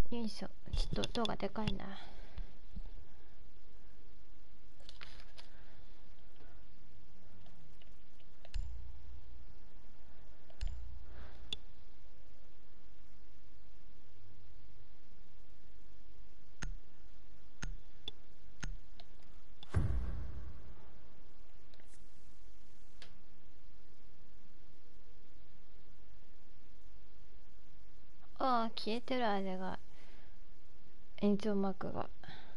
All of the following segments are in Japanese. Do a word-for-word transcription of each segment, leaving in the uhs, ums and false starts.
よいしょ。ちょっと音がでかいな。ああ、消えてる、あれが。延長マークが。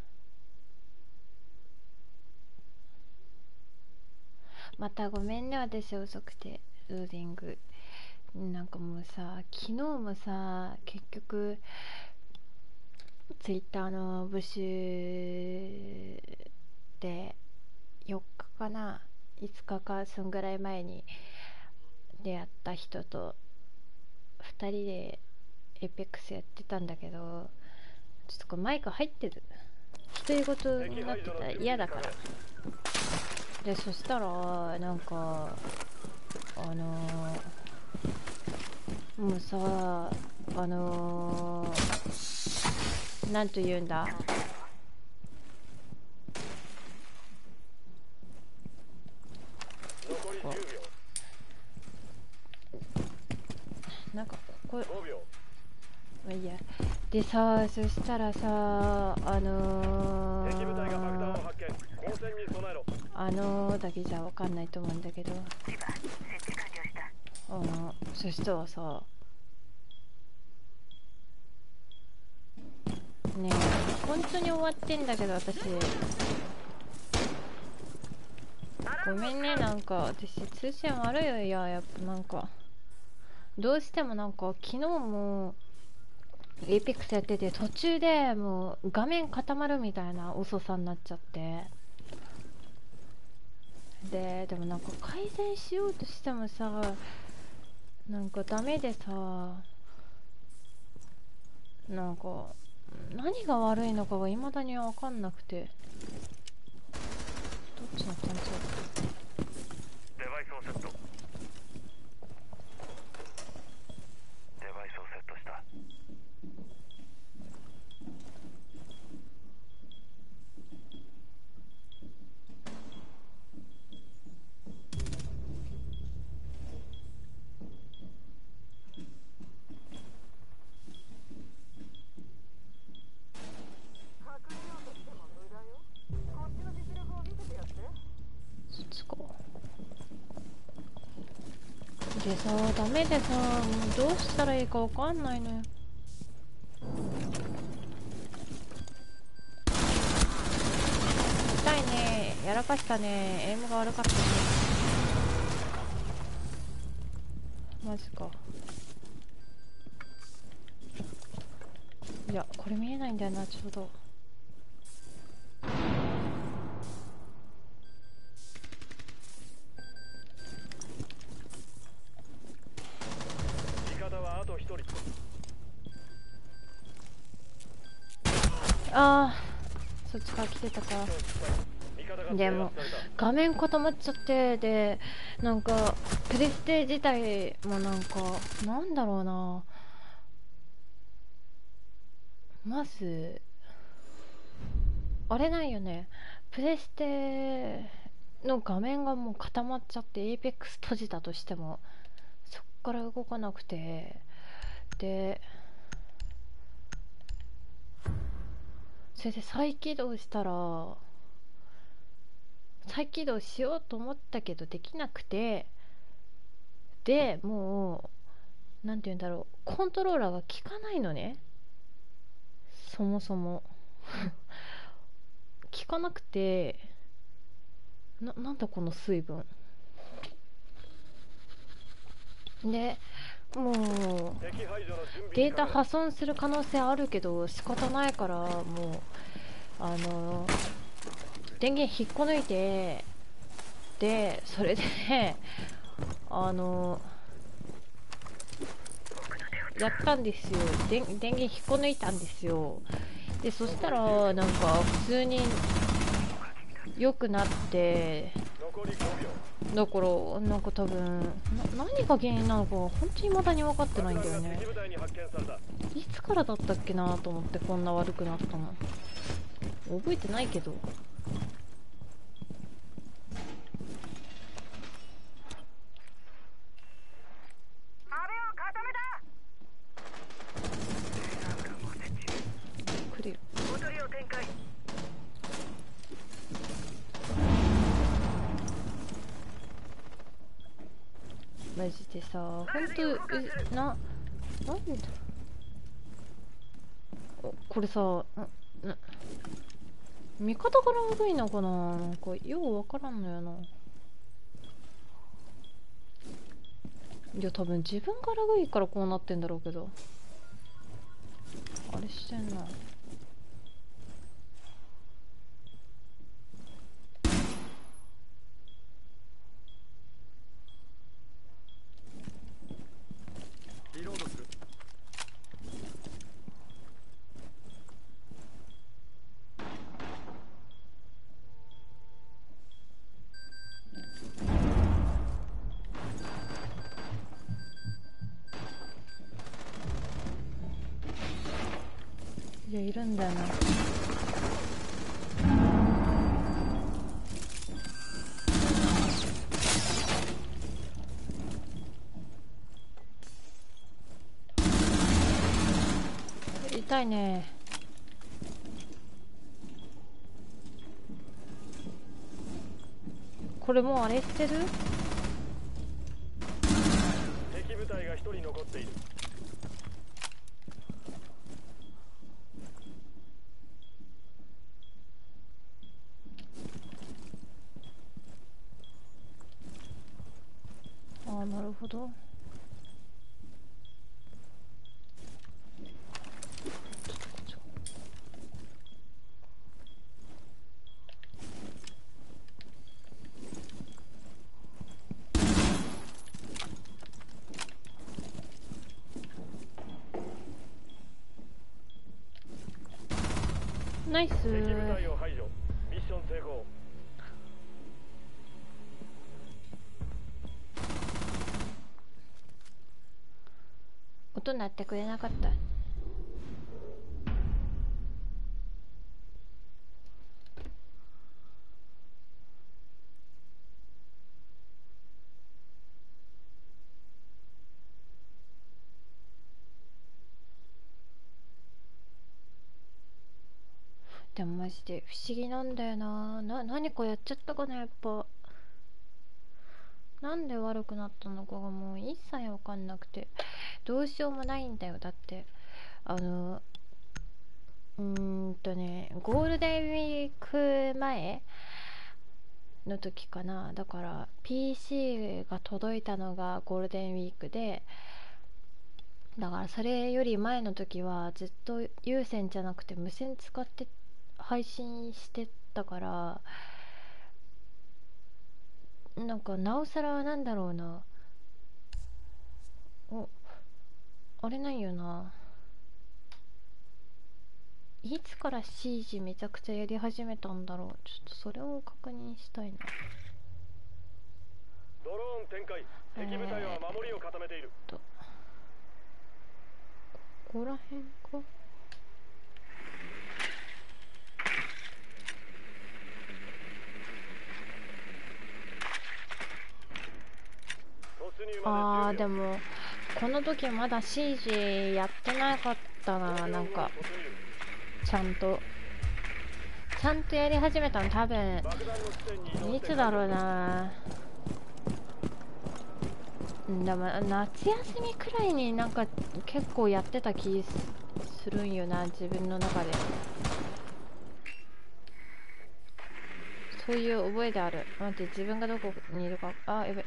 またごめんね、私遅くて。ローディング。なんかもうさ、昨日もさ、結局、ツイッターの募集で、よっかかな、いつかか、そんぐらい前に出会った人と、ふたりでエイペックスやってたんだけど、ちょっとこれマイク入ってる、独り言になってたら嫌だから。でそしたらなんかあのー、もうさ、あのー、なんと言うんだ、こうなんかここ、まあいいや。でさ、そしたらさ、あのー、あのーだけじゃわかんないと思うんだけど、あのそしたらさ、ねえ、本当に終わってんだけど私、ごめんね、なんか私通信悪いよ。いや、やっぱなんかどうしてもなんか昨日もエイペックスやってて途中でもう画面固まるみたいな遅さになっちゃって、ででもなんか改善しようとしてもさ、なんかダメでさ、なんか何が悪いのかが未だに分かんなくて、どっちの感情。 デバイスをセット。デバイスをセットした。 そっちか。でさ、ダメでさ、もうどうしたらいいか分かんないのよ。痛いね、やらかしたね、エイムが悪かったね。マジか。いや、これ見えないんだよな、ちょうど。 味方はあと一人。 あー、そっちから来てたか。でも画面固まっちゃって、でなんかプレステ自体もなんかなんだろうな、まずあれないよね、プレステの画面がもう固まっちゃって、 エイペックス 閉じたとしてもそっから動かなくて、でそれで再起動したら、再起動しようと思ったけどできなくて、でもうなんて言うんだろう、コントローラーが効かないのね、そもそも効かなくて、な、なんだこの水分で、もうデータ破損する可能性あるけど仕方ないから、もうあの電源引っこ抜いて、でそれであのやったんですよ。電電源引っこ抜いたんですよ。でそしたらなんか普通に良くなって、だからなんか多分な何が原因なのか本当に未だに分かってないんだよね。いつかからだったっけなと思って、こんな悪くなったの覚えてないけど。来るよ。マジでさ、ほんとうな、なんでおこれさ、んん味方から悪いのかな、なんかようわからんのよな。いや多分自分が悪いからこうなってんだろうけど、あれしてんな。 リロードする。 いやいるんだよな。痛いね。これもうあれしてる？ 敵部隊が一人残っている。 ああ、なるほど。ナイス敵部ー。 隊を排除。ミッション成功。 音鳴ってくれなかった。でもマジで不思議なんだよな。な、何かやっちゃったかな、やっぱ。なんで悪くなったのかがもう一切わかんなくて。どうしようもないんだよ。だって、あの、うーんとね、ゴールデンウィーク前の時かな。だから、ピーシー が届いたのがゴールデンウィークで、だからそれより前の時はずっと有線じゃなくて無線使って配信してたから、なんかなおさらなんだろうな、おあれなんよな、いつから シージー めちゃくちゃやり始めたんだろう。ちょっとそれを確認したいな。 ドローン展開。敵部隊は守りを固めている。 とここら辺か。 突入あまでじゅうびょう。 ーでもこの時まだ シージー やってなかったな。なんかちゃんとちゃんとやり始めたの多分爆弾の地点に移動していつだろうな。でも夏休みくらいになんか結構やってた気するんよな、自分の中で。そういう覚えである。待って、自分がどこにいるか。あ、やべ。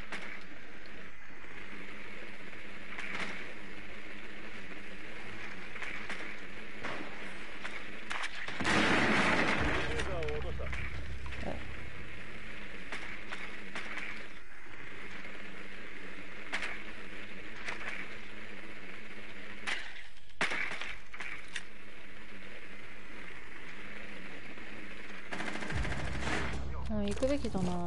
ユーザーを落とした。 うん、行くべきだな。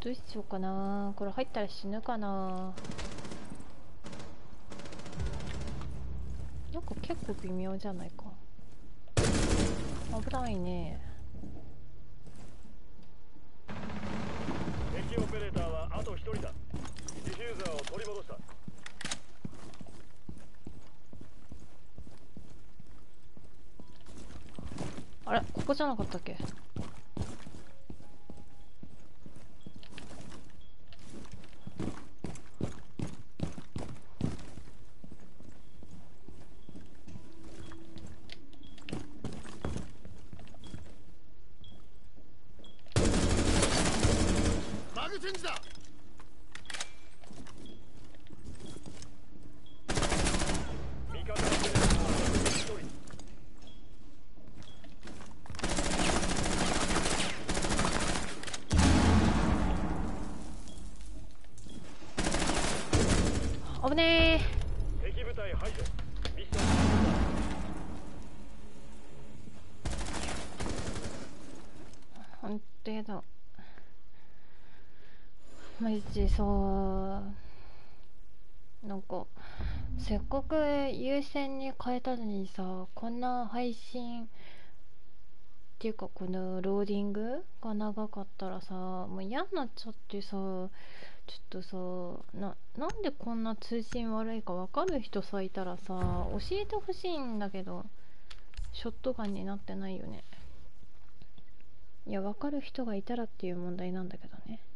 どうしようかな。これ入ったら死ぬかな。なんか結構微妙じゃないか。危ないね。 敵オペレーターはあと一人だ。ディフューザーを取り戻した。 あれ、ここじゃなかったっけ。 マグチェンジだ。 味方オペレーターは一人。 危ね敵部隊排除。ミッションー。ほんとやだ。マジでさ、なんかせっかく優先に変えたのにさ、こんな配信っていうかこのローディングが長かったらさ、もう嫌になっちゃってさ、ちょっとさ、な、なんでこんな通信悪いか分かる人さいたらさ、教えてほしいんだけど、ショットガンになってないよね。いや、分かる人がいたらっていう問題なんだけどね。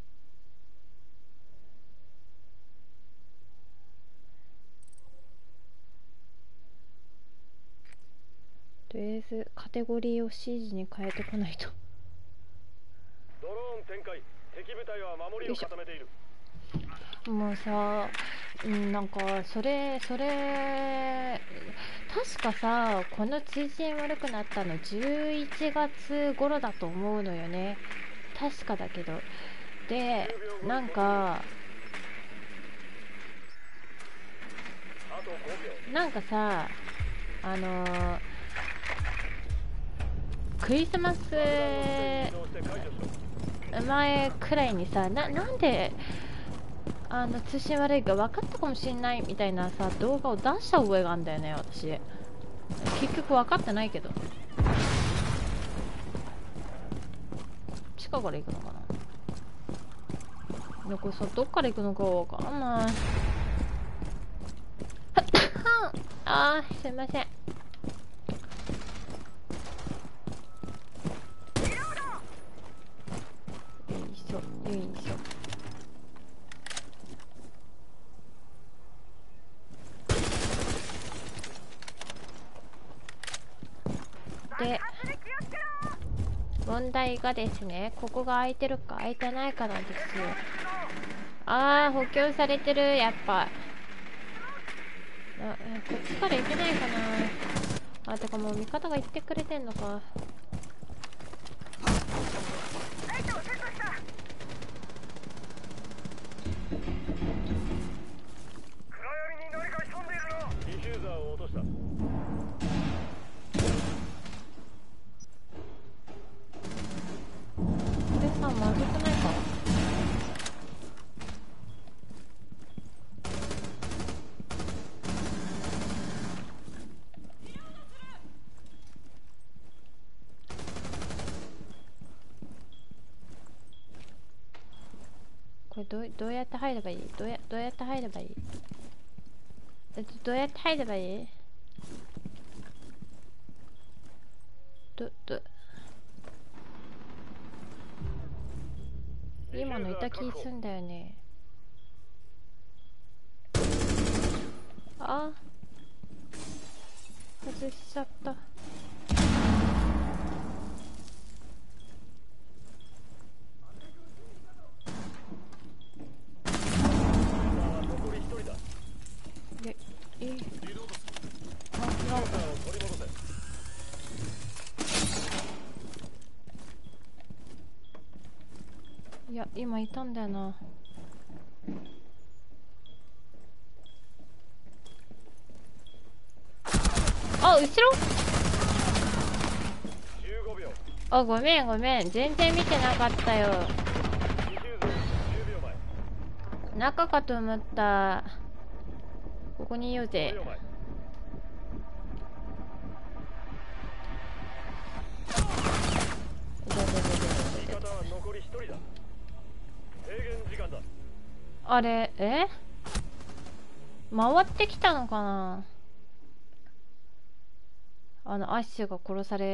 とりあえずカテゴリーを シージに変えてこないと。 ドローン展開。敵部隊は守りを固めている。 もうさ、うん、なんかそれそれ確かさ、この通信悪くなったのじゅういちがつ頃だと思うのよね、確かだけど。で、なんかあとごびょう。 なんかさ、あのークリスマス移動して解除しろ。 前くらいにさ、な、なんであの通信悪いか分かったかもしれないみたいなさ動画を出した覚えがあるんだよね、私。結局分かってないけど。地下から行くのかな。いや、これさ、どっから行くのか分かんない。あー、すいません。よいしょよいしょ。で、問題がですね、ここが空いてるか空いてないかなんですよ。あー、補強されてる、やっぱ。あ、こっちから行けないかな。あ、てかもう味方が言ってくれてんのか。 暗闇に何か潜んでいるな。ディフューザーを落とした。 これさ、まずくないか。これどう、どうやって入ればいい？どうや、どうやって入ればいい？え、どうやって入ればいい？ど、ど、今のいた気すんだよね。あ、外しちゃった。 残り一人だ。 いや、え、 ディフューあ、 ザーを取り戻せ。 いや、今いたんだよな。あ、後ろ？ じゅうごびょう。 あ、ごめんごめん、全然見てなかったよ。 ディフューザー中かと思った。ここにいようぜ。あれ、え回ってきたのかな。あのアッシュが殺さ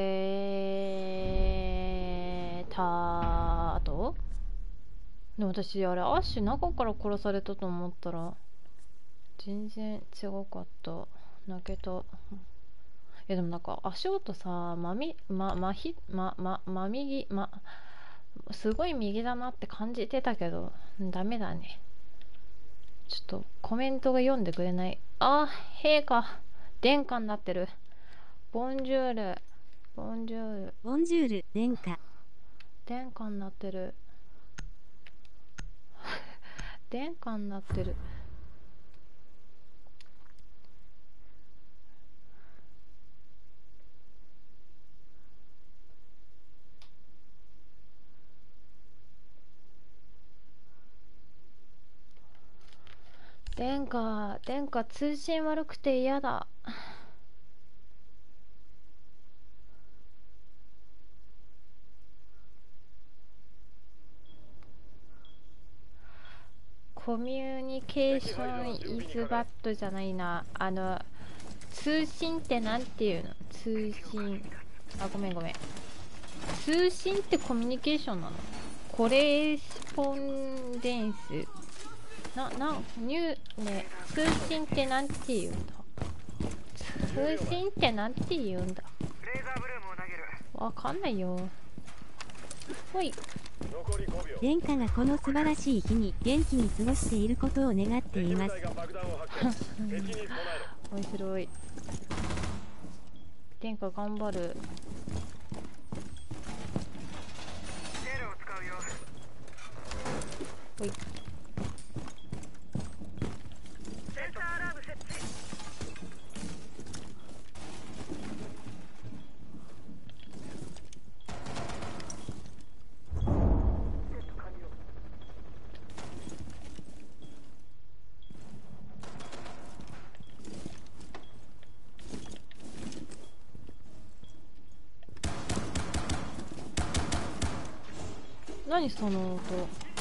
れた後でも私あれアッシュ中から殺されたと思ったら全然違かった。泣けた。いやでもなんか足音さ、まみままひままま右ますごい右だなって感じてたけどダメだね。ちょっとコメントが読んでくれない。あ、陛下殿下になってる。ボンジュールボンジュールボンジュール殿下殿下になってる。殿下になってる。殿下殿下通信悪くて嫌だ。コミュニケーションイズバットじゃないな。あの通信ってなんていうの。通信あごめんごめん通信ってコミュニケーションなの。コレスポンデンスな、な、ニューね、通信ってなんて言うんだ。通信ってなんて言うんだ。わかんないよ。ほい。 殿下がこの素晴らしい日に元気に過ごしていることを願っています。 面白い。殿下頑張る。ほい。何その音。う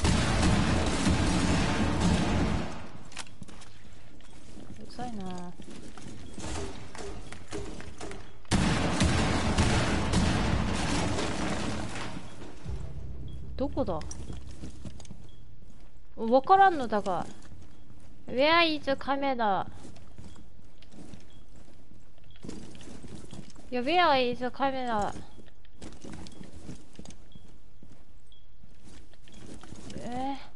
ざいな。どこだ。わからんのだが。Where is camera? いや Where is camera? えー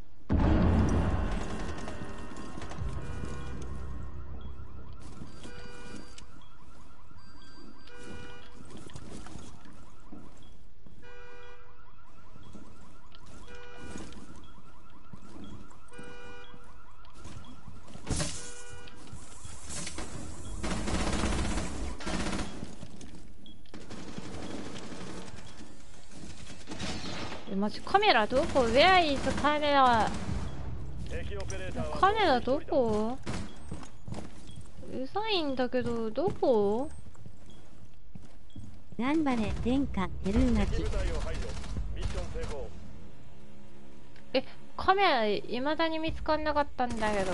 え、マジカメラどこ。 Where is カメラ。カメラどこ。うざいんだけどどこ。 頑張れ殿下ヘルーガキ。 え、カメラいまだに見つかんなかったんだけど。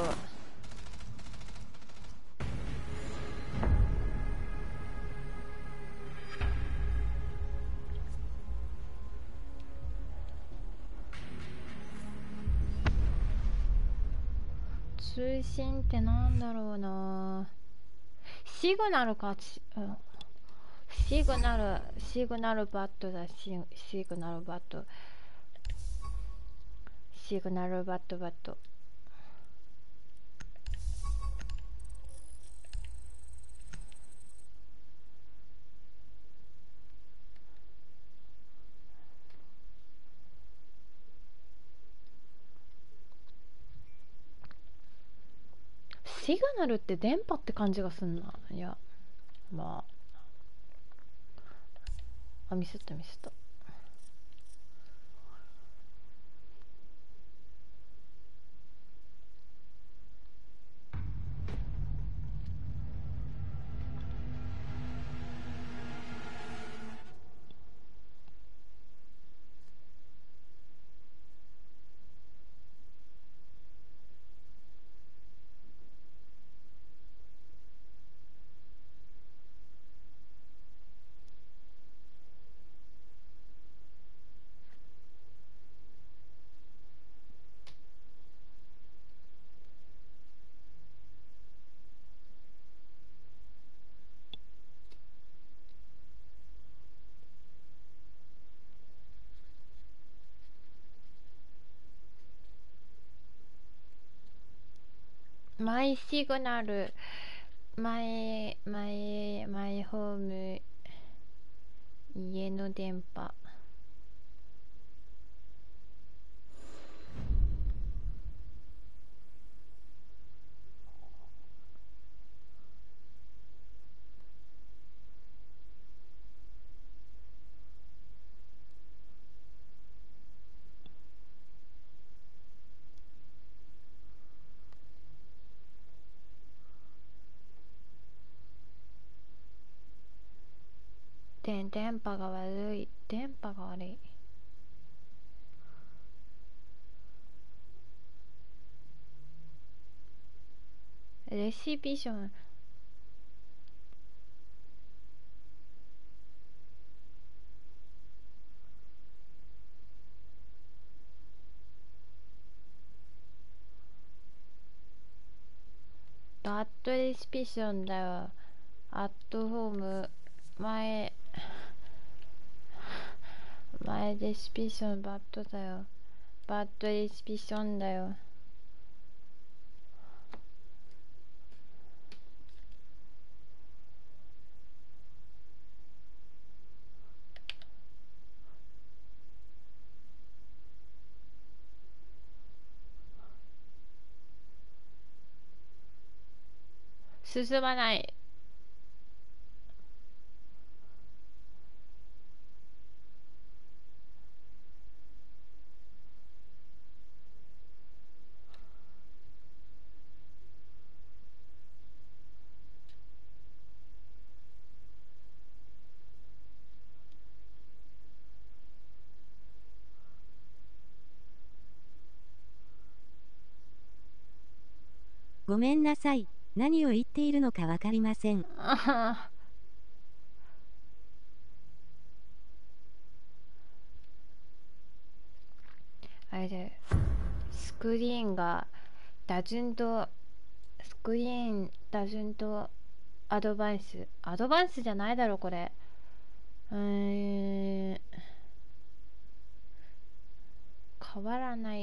通信ってなんだろうな。シグナルか、ちうん、シグナルシグナルバットだ。シシグナルバットシグナルバットバット。シグナルって電波って感じがすんな。いやまああミスったミスった。 マイシグナル、マイマイマイホーム、家の電波。で電波が悪い、電波が悪い。レシピション。バッドレシピションだよ。アットホーム、前、前レシピションバッドだよ。バッドレシピションだよ。進まない。 ごめんなさい。何を言っているのかわかりません。 あれでスクリーンがダズンとスクリーンダズンとアドバンスアドバンスじゃないだろこれ。うーん、変わらない。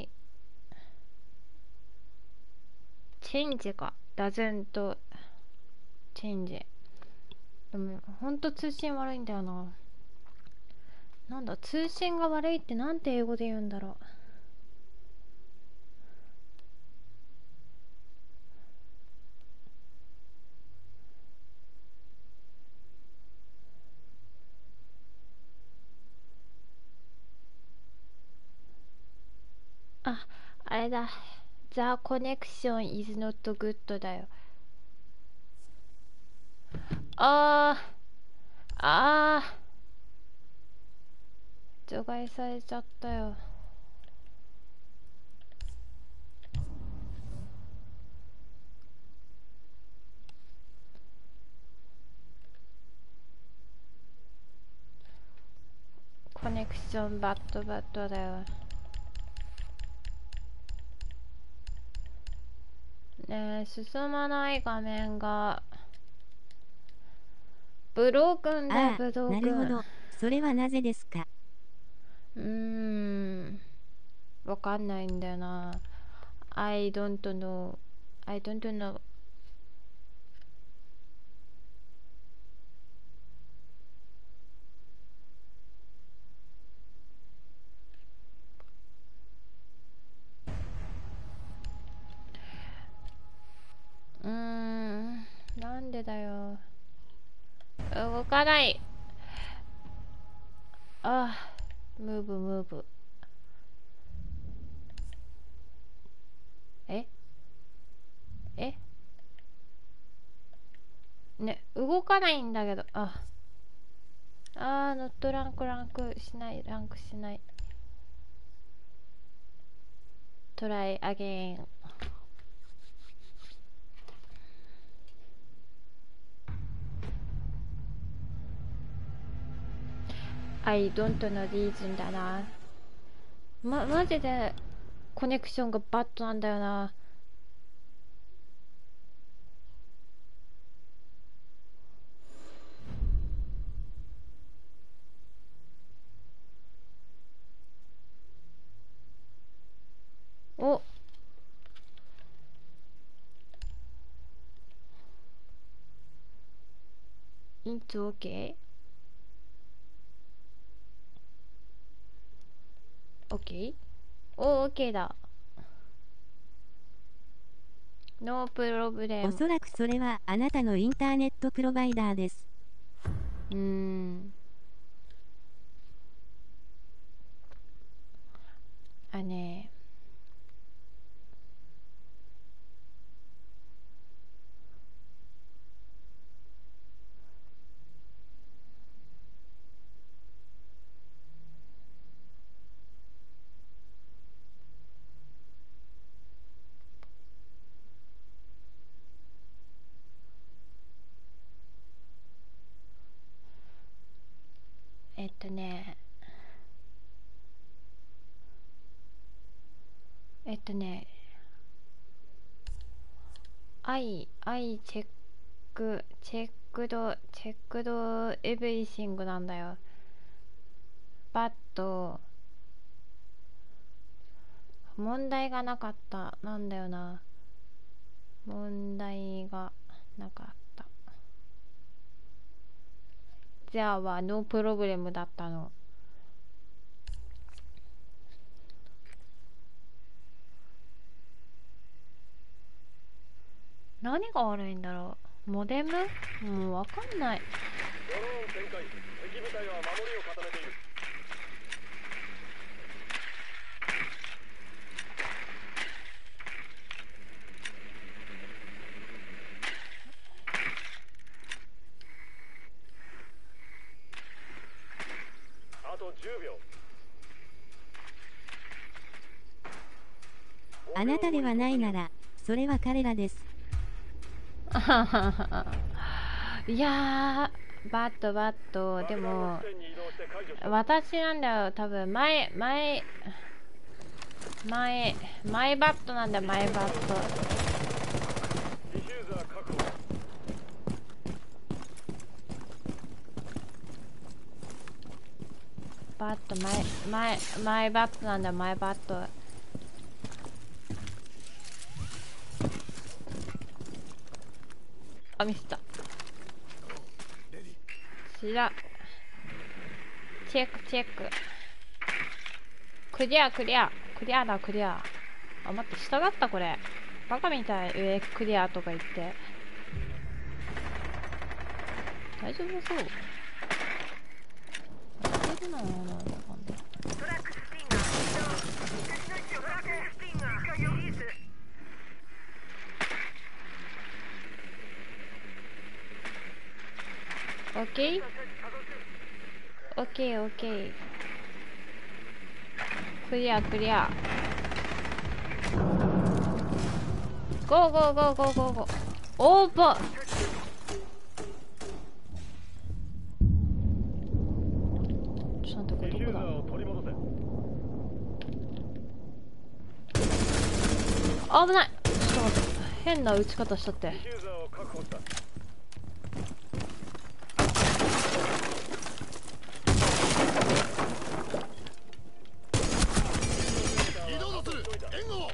チェンジかダズンとチェンジ。でもほんと通信悪いんだよな。なんだ通信が悪いってなんて英語で言うんだろう。あ、あれだ。The connection is not good だよ。あー、あー、除外されちゃったよ。コネクションバッドバッドだよ。ねえ、進まない画面が。ブロークンだよ、 ああ、 ブロークン。 なるほど。それはなぜですか？ うーん、わかんないんだよな。I don't know. I don't know. うーん、なんでだよ。動かない。ああ、ムーブムーブ。ええね、動かないんだけど。ああー、ノットランクランクしない、ランクしない。トライアゲイン。I don't know reason だな。ま、マジでコネクションがバッドなんだよな。お、 It's okay? OK? お、OK だ。No お problem。 そらくそれはあなたのインターネットプロバイダーです。 うーん。あねえっとねえっとね I I チェックチェックドチェックドエブリシングなんだよ。バット問題がなかったなんだよな。問題がなかった。じゃあはノープロブレムだったの。何が悪いんだろう。モデムもうわかんない。 ドローン展開。敵部隊は守りを固めている。あとじゅうびょう。 あなたではないなら、それは彼らです。 いやーバットバットでも私なんだよ多分前前前前バットなんだよ前バット。 ディフューザー確保。 バット前前前バットなんだよ前バット。あミスった。しらチェックチェッククリアクリアクリアだクリア。あ待って下だったこれバカみたい。上クリアとか言って大丈夫そうやってるなぁ。なんだかんだトラックスピンガー移動。トラックスピンガーリリース。 オッケーオッケーオッケークリアクリアゴーゴーゴーゴーゴーゴーオーバー。ちょっと待ってこれどこだ。 ディフューザーを取り戻せ。 危ない。ちょっと待って変な打ち方しちゃって。 ディフューザーを確保した。 移動する援護。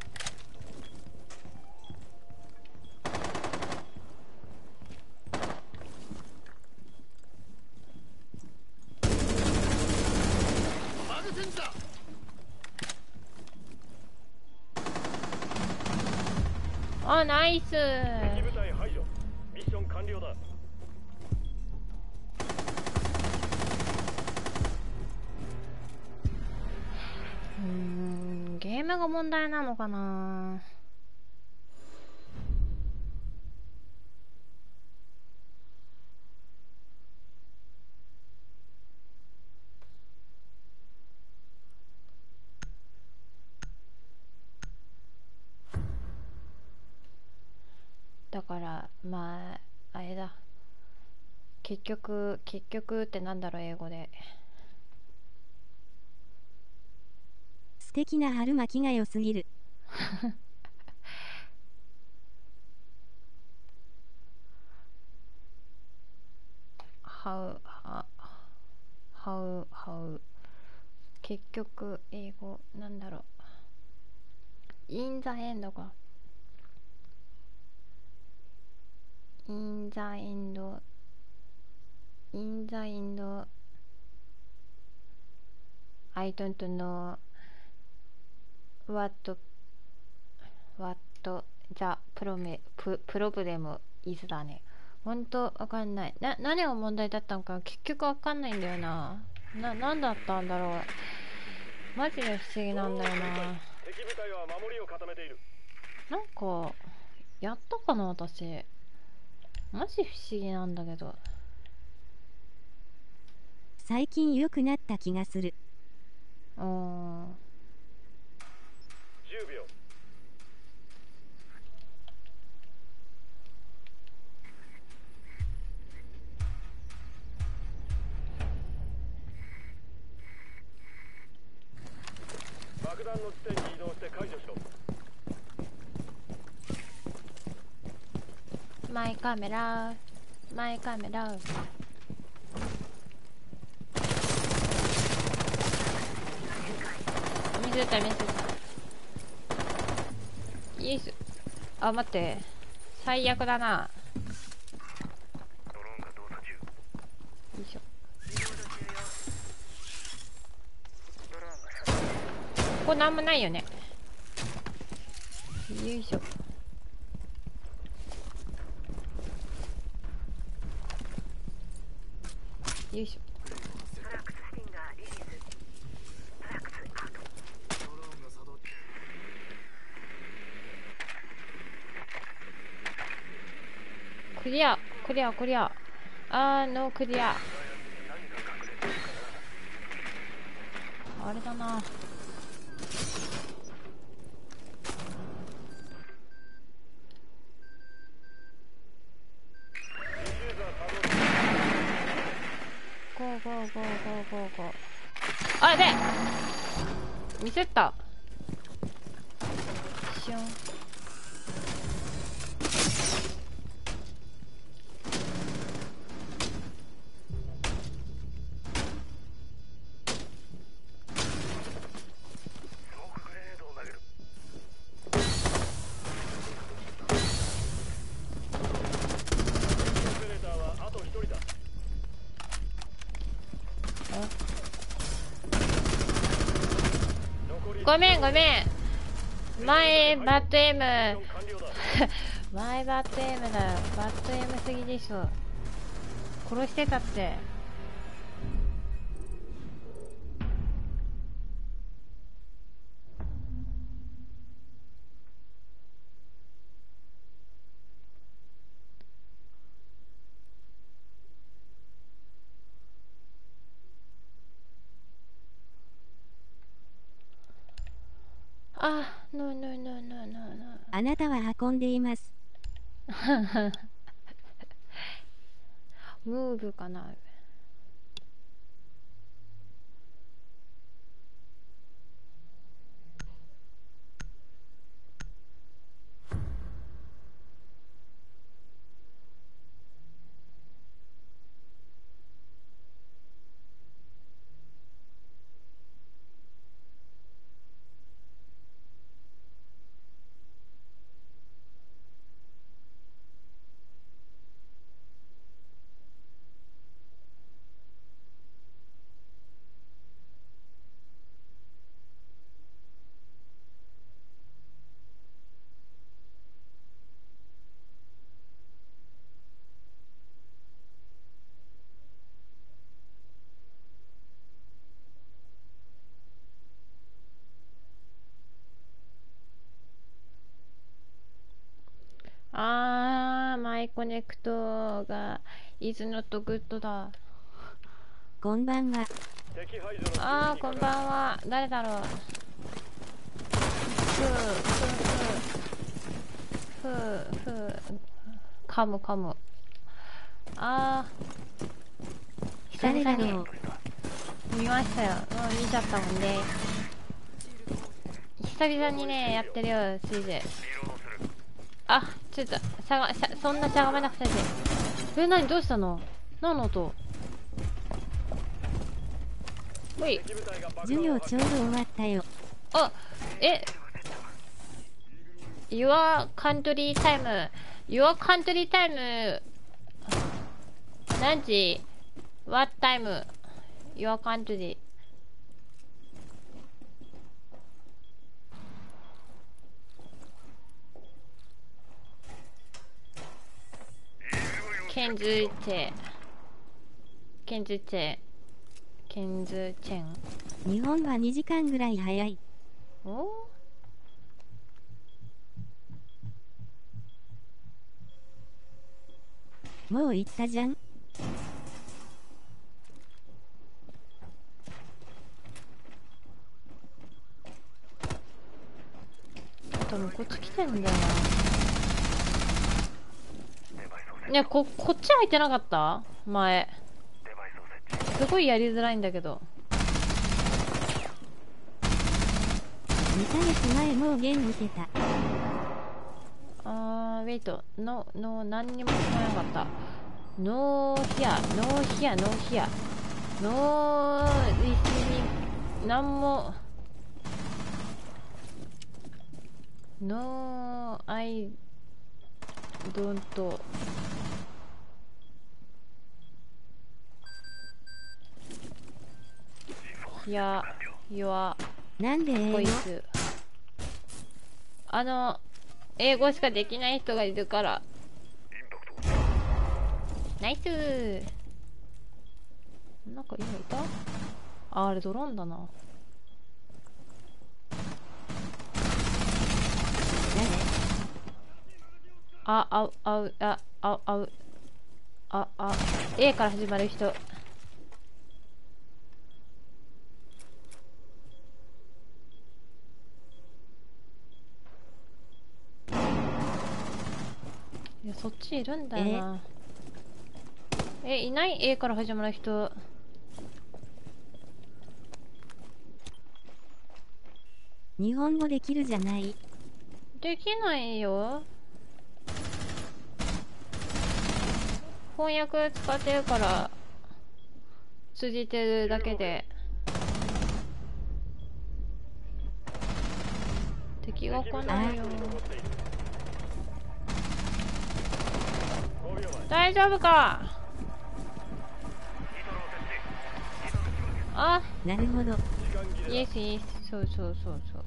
マグセンだ。 あナイス。 敵部隊排除。ミッション完了だ。 うーんゲームが問題なのかな。だからまああれだ結局結局ってなんだろう英語で。 素敵な春巻きが良すぎる。 How how how 結局英語なんだろう in the end か in the end in the Indo I don't know what what the problem problem is だね。ほんとわかんない。な、何が問題だったのか結局わかんないんだよな。な、なんだったんだろう。マジで不思議なんだよな。 敵部隊は守りを固めている。 なんかやったかな私。マジ不思議なんだけど。 最近良くなった気がする。 うーん。 じゅうびょう。爆弾の地点に移動して解除しろ。 マイカメラマイカメラ水った水ったよいしょ。あ、待って、最悪だな。 ドローンが動作中。 よいしょ。ここなんもないよね。よいしょ。よいしょ。クリアクリアクリアあーノークリア。あれだな。ゴーゴーゴーゴーゴーゴー。あ、やべえ、ミスった。シュン。ごめんごめん、前バッドエム前バッドエムだよ。バッドエムすぎでしょ。殺してたって。あ、ノーノーノーノーノーノー。 あなたは運んでいます。 ムーブかな。あー、マイコネクトがイズノットグッドだ。 こんばんは。 あー、こんばんは。誰だろう。ふうふうふうふうふう噛む噛む。あー、久々に見ましたよ。もう見ちゃったもんね。久々にねやってるよ、スイジ。あ、ちょっとしゃがしゃそんなしゃがまなくていい。え、なに、どうしたの。何の音。ほい。 授業ちょうど終わったよ。 あ、え Your country time Your country time 何時 What time? Your country. ケンズチェ。ケンズチェ。ケンズチェン。 日本はにじかんぐらい早い。 おもう行ったじゃん。 多分こっち来てんだよな。ね、こ、こっち入ってなかった前。すごいやりづらいんだけど。 にかげつまえもうゲーム受けた。 あー、ウェイト。の、の、何にも聞こえなかった。ノーヒア、ノーヒア、ノーヒア。ノー、リスニン、なんも。ノー、アイ、ドント。いや、弱。 なんで英語ボイス。あの、英語しかできない人がいるから。ナイスー。なんか今いた？あ、あれドローンだな。あ、あう、あう、あ、あ、あう。あ、あ、A から始まる人。いや、そっちいるんだよな。え、いない？ A から始まる人。 日本語できるじゃない。 できないよ。翻訳使ってるから通じてるだけで。敵が来ないよ。大丈夫か？あ、 なるほど。 イエスイエス。そうそうそうそう。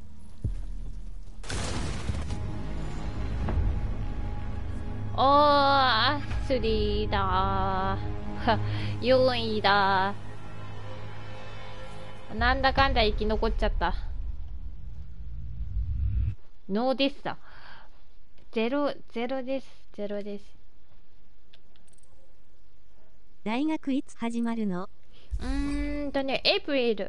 おー、アスリーだー。よんいだー。なんだかんだ生き残っちゃった。ノーですだ。ゼロ、ゼロです。ゼロです。 大学いつ始まるの？ うーんとね、エイプリル。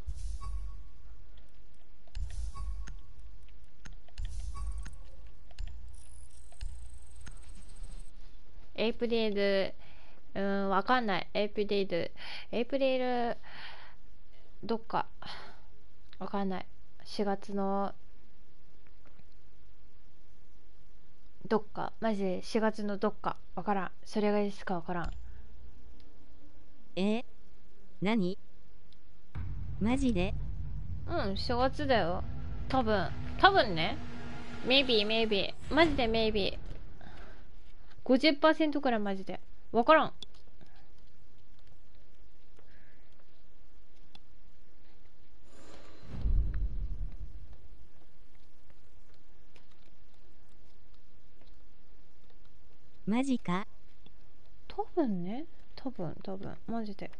エイプリル、うーん、わかんない。エイプリル、エイプリル、どっか、わかんない。しがつの、どっか、マジでしがつのどっか、わからん。それがいつかわからん。 えー、何？マジで？ うん、しがつだよ。多分、多分ね。maybe, maybe. マジで maybe。ごじゅっパーセント くらいマジで。わからん。 マジか？ 多分ね。多分、多分。マジで。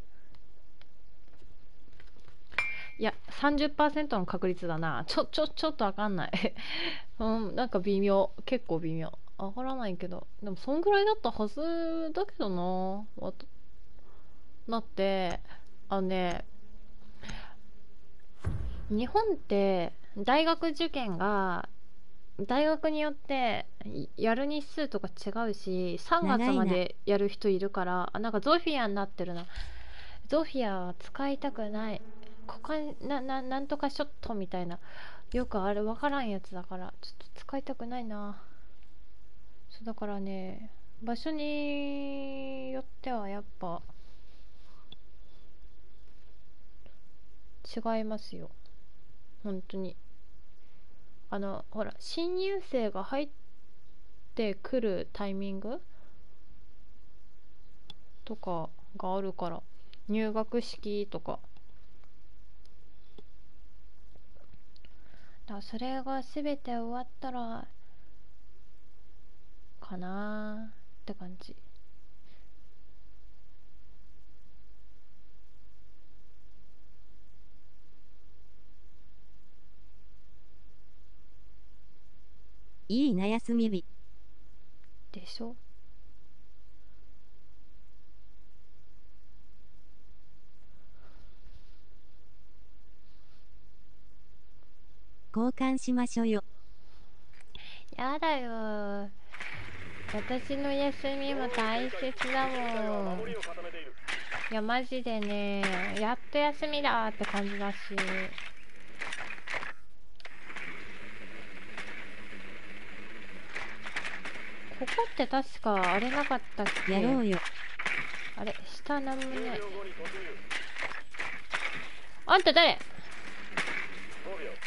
いや、さんじゅっパーセント の確率だな。ちょ、ちょ、ちょっとわかんない。うん、なんか微妙。結構微妙。わからないけど。でも、そんぐらいだったはずだけどな。わただって、あのね、日本って、大学受験が、大学によってやる日数とか違うし、さんがつまでやる人いるから、あ、なんかゾフィアになってるな。ゾフィアは使いたくない。ここにな、な、なんとかショットみたいな。よくあれわからんやつだから、ちょっと使いたくないな。そうだからね、場所によってはやっぱ、違いますよ。本当に。あの、ほら、新入生が入ってくるタイミングとかがあるから、入学式とか。だからそれが全て終わったらかなーって感じ。 いいな休み日。 でしょ。 交換しましょよ。 やだよー、私の休みも大切だもん。 守りを固めている。 いやマジでね、やっと休みだーって感じだし。ここって確かあれなかったっけ。 やろうよ。 あれ下なんもない。 じゅうびょうごに突入。 あんた誰。 ごびょう。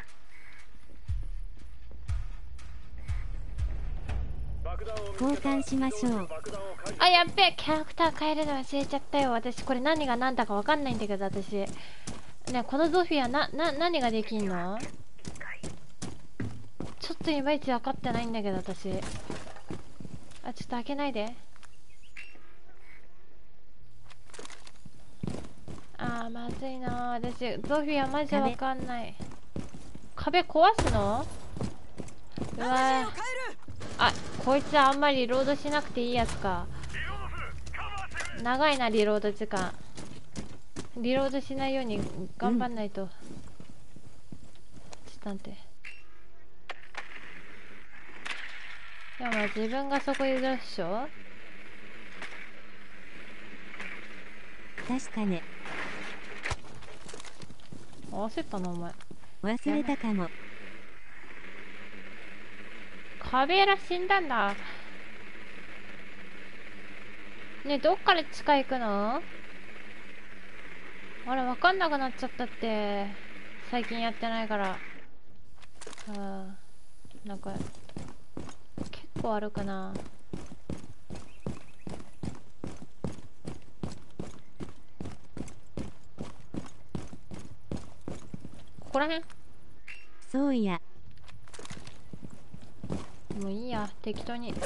爆弾を見つけた。 交換しましょう。 爆弾を解除。 あ、やっべえ、キャラクター変えるの忘れちゃったよ。私これ何が何だか分かんないんだけど、私ね、このゾフィアな、な、何ができんの。ちょっといまいち分かってないんだけど私。あ、ちょっと開けないで。あーまずいなー、私ゾフィアマジ分かんない。壁壊すの。うわー、あ、こいつあんまりリロードしなくていいやつか。長いなリロード時間。リロードしないように頑張んないと、うん、ちょっと待って。でもまあ自分がそこいるっしょ。 確かね。 焦ったなお前。 忘れたかも。 カベラ死んだんだね。どっから地下行くの。あれ分かんなくなっちゃったって、最近やってないから。あー、なんか結構歩くな。ここらへん。 そういや。 もういいや、適当に。はい。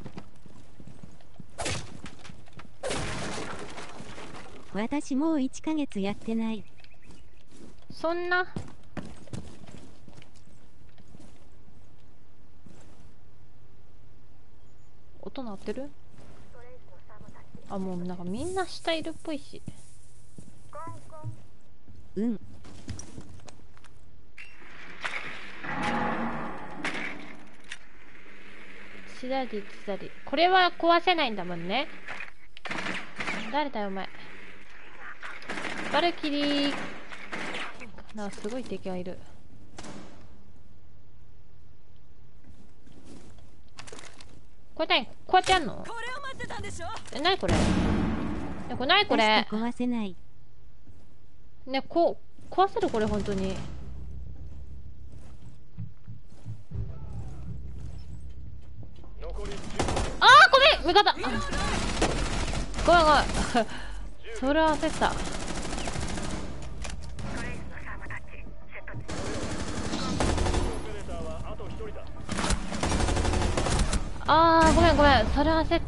私もういっかげつやってない。 そんな。音鳴ってる。あ、もうなんかみんな下いるっぽいし。 うん。 左左。これは壊せないんだもんね。誰だよお前。バルキリー。なんかすごい敵がいる。これ何、こうやってやんの。 これを待ってたんでしょ。 え、なにこれ。え、これ何これ。 確か壊せない。 ね、こう壊せるこれ本当に。あーごめん味方。ごめんごめんそれは焦った。あーごめんごめんそれは焦った。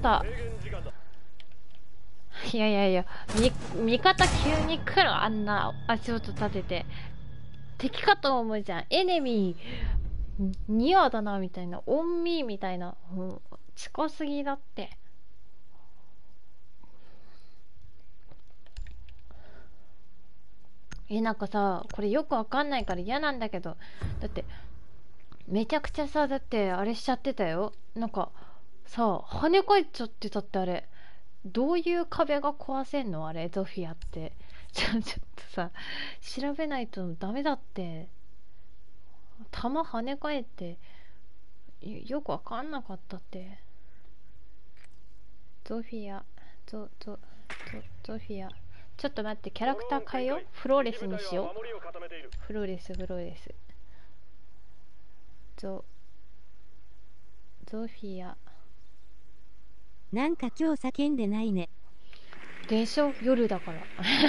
いやいやいや、み味方急に来る。あんな足音立てて敵かと思うじゃん。エネミーニアだなみたいな、オンミーみたいな、うん、近すぎだって。え、なんかさ、これよくわかんないから嫌なんだけど、だってめちゃくちゃさ、だってあれしちゃってたよ。なんかさ、跳ね返っちゃってたって。あれどういう壁が壊せんのあれ、ゾフィアって。ちょ、ちょっとさ、調べないとダメだって。弾跳ね返ってよ、よくわかんなかったって。ゾフィア、ゾ、ゾ、ゾ、ゾフィア。ちょっと待って、キャラクター変えよう。フローレスにしよう。フローレス、フローレス。ゾ、ゾフィア。 なんか今日叫んでないね。 でしょ、夜だから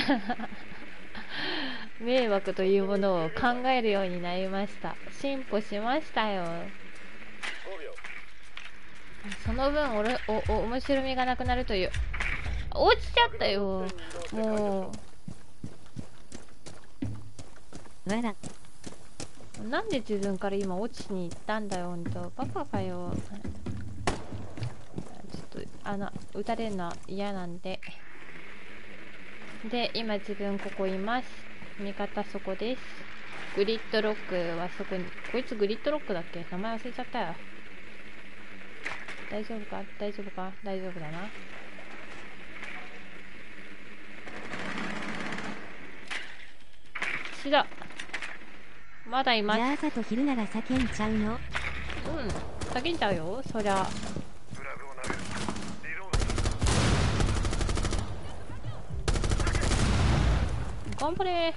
迷惑というものを考えるようになりました。進歩しましたよ。 ごびょう。 その分俺おお面白みがなくなるという。落ちちゃったよ。もわら。 うなんで自分から今落ちに行ったんだよ。ほんとバカかよ。ちょっとあの撃たれるのは嫌なんで。で今自分ここいます。味方そこです。グリッドロックはそこに。こいつグリッドロックだっけ、名前忘れちゃったよ。大丈夫か大丈夫か大丈夫だな。死だ。まだいます。 じゃあ朝と昼なら叫んちゃうの？ うん叫んじゃうよそりゃ。 フラグを投げる。リロードする。 頑張れー。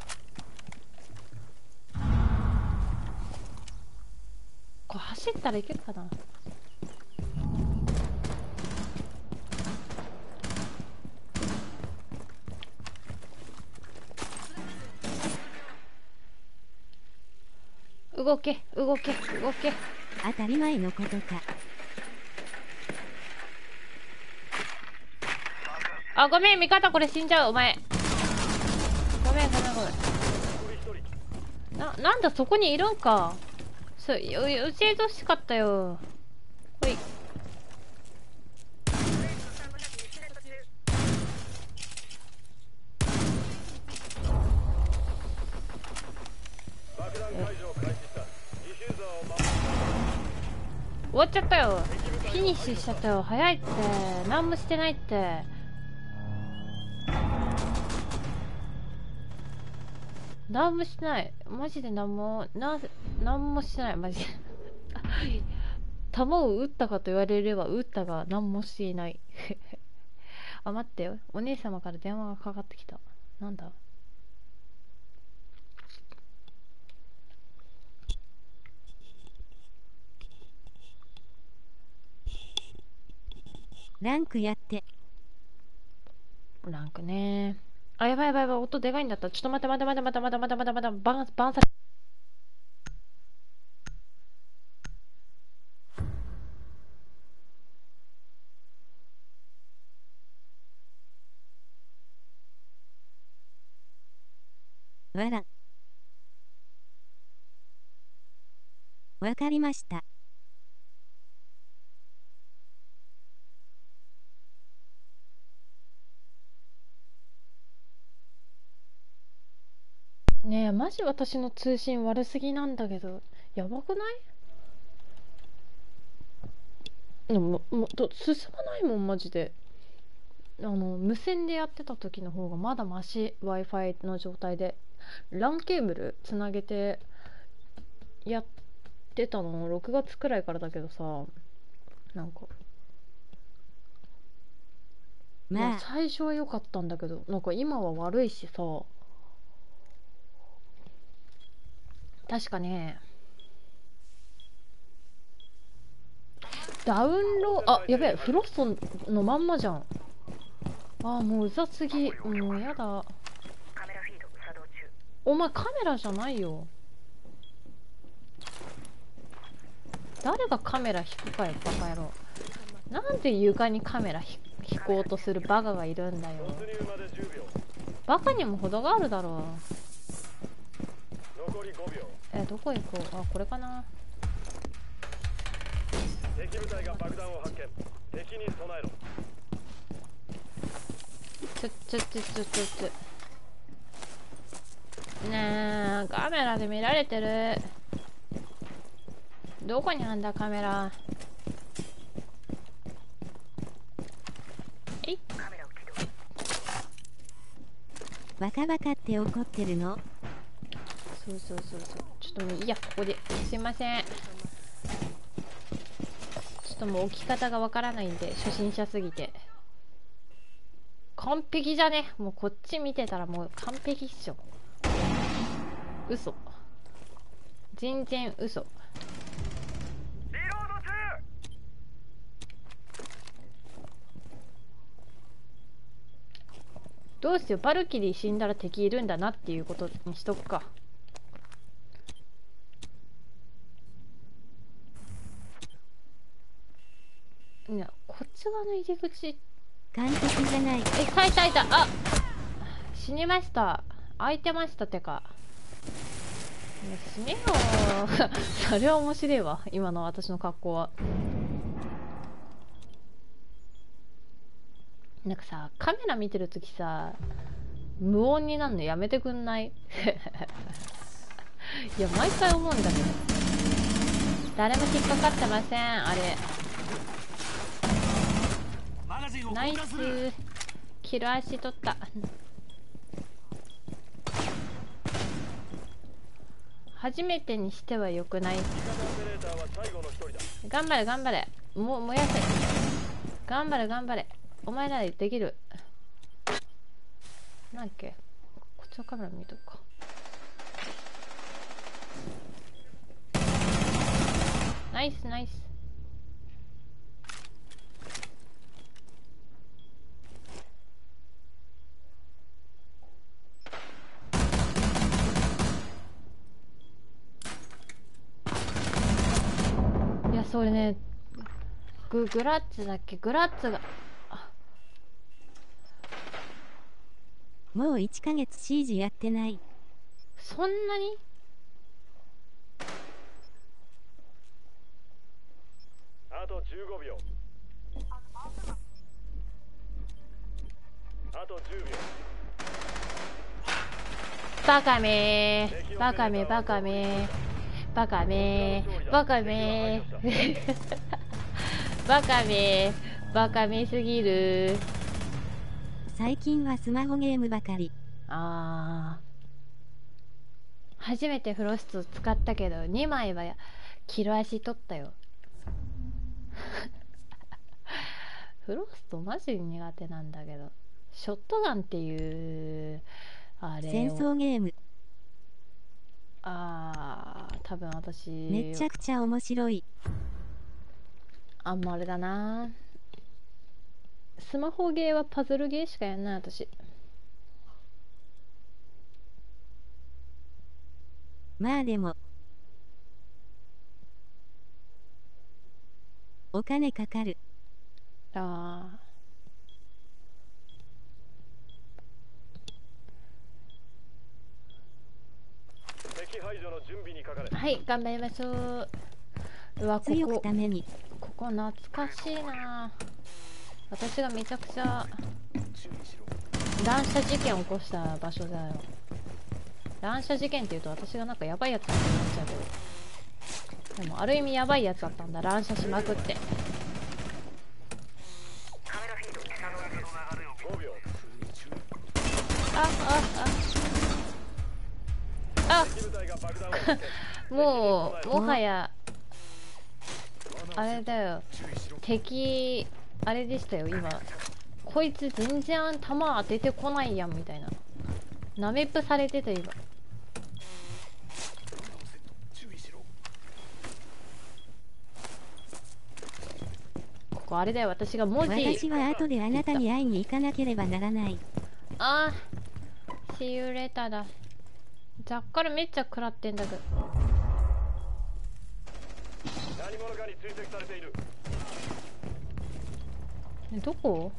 これ走ったらいけるかな。動け動け動け。 当たり前のことか。 あごめん味方これ死んじゃうお前。ごめんごめんごめん。 残りひとり。 ななんだそこにいるんか。そうよよ教えてほしかったよ。ほい。 爆弾解除を開始した。ディフューザーを守る。 終わっちゃったよ。フィニッシュしちゃったよ。早いって。何もしてないって。何もしてない。マジで何も、な、何もしてない。マジで。弾を撃ったかと言われれば撃ったが何もしていない。あ、待ってよ。お姉様から電話がかかってきた。なんだ？ ランクやって。 ランクね。あ、やばいやばいやばい。音でかいんだった。ちょっと待って待って待って待って待って待って待って待って。バン、バンされ。 わら。わかりました。 ねえ、マジ私の通信悪すぎなんだけど、やばくない？でも、もと進まないもん、マジで。あの、無線でやってた時の方がまだマシ、Wi-Fi の状態で。ランケーブルつなげてやってたのろくがつくらいからだけどさ、なんか、いやまあ、 最初は良かったんだけど、なんか今は悪いしさ、確かね、ダウンロード、あ、やべえ、フロストのまんまじゃん。あー、もううざすぎ。もうやだ。 カメラフィード作動中。 お前カメラじゃないよ。誰がカメラ引くかよ、バカ野郎。なんで床にカメラひ引こうとするバカがいるんだよ。 突入までじゅうびょう。 バカにも程があるだろう。 残りごびょう。 え、どこ行こう。あ、これかな。 敵部隊が爆弾を発見。敵に備えろ。 ちょちょちょちょちょちょ。ねえ、カメラで見られてる。どこにあんだカメラ。えい。 カメラを起動。 バカバカって怒ってるの？ そうそうそうそう。ちょっともういいや、ここで。すいません。ちょっともう置き方がわからないんで、初心者すぎて。完璧じゃね。もうこっち見てたらもう完璧っしょ。嘘。全然嘘。 リロード中。 どうしよう、バルキリー死んだら敵いるんだなっていうことにしとくか。いや、こっち側の入り口。 完璧じゃない。 え、いたいたいた。あ、死にました。開いてましたてか。ね、死ねよー。それは面白いわ、今の私の格好は。なんかさ、カメラ見てるときさ、無音になるのやめてくんない？いや、毎回思うんだけど。誰も引っかかってません、あれ。ナイス。キル足取った。初めてにしては良くない？頑張れ頑張れ。も燃やせ。頑張れ頑張れ。お前らでできる。なんだっけ、こっちのカメラ見とくか。ナイスナイス。いや、それね、ググラッツだっけ、グラッツがもういっかげつシージやってない。 そんなに？ あとじゅうごびょう。あとじゅうびょう。 バカめー、バカめバカめバカめバカめバカめバカめすぎる。 最近はスマホゲームばかり。 あー、初めてフロスト使ったけどにまいはキル足取ったよ。フロストマジ苦手なんだけど、ショットガンっていうあれを戦争ゲーム。 あー、多分私めちゃくちゃ面白い。 あんまあれだな、スマホゲーはパズルゲーしかやんない私。 まあでもお金かかる。 あ敵排除の準備にかかれ。 ー、はい、頑張りましょう。うわ、こ強くこために。 ここ懐かしいな。私がめちゃくちゃ乱射事件を起こした場所だよ。乱射事件っていうと私がなんかヤバいやつになっちゃうけど、でもある意味ヤバいやつだったんだ、乱射しまくって。 ごびょう。 あああ敵部隊が爆弾をあもうもはやあれだよ、敵あれでしたよ今。こいつ全然弾当ててこないやんみたいな、ナメップされてた今。ここあれだよ、私が文字。 私は後であなたに会いに行かなければならない。 あー、See you laterだ。ジャッカルめっちゃ食らってんだけど。 何者かに追跡されている。 え、どこ？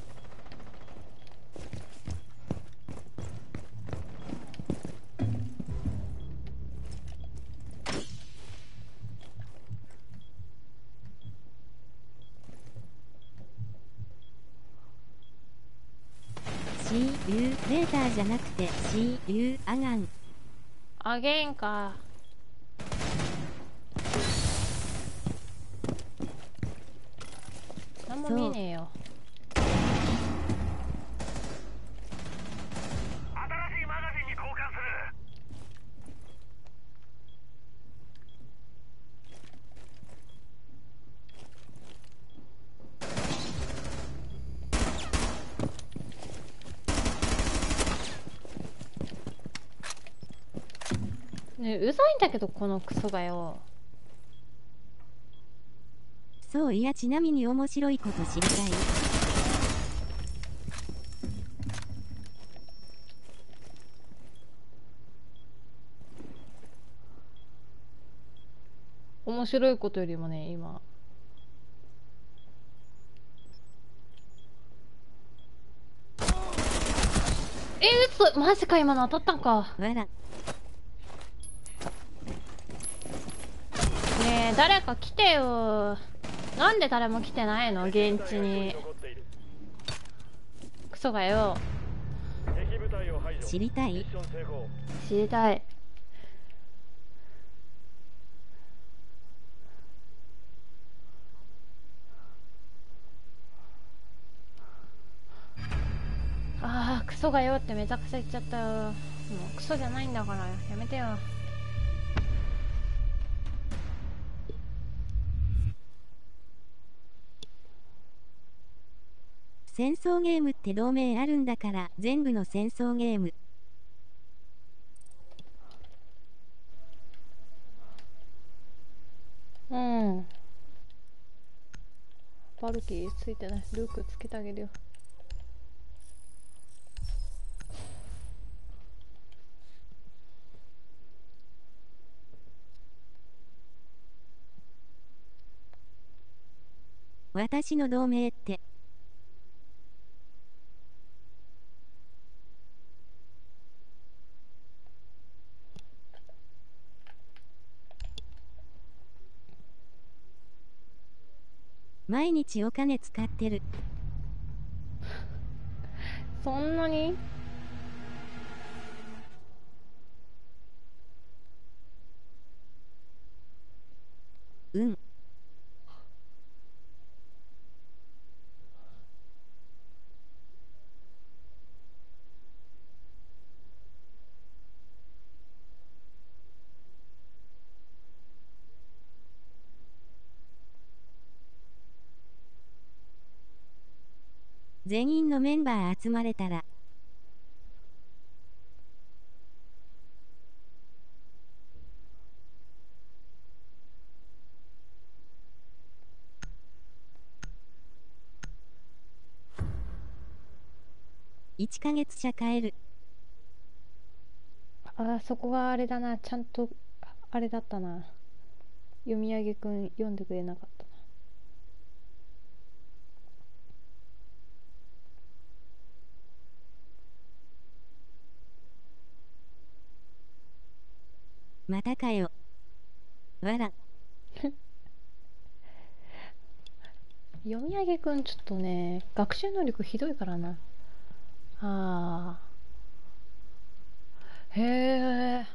シーユーレーターじゃなくて シーユー アガン。 あげんか。何も見えねえよ。 新しいマガジンに交換する。 ねえ、うざいんだけどこのクソがよ。 そういや、ちなみに面白いこと知りたい。 面白いことよりもね今。えー、嘘、マジか、今の当たったんか。 わら。 ねえ、誰か来てよ。なんで誰も来てないの、現地に。クソがよ。 敵部隊を排除。 知りたい？ ミッション成功。 知りたい。あー、クソがよってめちゃくちゃ言っちゃったよ。もうクソじゃないんだからやめてよ。 戦争ゲームって同盟あるんだから全部の戦争ゲーム。 うん。バルキーついてない。ルークつけてあげるよ。 私の同盟って。毎日お金使ってる。 そんなに？ うん。全員のメンバー集まれたら。いっかげつ社買える。 あー、そこがあれだな。ちゃんとあれだったな。読み上げくん読んでくれなかったな。 またかよ。わら。 読み上げくんちょっとね、学習能力ひどいからな。あー。へえ。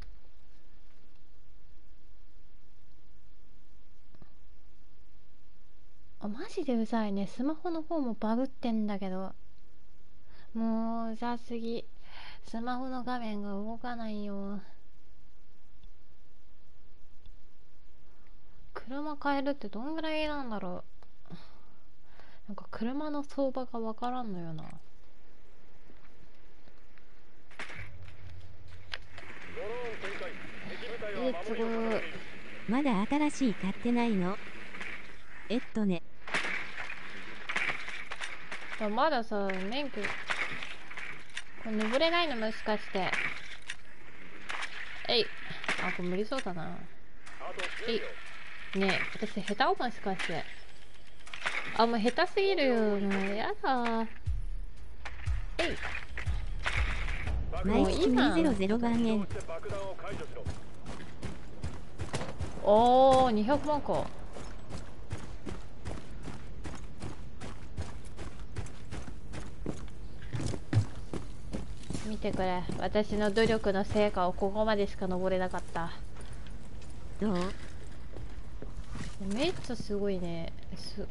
あ、マジでうざいね。スマホの方もバグってんだけど。もううざすぎ。スマホの画面が動かないよ。車買えるってどんぐらいなんだろう。なんか車の相場がわからんのよな。 ドローン展開。敵部隊はえー、す守りを固めている。 まだ新しい買ってないの？えっとね。 まださ、免許これ登れないのもしかして。えい。あ、これ無理そうだな。 あとえじゅうい。 びょう。 ねえ、私下手もしかして。あ、もう下手すぎるよ。もうやだ。えい。 毎月今にひゃくばんえん。 そして爆弾を解除しろ。 おー、にひゃくまんか。見てくれ。私の努力の成果をここまでしか登れなかった。 どう？ めっちゃすごいね。す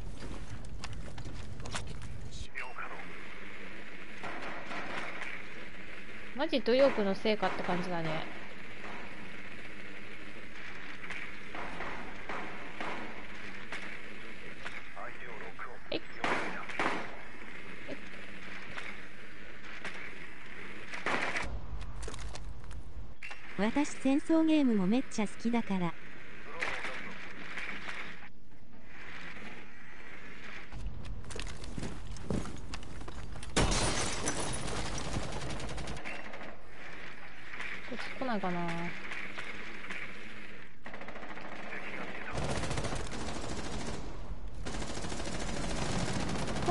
マジ努力の成果って感じだね。えい。 私戦争ゲームもめっちゃ好きだから。 こっち来ないかな。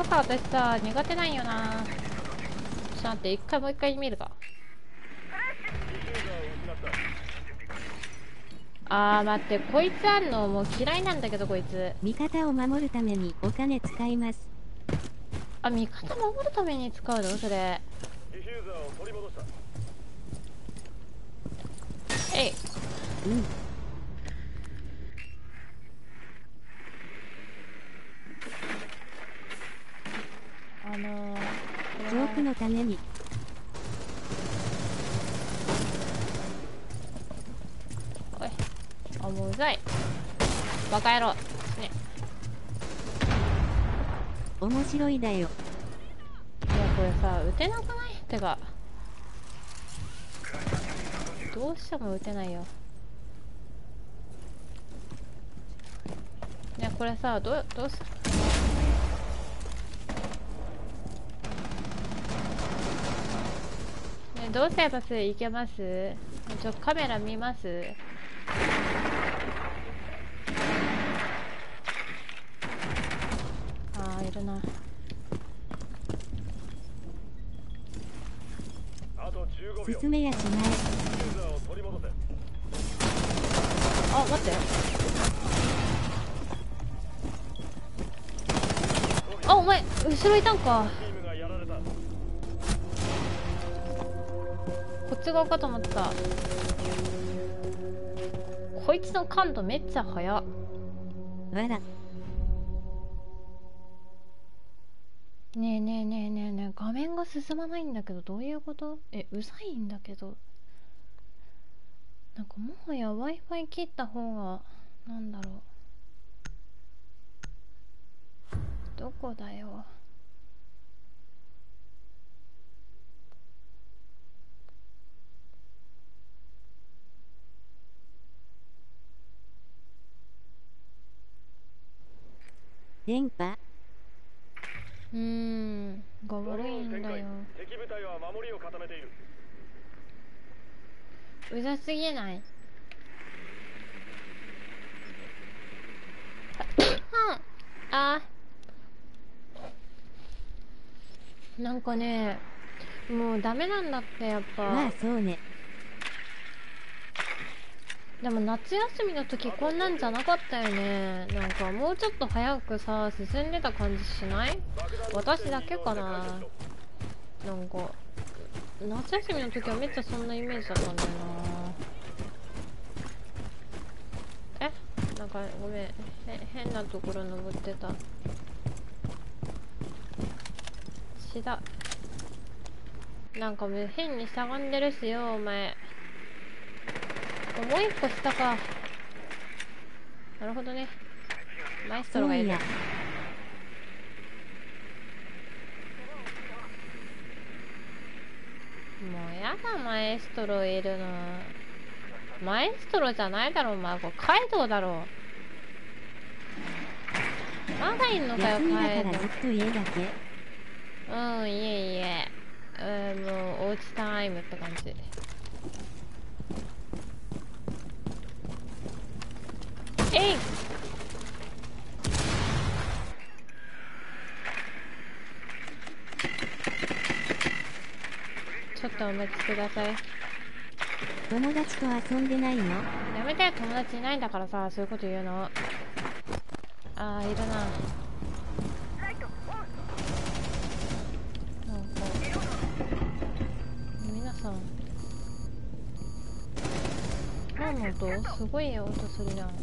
さ、私さ苦手なんよな。ちょっと待って、一回もう一回見るか。あー待って、こいつあんのもう嫌いなんだけど、こいつ。 味方を守るためにお金使います。 あ、味方守るために使うのそれ。 ディフューザーを取り戻した。 えい。 うん。 あのー、 ジョークのために。 おい。あ、もううざい。バカ野郎。ね。 面白いだよ。 いや、これさ、撃てなくない？てか。どうしても撃てないよ。いや、これさ、どう、どうす、ね、どうすればいけます？ちょ、カメラ見ます？あー、いるな。 あとじゅうごびょう。 進めやしない。 ディフューザーを取り戻せ。 あ、待って。あ、お前、後ろいたんか。 チームがやられた。 こっち側かと思った。こいつの感度めっちゃ速っ。 わら。 ねえねえねえねえねえ、画面が進まないんだけど、どういうこと？え、うざいんだけど。なんかもはや Wi-Fi 切った方が、なんだろう。どこだよ。 電波うーん、が悪いんだよ。 敵部隊は守りを固めている。 うざすぎない？あー、なんかね、もうダメなんだって、やっぱ。 まあそうね。 でも夏休みの時こんなんじゃなかったよね。なんかもうちょっと早くさ、進んでた感じしない？私だけかな。なんか夏休みの時はめっちゃそんなイメージだったんだよな。え、なんかごめん、へ変なところ登ってた。血だ。なんかもう変にしゃがんでるしよ、お前。もう一個下か。なるほどね。マエストロがいる。もうやだ、マエストロいるの。マエストロじゃないだろ、お前。これカイドウだろ。まだいんのかよ、 休みだカイドウ。 からずっと家だけ。 うん、いえいえ。うん、もうおうちタイムって感じ。えい！ちょっとお待ちください。 友達と遊んでないの？ やめて、友達いないんだからさ、そういうこと言うの。あー、いるな。なんか皆さん何の音？すごい音するじゃん。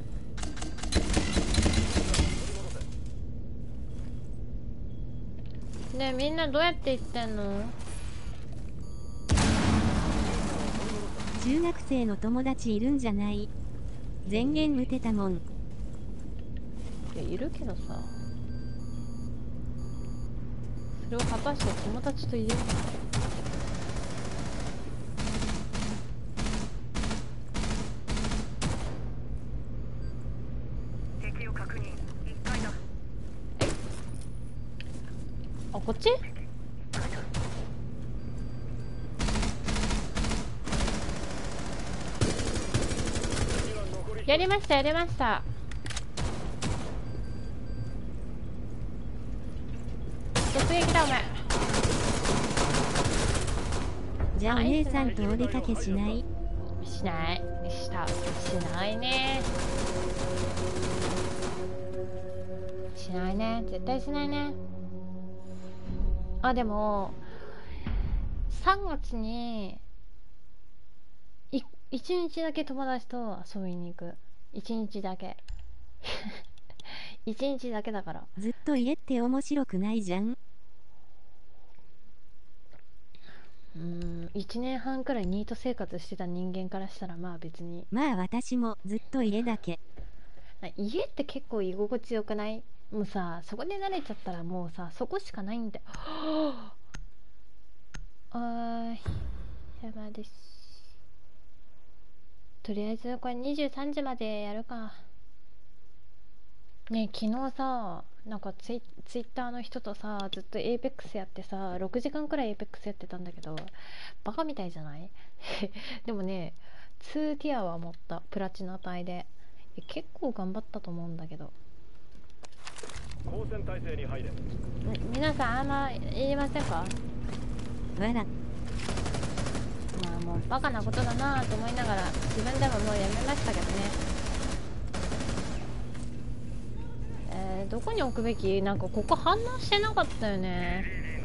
ねえ、みんなどうやって行ってんの？ 中学生の友達いるんじゃない？前言打てたもん。 いや、いるけどさ、それを果たして友達と言えるの？ 敵を確認。いっかいだ。 あ、こっち？やりました、やりました。 撃だお前。 じゃあお姉さんとお出かけしない？ しないしたしないねしないね絶対しないね。あ、でもさんがつにいいちにちだけ友達と遊びに行く。いちにちだけいちにちだけだから。 ずっと家って面白くないじゃん。 うーんいちねんはんくらいニート生活してた人間からしたらまあ別に。 まあ私もずっと家だけ。 家って結構居心地よくない？もうさ、そこで慣れちゃったらもうさ、そこしかないんだよ。あーやばいです。とりあえずこれにじゅうさんじまでやるか。ねえ昨日さ、なんかツイツイッターの人とさずっとエイペックスやってさろくじかんくらいエイペックスやってたんだけど、バカみたいじゃない？でもねにティアは持った。プラチナ帯で結構頑張ったと思うんだけど。 交戦態勢に入れ。 皆さんあんま言いませんか？ わら。 まあもうバカなことだなと思いながら自分でももうやめましたけどね。えー、どこに置くべき？なんかここ反応してなかったよね。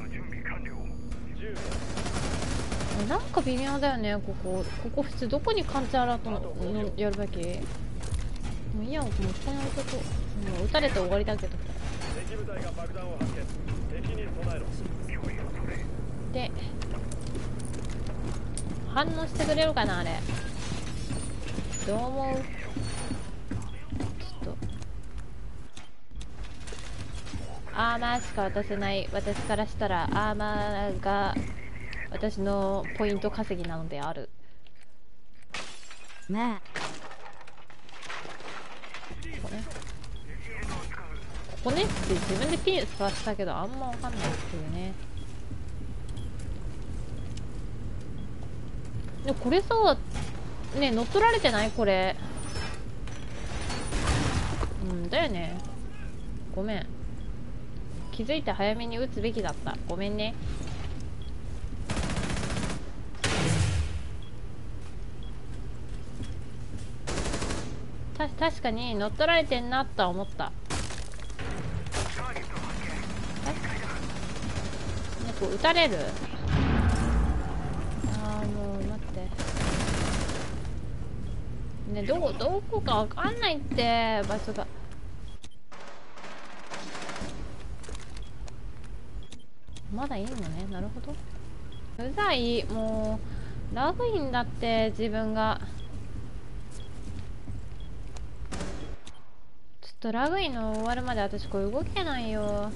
えなんか微妙だよねここ。ここ普通どこに感知アラートののやるべき？もういいや、もうこの男もう撃たれて終わりだけど。 敵部隊が爆弾を発見。敵に備えろ。 で反応してくれるかなあれ。どう思う？ちょっとアーマーしか渡せない。私からしたらアーマーが私のポイント稼ぎなのである。 まあここねここねって自分でピン刺したけどあんま分かんないっていうね。でこれさね乗っ取られてないこれ？うんだよね。ごめん、気づいて早めに撃つべきだった。ごめんね。た確かに乗っ取られてんなとは思った。え、ね、こう撃たれる？あーもう待ってね、どこどこかわかんないって場所が。まだいいのね。なるほど。うざい。もうラグインだって自分が。ちょっとラグインの終わるまで私これ動けないよ。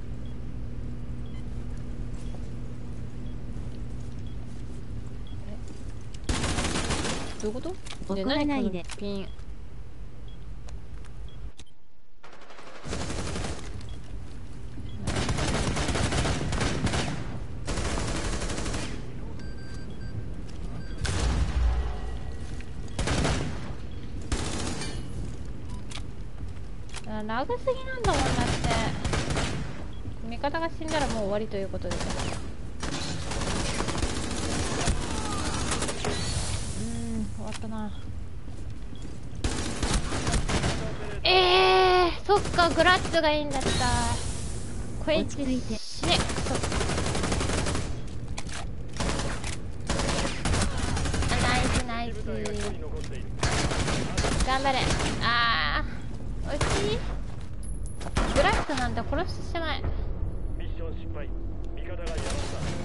どういうこと？ 怒らないで。 ピンラグすぎなんだもんだって。味方が死んだらもう終わりということで。うん終わったな。えー、そっかグラッツがいいんだった。こいつ死ね。そっナイスナイス頑張れ。あー惜しい。グラッツなんて殺してしまえ。 ミッション失敗。味方がやられた。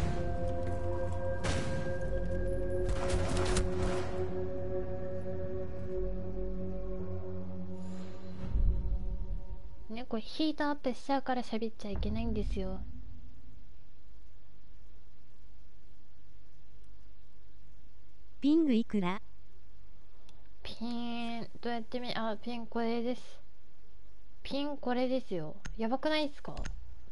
ね、これヒートアップしちゃうから喋っちゃいけないんですよ。 ピングいくら？ ピンどうやってみあピンこれです。ピンこれですよ。やばくないですか？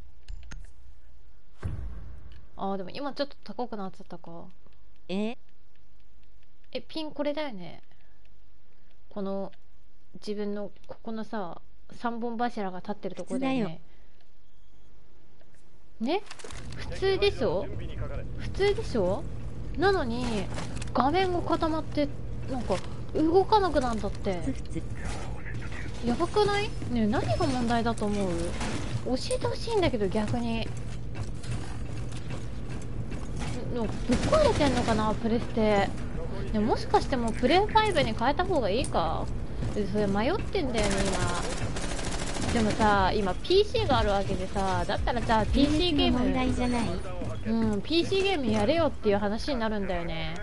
あーでも今ちょっと高くなっちゃったか。 ええピンこれだよね。この自分のここのささんぼん柱が立ってるところだよね。 ね、普通でしょ、 準備にかかれ。 普通でしょ。なのに画面が固まってなんか動かなくなったって。 つふつ。 やばくない？ねえ、何が問題だと思う？教えてほしいんだけど逆に。のぶっ壊れてんのかなプレステ。ね、もしかしてもうプレイファイブに変えた方がいいか？それ迷ってんだよね今。でもさ今 ピーシー があるわけでさ、だったらじゃあ ピーシー ゲーの問題ム、 じゃない。 うん ピーシー ゲームやれよっていう話になるんだよね。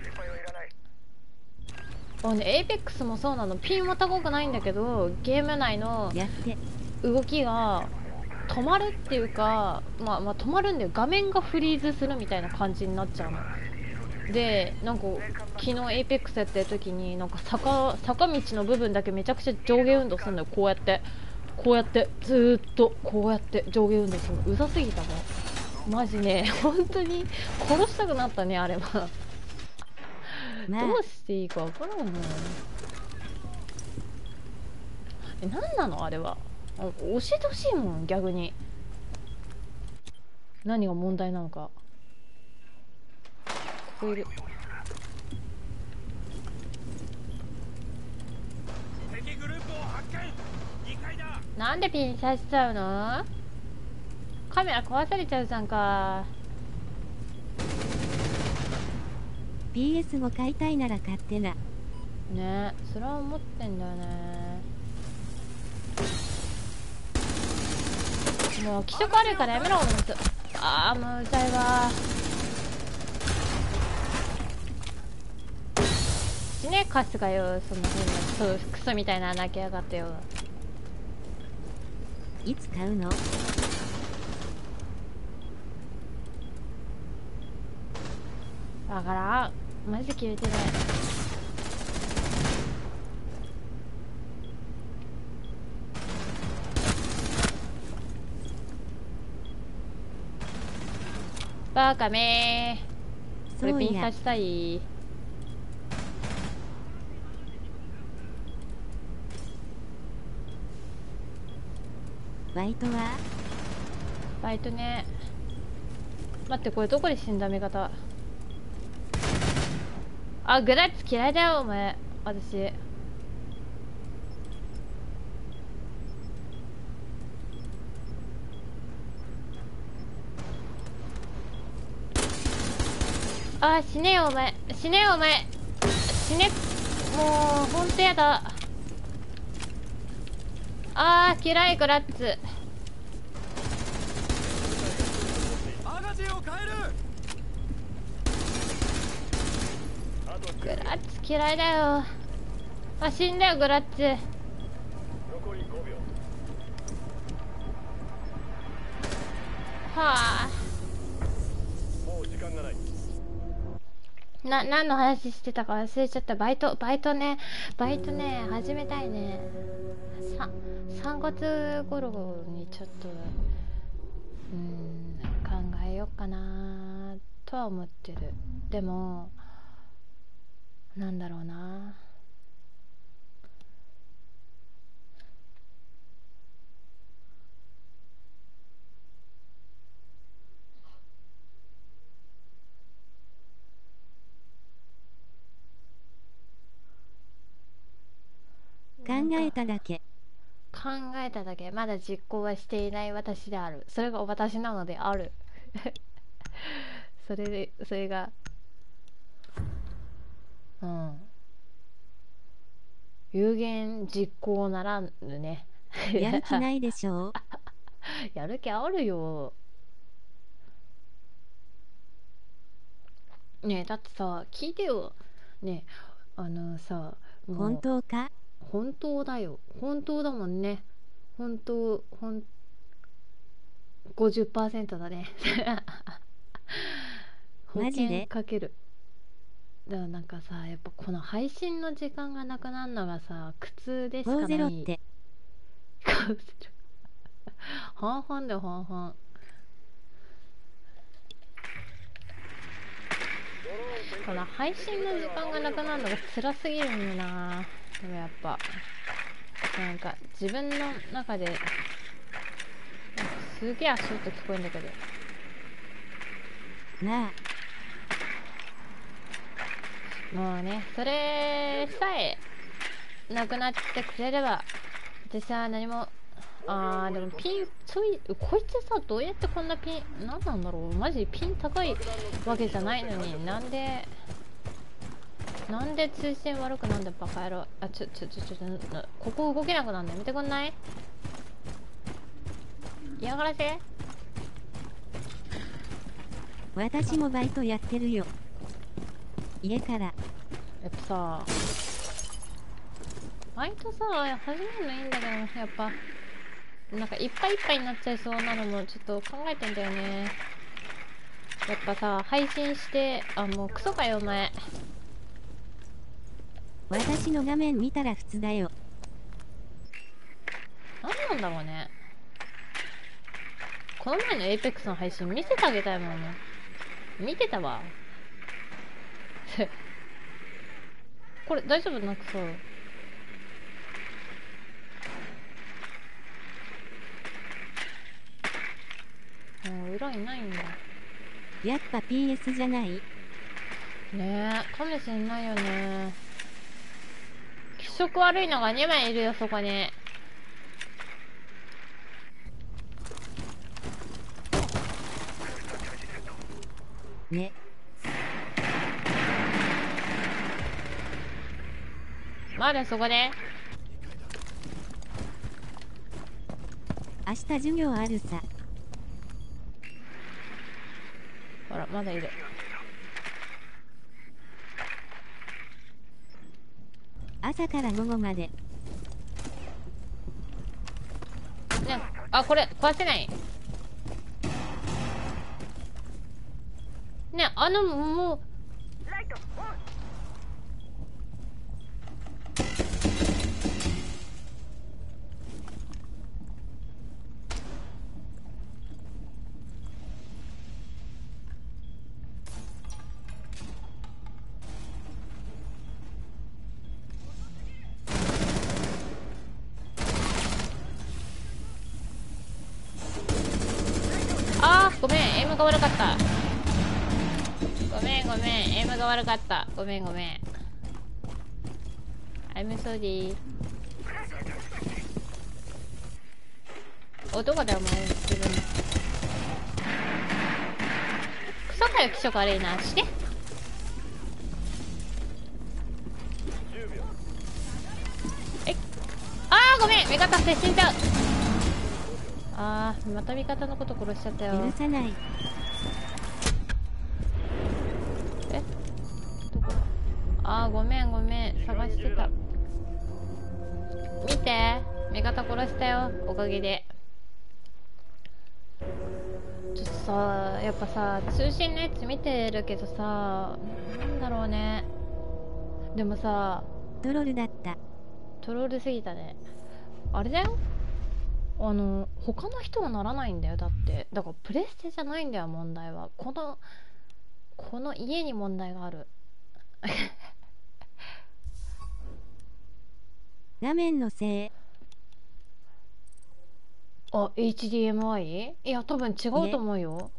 あね、エイペックスもそうなの。ピンは高くないんだけどゲーム内のやって動きが止まるっていうか、まあまあ止まるんだよ。画面がフリーズするみたいな感じになっちゃうので、なんか昨日エイペックスやってる時になんか坂坂道の部分だけめちゃくちゃ上下運動するのよ。こうやってこうやってずーっとこうやって上下運動するのうざすぎたもんマジね。本当に殺したくなったねあれは。 まあどうしていいかわからんの。え、何なのあれは。あ、教えてほしいもん逆に。何が問題なのか。ここいる。 敵グループを発見。にかいだ。 なんでピン刺しちゃうの？カメラ壊されちゃうじゃんか。 ピーエスファイブ 買いたいなら買ってな。 ね、それは思ってんだよね。もう気色悪いからやめろ。ああもううざいわ。死ねカスがよ。そんな変なそうクソみたいな穴開けやがってよ。 いつ買うの？ だからんマジ決めてない。バカめー。これそうやピン刺したい。 バイトは？ バイトね。待って、これどこで死んだ味方。あ、グラッツ嫌いだよお前。私あー、死ねよお前、死ねよお前、死ね。もうほんとやだ。あー嫌いグラッツ。 マガジンを変える。 グラッツ嫌いだよ。あ、死んだよグラッツ。 残りごびょう。 はあ。 もう時間がない。 な、何の話してたか忘れちゃった。バイト、バイトね、バイトね、始めたいね。さ、さんがつ頃にちょっと、うーん、考えようかなとは思ってる。でも、なんだろうな。 考えただけ。 考えただけ、まだ実行はしていない私である。それが私なのである。それで、それが、うん。有言実行ならぬね。 やる気ないでしょう？ やる気あるよ。ねえ、だってさ、聞いてよ。ねえ、あのさ、もう本当か？ 本当だよ。本当だもんね。本当、ほん、ごじゅっパーセント だね。保マジで険かける。だからなんかさ、やっぱこの配信の時間がなくなるのがさ、苦痛でしかない。 ごゼロって。 半々だよ、半々。この配信の時間がなくなるのが辛すぎるんだな。でもやっぱなんか自分の中でなんかすげえ足音聞こえんだけど。 なあ、 もうね、それさえなくなってくれれば私は何も。あーでもピンついこいつさ、どうやってこんなピンなんなんだろう、マジピン高いわけじゃないのに、なんでなんで通信悪くなんでバカ野郎。あ、ちょちょちょちょここ動けなくなんのやめてくんない？嫌がらせ？ 私もバイトやってるよ。家から。 やっぱさ、バイトさ始めるのいいんだけど、やっぱなんかいっぱいいっぱいになっちゃいそうなのもちょっと考えてんだよね。やっぱさ、配信して、あ、もうクソかよお前。 私の画面見たら普通だよ。 なんなんだろうね。この前のエイペックスの配信見せてあげたいもん。見てたわ。これ大丈夫？なんかさ、もう裏いないんだ。 やっぱ ピーエス じゃない？ ねえ、かもしんないよね。気色悪いのがにまいいるよ、そこに。 ね。 まだそこで。 明日授業あるさ。 ほら、まだいる。 朝から午後まで。 ね、あ、これ壊せない。ね、あの、もう、 ライトオン。 あー、ごめん、エイムが悪かった。ごめんごめん、エイムが悪かった。ごめんごめん。I'm sorry。お、どこだよ、お前。自分。クソかよ、気色悪いな。して。え、あー、ごめん、味方接近ちゃう。あー、また味方のこと殺しちゃったよ。 許さない。 え、どこ？あー、ごめんごめん、探してた。見て、味方殺したよ、おかげで。ちょっとさ、やっぱさ、通信のやつ見てるけどさ、なんだろうね。でもさ、 トロルだった。 トロールすぎたね。あれだよ、あの他の人はならないんだよ。だってだからプレステじゃないんだよ、問題は。このこの家に問題がある。 画面のせい。 あ、エイチディーエムアイ？ いや、多分違うと思うよ。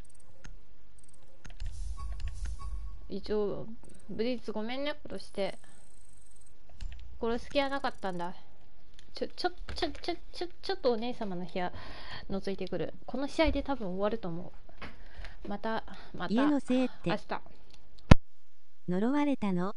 一応ブリーツごめんね、ことして殺す気はなかったんだ。ちょちょちょちょちょちょっとお姉様の部屋覗いてくる。この試合で多分終わると思う。またまた家のせいって明日。 呪われたの？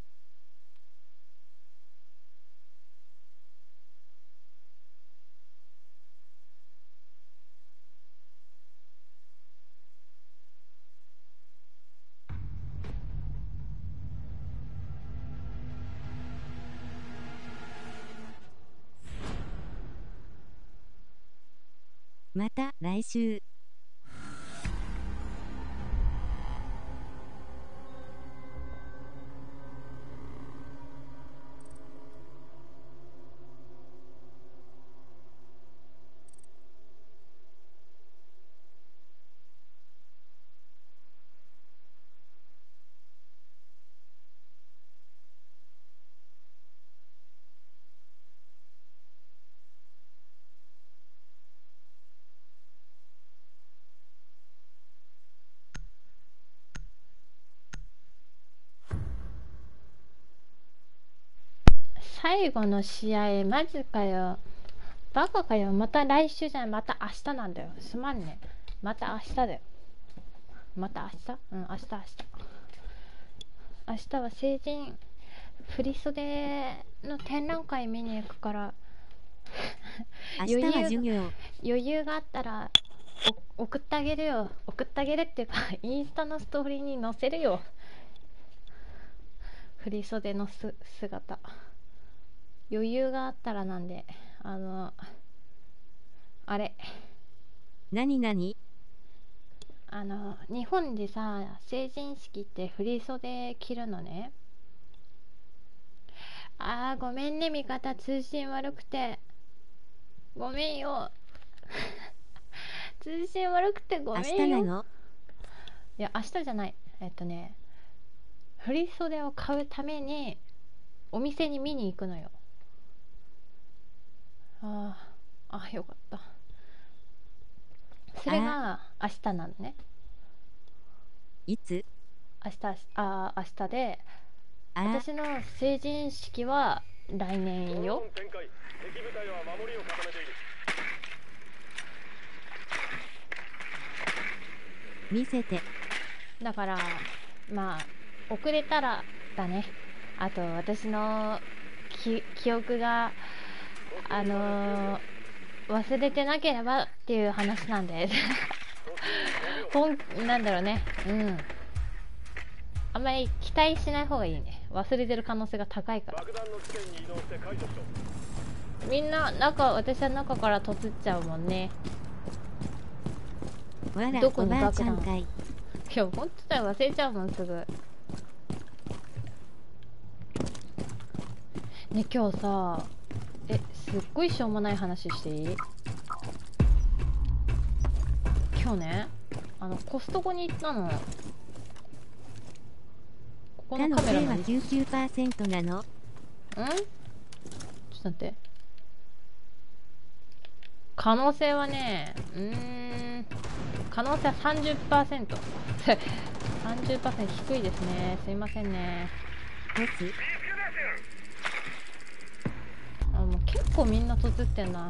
また来週。 最後の試合マジかよ。バカかよ。また来週じゃない、また明日なんだよ。すまんね。また明日だよ。また明日、うん、明日明日明日は成人振り袖の展覧会見に行くから、 明日は授業。 余裕があったらお送ってあげるよ。送ってあげるっていうかインスタのストーリーに載せるよ。振り袖のす姿余裕があったらなんで、あのあれ何何あの日本でさ、成人式って振り袖着るのね。あーごめんね味方、通信悪くてごめんよ通信悪くてごめんよ。 明日なの？ いや明日じゃない、えっとね振り袖を買うためにお店に見に行くのよ。あーあよかった。それが明日なのね。 いつ？ 明日あ明日で、 あ私の成人式は来年ドロよ。 ーン展開。敵部隊は守りを固めている。 見せて。 だからまあ遅れたらだね。あと私のき記憶があのー忘れてなければっていう話なんでほんなんだろうね、うんあんまり期待しない方がいいね。忘れてる可能性が高いから。 爆弾の地点に移動して解除しろ。 みんな中、私は中からとつっちゃうもんね。 わらどこにおばあちゃん爆弾かい。 いやほんとだよ、忘れちゃうもんすぐね。今日さ、えすっごいしょうもない話していい？今日ね、あのコストコに行ったの。ここ他ののカメラのせいは きゅうじゅっパーセント なの？ ん？ちょっと待って。可能性はね、うーん、可能性は さんじゅっパーセント。さんじゅっパーセント 低いですね。すいませんね。 ボス？ あ、もう結構みんなとつってんな。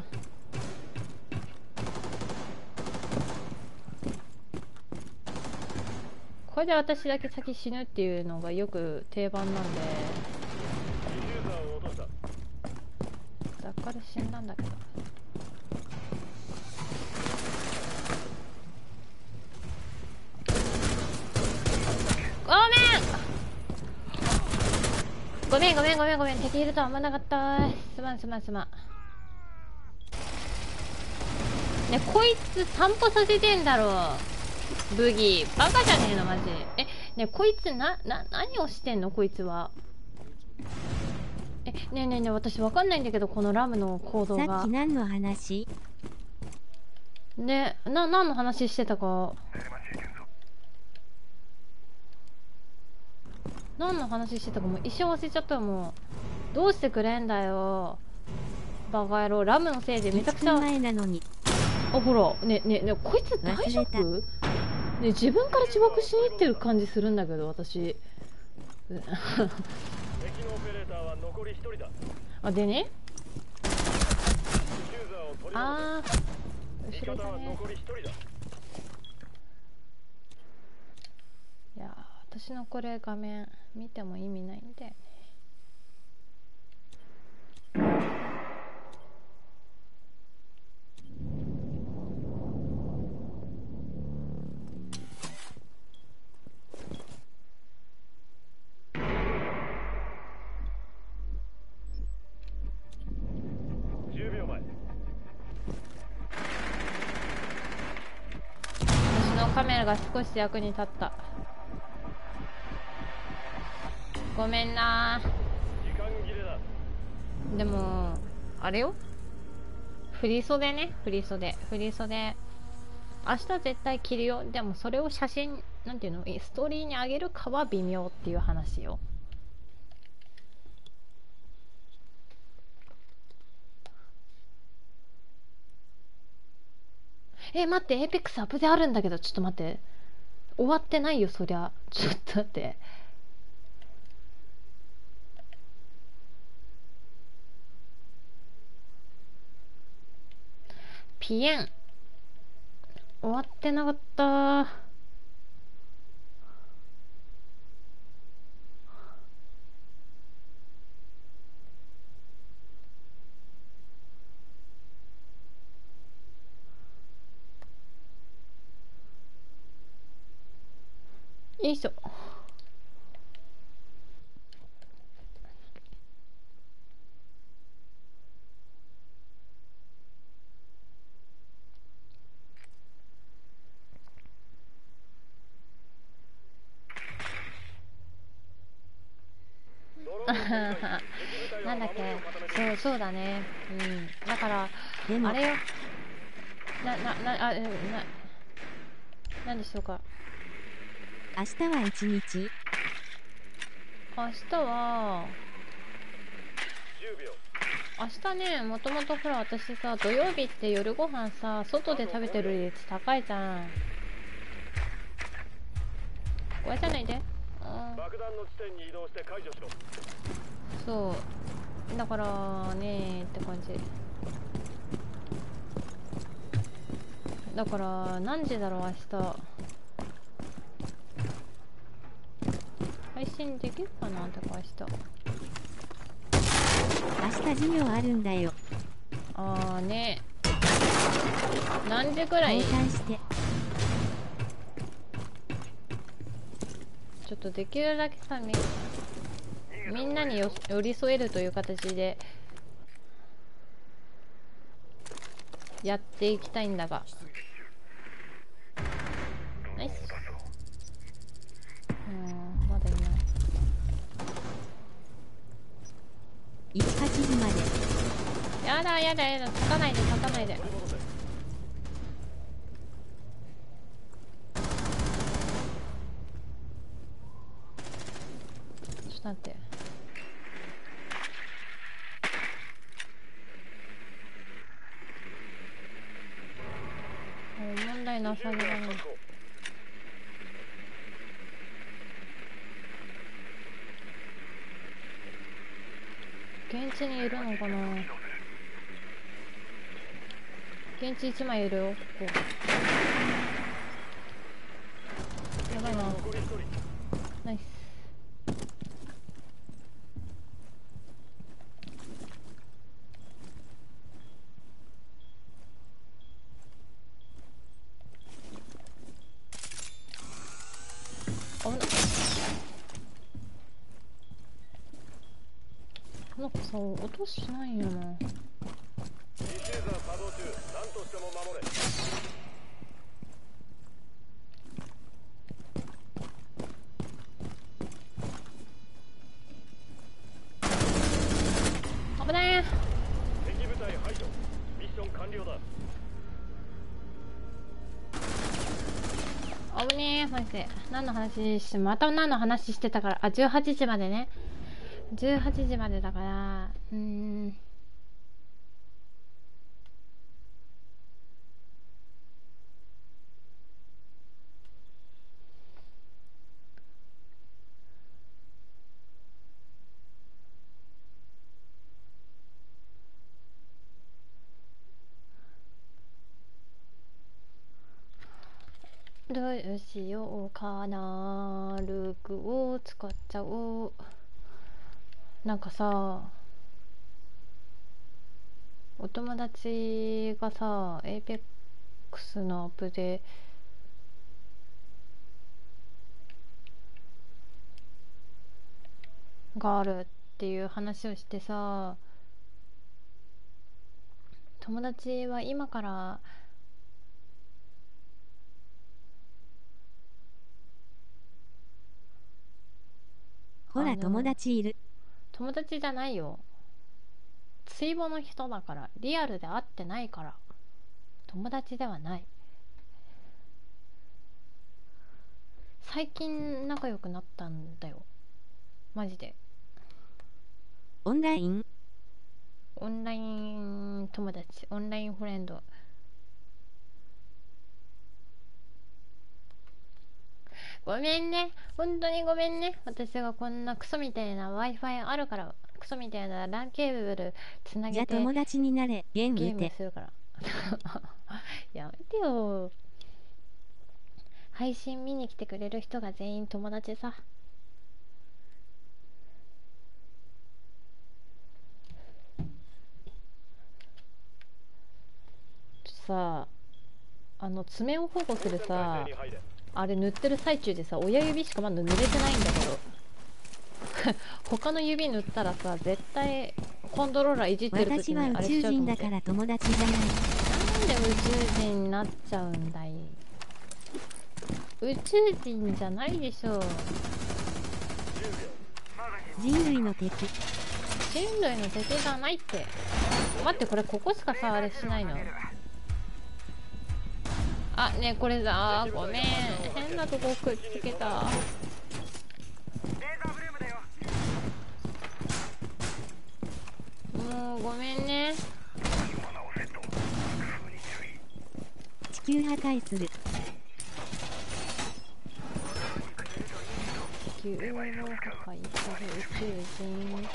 これで私だけ先死ぬっていうのがよく定番なんで。 ディフューザーを落とした。 雑貨で死んだんだけど。ごめんごめんごめんごめん、敵いるとは思わなかった。すまんすまんすまん。ね、こいつ散歩させてんだろブギー。バカじゃねえのマジ。え、ね、こいつな、な、何をしてんのこいつは。え、ねえねえねえ、私わかんないんだけど、このラムの行動が。 さっき何の話？ ね、な、何の話してたか。何の話してたかもう一生忘れちゃったよ。もうどうしてくれんだよバカ野郎。ラムのせいでめちゃくちゃ。 いっぷんまえなのに。 あ、ほらねねね、こいつ大丈夫ね。自分から自爆しに行ってる感じするんだけど私敵のオペレーターは残りひとりだ。 あ、でね、 ディフューザーを取りあー味方は後ろだね。 残りひとりだ。 いや私のこれ画面見ても意味ないんだよね。 じゅうびょうまえ。 私のカメラが少し役に立った。ごめんな。 時間切れだ。 でもあれよ、振り袖ね、振り袖振り袖明日絶対着るよ。でもそれを写真なんていうの、ストーリーに上げるかは微妙っていう話よ。え待って、エーペックスアップであるんだけど、ちょっと待って、終わってないよそりゃ。ちょっと待って、 ピエン終わってなかった。よいしょ。あははなんだっけ、そうそうだね。うんだからでもあれよ、なななあうんななんでしょうか。 明日は一日明日はじゅうびょう。 明日ね、もともとほら私さ、土曜日って夜ご飯さ外で食べてる率高いじゃん。これじゃないで。あ爆弾の地点に移動して解除しろ。 そうだからねって感じだから。何時だろう明日。配信できるかな。てか明日明日授業あるんだよ。 あーね。何時ぐらい。 交換してちょっとできるだけさ、みみんなによ寄り添えるという形でやっていきたいんだが。ナイス。うんまだいない。 いち、はちじまで。 やだやだやだ、立たないで立たないで。ちょっと待って。もう問題なさげだね。現地にいるのかな。現地いちまいいるよここ。やばいな。ナイス。危ない。なんかさ音しないよな。 ディフューザー作動中。何としても守れ。 危ない。 敵部隊排除。ミッション完了だ。 危ねえマジで。何の話してまた何の話してたから。あじゅうはちじまでね。じゅうはちじまでだから。うーんどうしようかな。ルークを使っちゃおう。なんかさお友達がさエイペックスのアップでがあるっていう話をしてさ、友達は今からほらあの友達いる。 友達じゃないよ、追母の人だから。リアルで会ってないから友達ではない。最近仲良くなったんだよマジで。 オンラインオンライン友達、オンラインフレンド。ごめんね、本当にごめんね。私がこんなクソみたいな Wi-Fi あるから、クソみたいなランケーブルつなじゃげて友達になれ。ゲームゲー打て。 ムするからやめてよ。配信見に来てくれる人が全員友達さ。さあ、あの爪を保護するさ、あれ塗ってる最中でさ、親指しかまだ塗れてないんだけど他の指塗ったらさ、絶対コントローラーいじってる時私は宇にあれし宙人ちゃうと思って。 だから友達じゃない。 なんで宇宙人になっちゃうんだい。宇宙人じゃないでしょう。 人類の敵。 人類の敵じゃないって。待って、これここしかさあれしないの。あ、ねえこれさ、ごめん、変なとこくっつけた。 レーザーブルームだよ。 もうごめんね。 地球破壊する。 地球を破壊する宇宙人。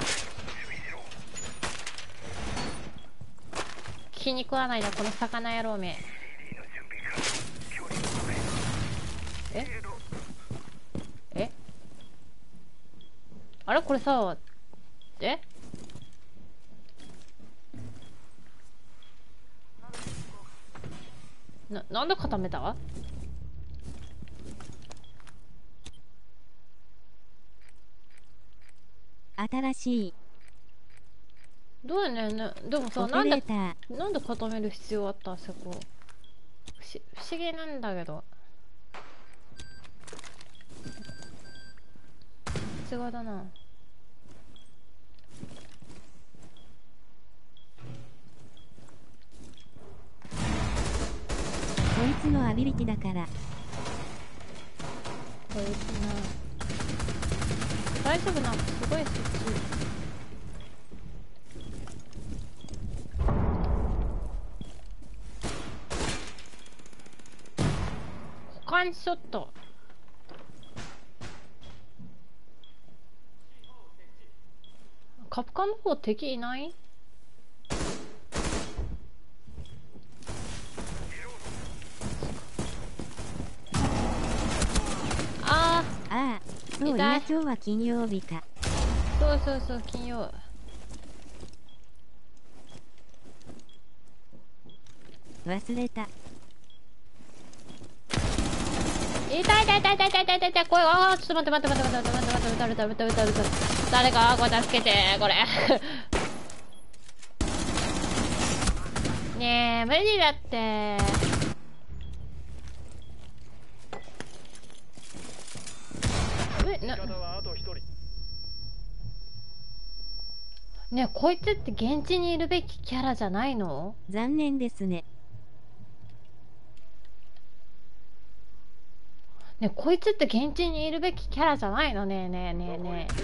気に食わないなこの魚野郎め。ええあれこれさ、えな、なんで固めた？ 新しいどうやねんね。でもさ、 オなんでペレーター。 なんで固める必要あったんそこ。不思不思議なんだけど。必要だな。 こいつのアビリティだから。 こいつな。大丈夫なの？すごいそっち。股間ショット。カプカンの方敵いない？あああ、そうい痛いや今日は金曜日か。 ー、そうそうそう金曜。 忘れた。 痛い痛い痛い痛い痛い痛い痛い痛い。これ、あーちょっと待って待って待って待って待って待って待って待って待って待って待って。誰かこれ助けてこれねえ無理だって。えな味方はあと一人。 ねえこいつって現地にいるべきキャラじゃないの？ 残念ですね。 ねえこいつって現地にいるべきキャラじゃないの？ねえねえねえねえ。 敵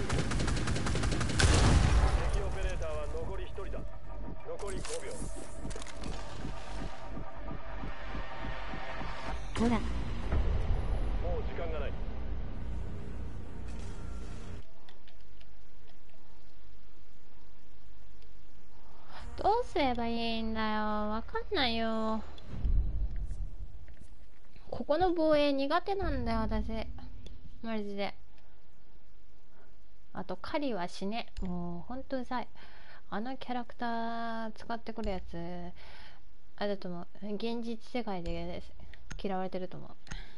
オペレーターは残り一人だ。残りごびょう。 ほら、 もう時間がない。 どうすればいいんだよ。わかんないよ。ここの防衛苦手なんだよ私マジで。あと狩りは死ね。もうほんとうざい。あのキャラクター使ってくるやつあれだと思う。現実世界で嫌われてると思う。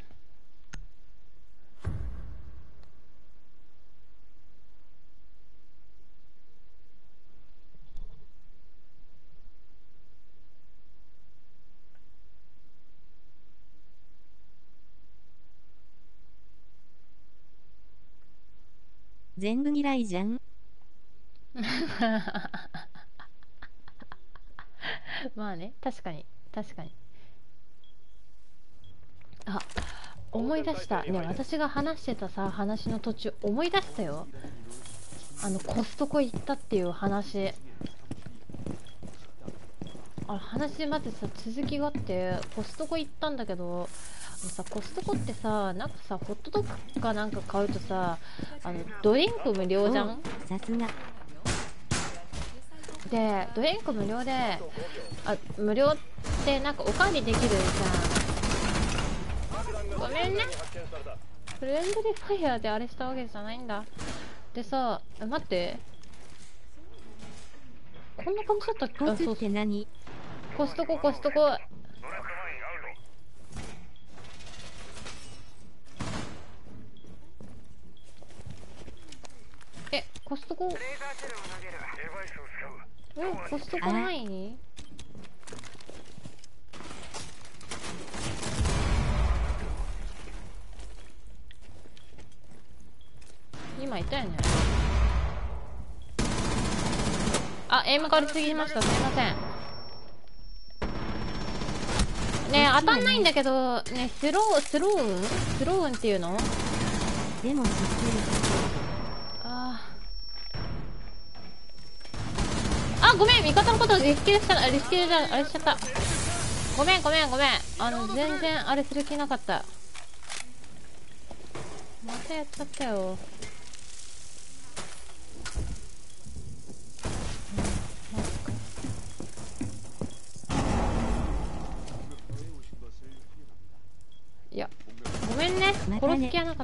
全部嫌いじゃん。 まあね確かに確かに。あ思い出したね。私が話してたさ話の途中思い出したよ。あのコストコ行ったっていう話。あ話まずさ続きがあって、コストコ行ったんだけど、あのさコストコってさなんかさホットドッグかなんか買うとさあのドリンク無料じゃん。 さすが。 でドリンク無料で、あ、無料ってなんかおかわりできるじゃん。ごめんね。フレンドリーファイヤーであれしたわけじゃないんだ。でさ、え待って、こんな感じだったっけ。 コスっあ、そうそう、 て何？ コストココストコ。え、コストコ、 レーザーシェルを投げる。デバイスを使う。 え、コストコない？今いたよね。あ、エイム変わりすぎました。すいません。ねえ、当たんないんだけど、ね、スロー、スロー運スロー運っていうの？ でも知ってる。 あー。あ、ごめん、味方のことリスケした、リスケじゃ、あれしちゃった。ごめん、ごめん、ごめん。あの、全然あれする気なかった。またやっちゃったよ。いや、ごめんね。 またね殺す気はなかった。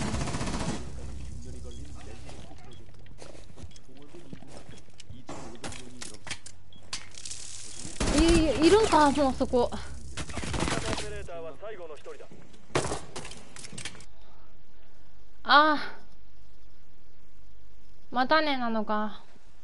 い、いるんか、もうそこ。 オペレーターは最後の一人だ。 ああ。またねなのか。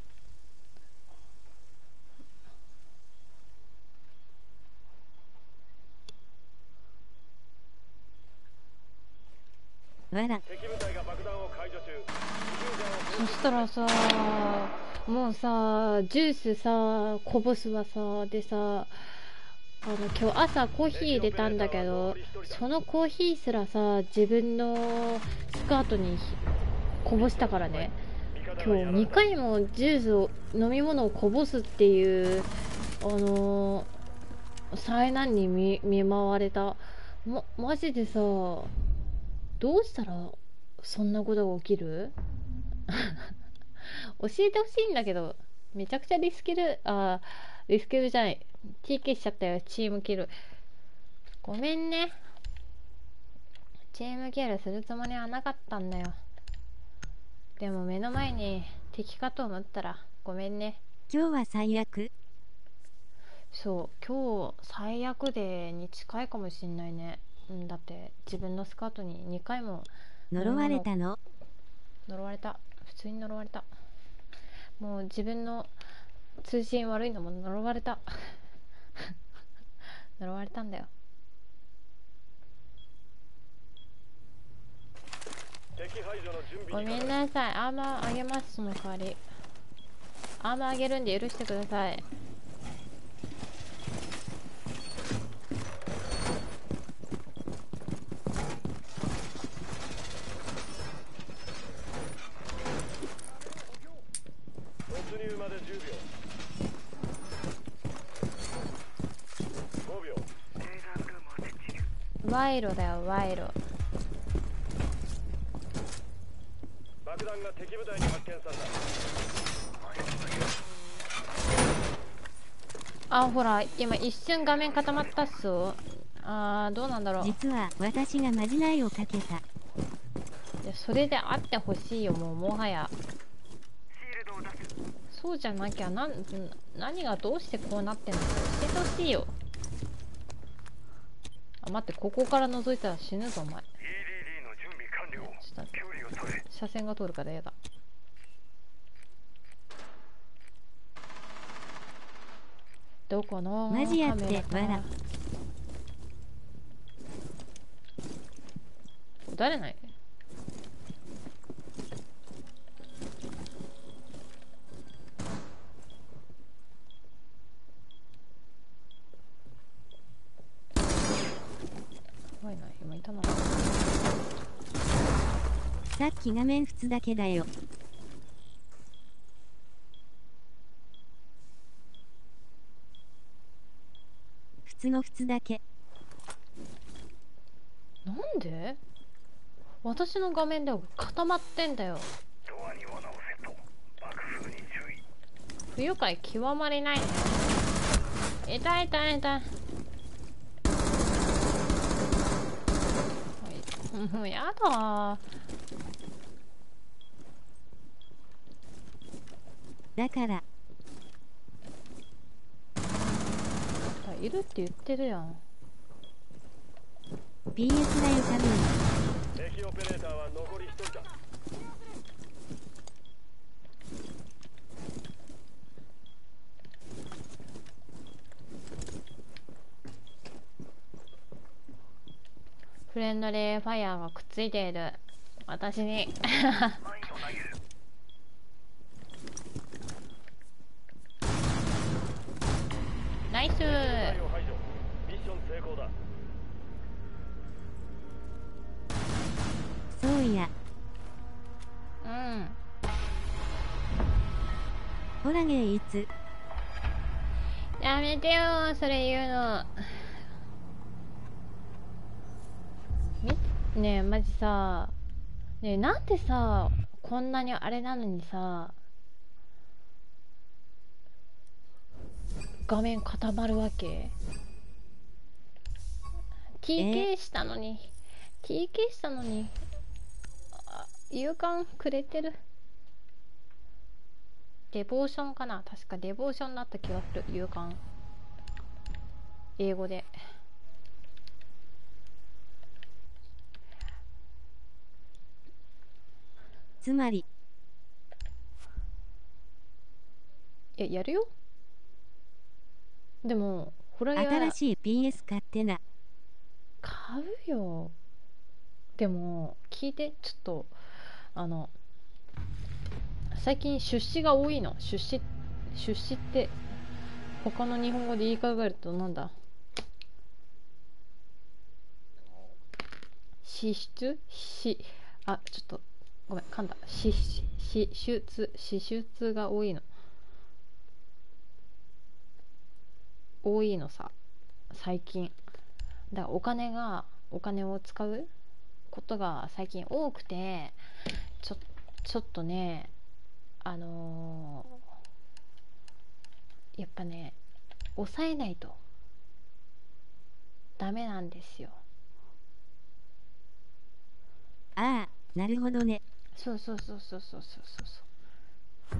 わら。 敵部隊が爆弾を解除中。 そしたらさ、もうさ、ジュースさ、こぼすわさ、でさ、あの、今日朝コーヒー入れたんだけど、そのコーヒーすらさ、自分のスカートにこぼしたからね。今日にかいもジュースを、飲み物をこぼすっていう、あのー、災難に見、見舞われた。ま、マジでさ、どうしたらそんなことが起きる？教えてほしいんだけど、めちゃくちゃリスキル、あー、リスキルじゃない。ティーケー しちゃったよ、チームキル。ごめんね。チームキルするつもりはなかったんだよ。でも目の前に敵かと思ったら、ごめんね。 今日は最悪。 そう、今日最悪デーに近いかもしんないね。うん、だって自分のスカートににかいも呪われたの？ 呪われた。普通に呪われた。もう自分の通信悪いのも呪われた。呪われたんだよ。 敵排除の準ご備にめんなさい。アーマーあげます。その代わりアーマーあげるんで許してください。 突入までじゅうびょう。ごびょう。 レーザールームを設置中。 賄賂だよ、賄賂。 爆弾が敵部隊に発見された。 あ、ほら、今一瞬画面固まったっすよ。あー、どうなんだろう。い実は私がまじないをかけた。 や、それであってほしいよ、もう、もはや。 シールドを出す。 そうじゃなきゃ、なん、何がどうしてこうなってんのか教えてほしいよ。あ、待って、ここから覗いたら死ぬぞ、お前。 イーディーディー の準備完了。 ちょっと待って、 距離を取れ。 車線が通るからやだ。どこのマジやってカメラかわら。 誰ない？怖いな、今いたな。 さっき画面普通だけだよ。普通の普通だけ。 なんで？私の画面では固まってんだよ。 ドアに罠をセット。爆風に注意。 不愉快極まりない。痛い痛い痛い。もうやだー。 だからいるって言ってるやん。 ピーエス だよ多分。 敵オペレーターは残りひとりだ。 フレンドリーファイヤーがくっついている私にナイスー。 敵を排除。ミッション成功だ。 そういやうん。 ホラゲーいつやめてよーそれ言うの。みねえマジさ、ねえなんでさこんなにあれなのにさ画面固まるわけ。 ティーケー したのに ティーケー したのにあ勇敢くれてる。デボーションかな、確かデボーションだった気がする。勇敢英語で。 つまりいややるよ。でもホラゲは新しい ピーエス 買ってな。 買うよ。でも聞いてちょっとあの最近出資が多いの。出資出資って他の日本語で言い換えるとなんだ。支出しあちょっとごめん噛んだ。支支出支出が多いの。多いのさ最近。だからお金がお金を使うことが最近多くてちょちょっとねあのー、やっぱね抑えないとダメなんですよ。 ああなるほどね。 そうそうそうそうそうそうそう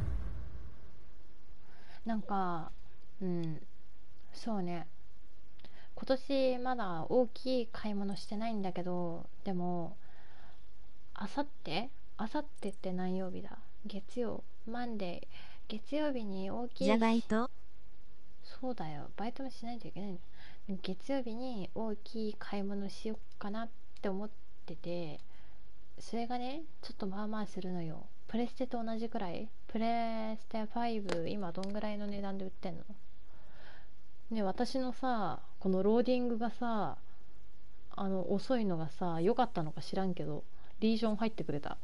なんかうんそうね今年まだ大きい買い物してないんだけど、でもあさってあさってって何曜日だ。月曜マンデー月曜日に大きい。 じゃバイト。 そうだよバイトもしないといけないんだよ。月曜日に大きい買い物しようかなって思ってて、それがねちょっとまあまあするのよ。プレステと同じくらい。プレステファイブ今どんぐらいの値段で売ってんのね。私のさこのローディングがさあの遅いのがさ良かったのか知らんけどリージョン入ってくれた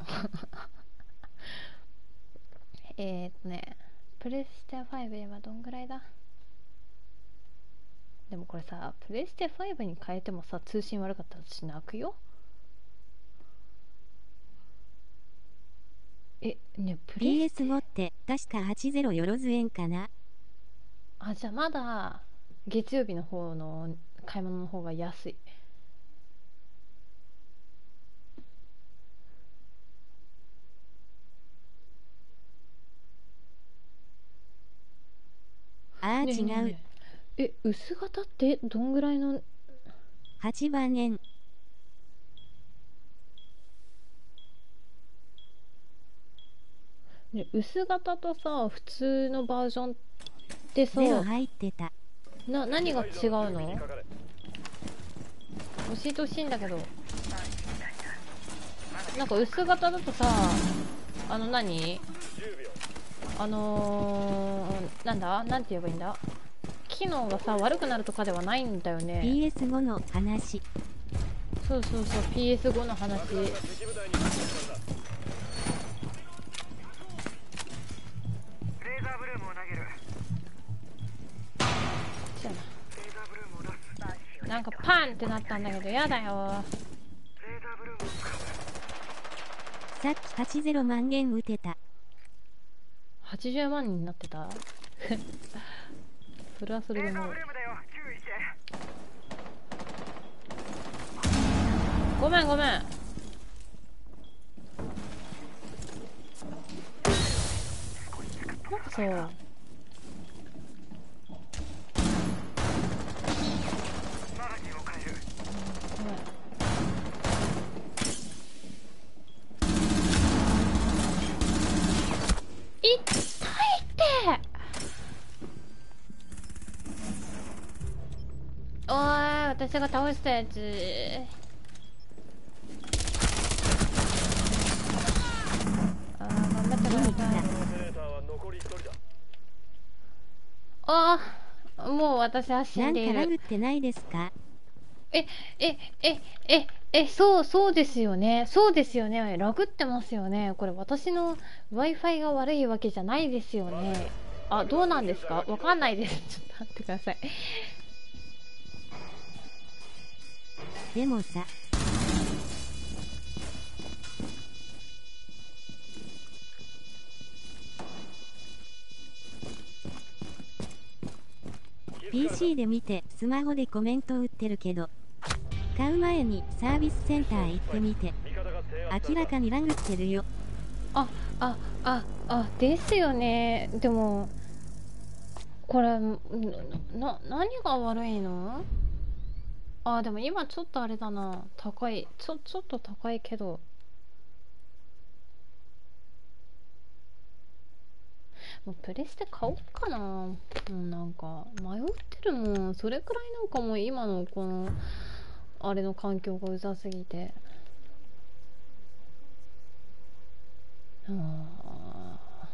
えーっとねプレステファイブ今どんぐらいだ。でもこれさプレステファイブに変えてもさ通信悪かったら私泣くよ。えねプレピーエスご って確かはちじゅうよろずえんかな。 あじゃあまだ月曜日の方の買い物の方が安い。 ああ違う、 ねえねえねええ薄型ってどんぐらいの。 はちまんえん。 ね、薄型とさ普通のバージョンってさゼロ入ってた。 な何が違うの教えてほしいんだけど。なんか薄型だとさあの何あのー、なんだなんて言えばいいんだ機能がさ悪くなるとかではないんだよね。 ピーエスご の話。 そうそうそう ピーエスご の話。 敵部隊に発見された。 レーザーブルームを投げる。 じゃレーザーブルームを出す。 あなんかパンってなったんだけどやだよ。 レーザーブルームを使う。 さっきはちじゅうまんえん打てた。 はちじゅうまんになってたそれはそれでも映像フレームだよ、注意して。 ごめんごめん。なんかさマガジンを変える。 ごめん痛いっておーい、私が倒したやつ。あー、頑張ってください。 オペレーターは残り一人だ。 あー、もう私は死なんんでいる。 かラグってないですか？ え、え、え、え、え、そう、そうですよね。そうですよね。ラグってますよね。これ私の Wi-Fi が悪いわけじゃないですよね。あ、どうなんですか？わかんないです。ちょっと待ってください。 でもさ、ピーシー で見てスマホでコメント打ってるけど、買う前にサービスセンター行ってみて、 味方が制圧された。 明らかにラグってるよ。 あ、あ、あ、あ、ですよね。でも、これ、んな、何が悪いの？あ、でも今ちょっとあれだな。高い。ちょ、ちょっと高いけど。もうプレステ買おうかな。もうなんか、迷ってるもん。それくらいなんかもう今のこの、あれの環境がうざすぎて。あ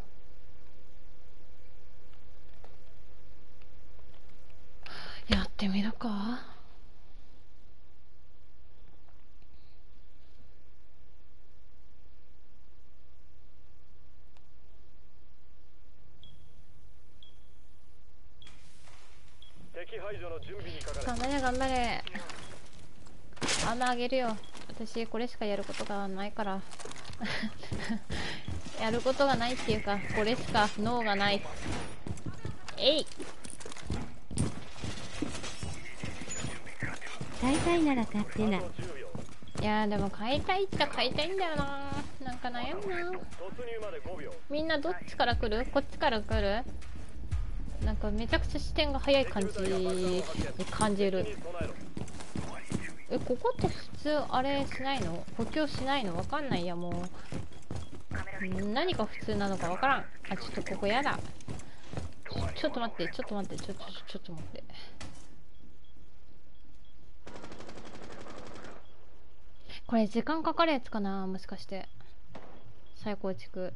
ーやってみるか。 敵排除の準備にかかれ。 頑張れ頑張れ。あんまあげるよ。私これしかやることがないからやることがないっていうか、これしか脳がない。えい。 買いたいなら買ってな。 じゅうびょう。 いやーでも買いたいっちゃ買いたいんだよな。なんか悩むな。 突入までごびょう。 みんなどっちから来る？こっちから来る？なんかめちゃくちゃ視点が早い感じに感じる。 敵に備えろ。 え、ここって普通あれしないの？補強しないの？わかんないやもう。何が普通なのかわからん。あ、ちょっとここやだ。ちょ、ちょっと待って、ちょっと待って、ちょ、ちょ、ちょっと待って。これ時間かかるやつかな？もしかして。再構築。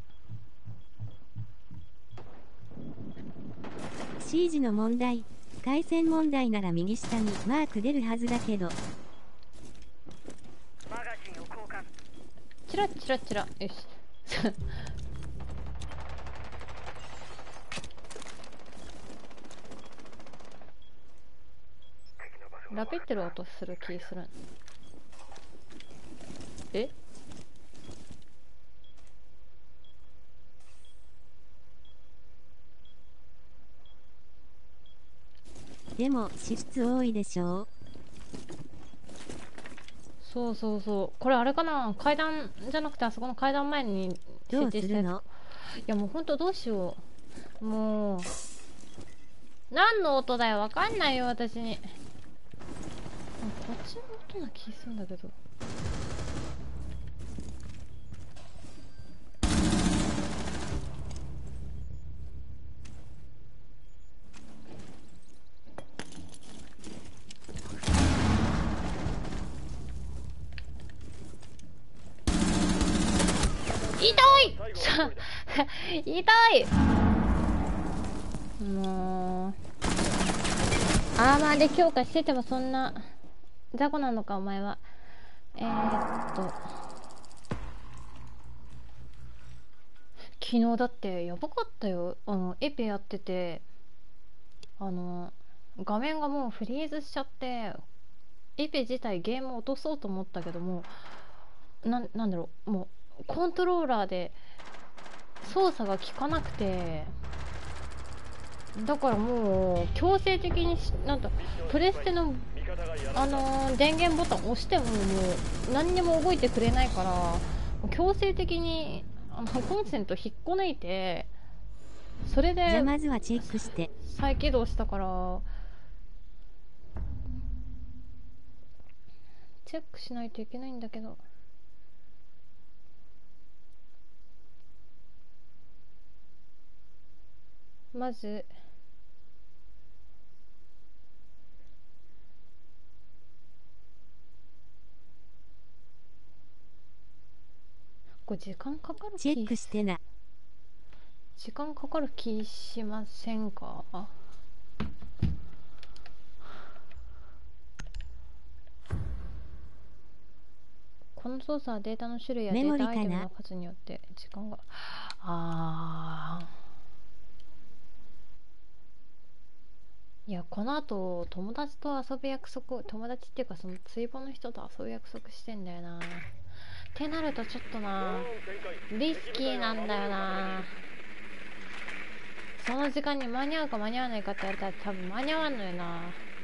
シージの問題、回線問題なら右下にマーク出るはずだけど、 マガジンを交換。 チラチラチラ。よし。ラペってる音する気する。え？ でも支出多いでしょう。 そうそうそう。これあれかな？階段じゃなくてあそこの階段前にどう設置したやつ。 するの？ いやもうほんとどうしよう。もう。何の音だよ。わかんないよ、私に。こっちの音な気するんだけど。痛い痛いもうアーマーで強化しててもそんな雑魚なのかお前は。えー、っと昨日だってやばかったよ。あのエペやっててあの画面がもうフリーズしちゃってエペ自体ゲーム落とそうと思ったけどもな、なんだろうもうコントローラーで操作が効かなくて、だからもう強制的にしなんかプレステのあのー電源ボタン押してももう何にも動いてくれないから、強制的にあのコンセント引っこ抜いて、それじゃあでまずはチェックして。 再起動したから、チェックしないといけないんだけど。まずこれ時間かかるチェッ気クしてな。 時間かかる気しませんか？この操作はデータの種類やデメモータアイリかなテムの数によって時間が、あー、いやこの後友達と遊ぶ約束、友達っていうかその追放の人と遊ぶ約束してんだよな。ってなるとちょっとなリスキーなんだよな。その時間に間に合うか間に合わないかって言われたら多分間に合わんのよな。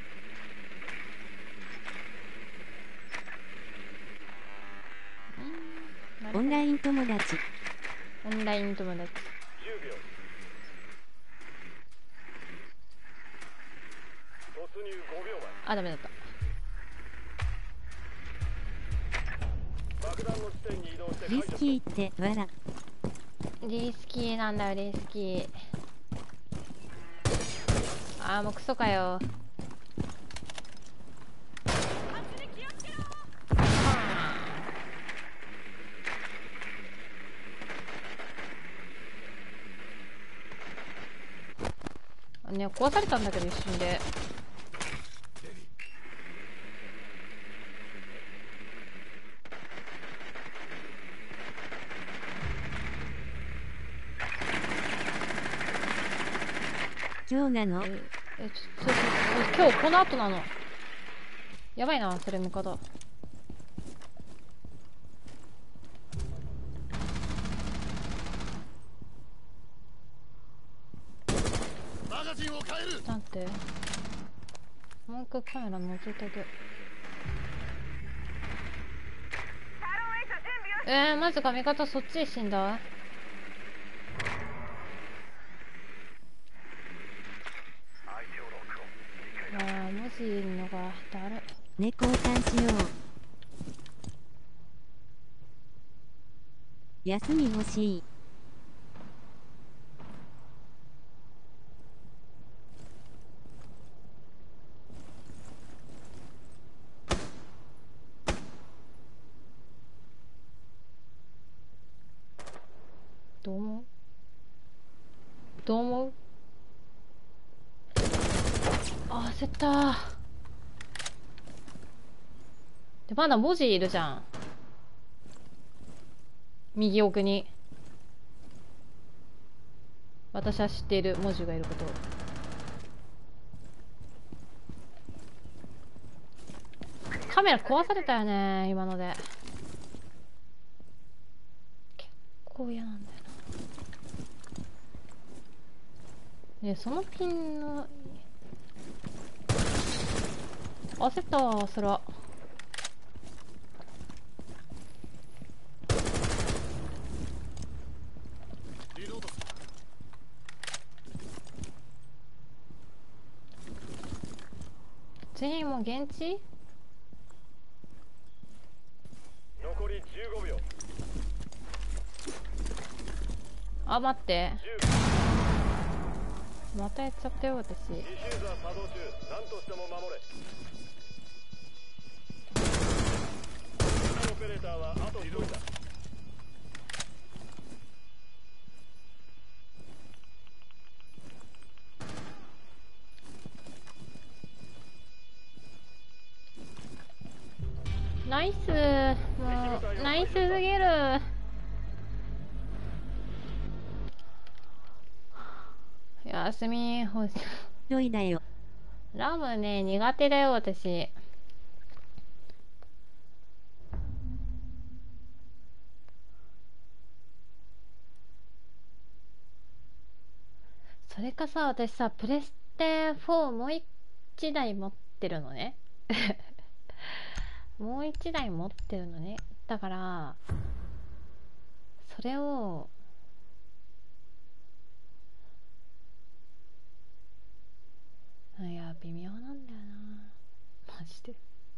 オンライン友達。 オンライン友達。 じゅうびょう。突入ごびょうまあ、ダメだった。 え。爆弾の地点に移動してリスキーってわら。 リスキーなんだよ、リスキー。あー、もうクソかよ。ね、壊されたんだけど一瞬で。 今日なの？ え、え、ちょ、ちょ、ちょ、今日この後なの。やばいな、それ味方。 マガジンを変える。 なんて。もう一回カメラ覗いてあげる。 タローエース準備をしえー、まずか味方そっちで死んだ。あー、文字いるのがだる。 ね、交換しよう。休み欲しい。 どう思う？どう思う？あー、焦ったー。で、まだ文字いるじゃん。右奥に。私は知っている文字がいることを。カメラ壊されたよね、今ので。結構嫌なんだよな。ね、そのピンの焦ったわ、それは。 リロードする。 全員もう現地？ 残りじゅうごびょう。 あ、待って。 じゅう。 またやっちゃったよ、私。 ディフューザー作動中。何としても守れ。オペレーターはあとひとりだ。 ナイス。もうナイスすぎる。休み欲しい。 ロイだよ。 ラムね、苦手だよ、私。 それかさ、私さプレステフォーもう一台持ってるのねもう一台持ってるのね。だからそれをいや微妙なんだよなマジで。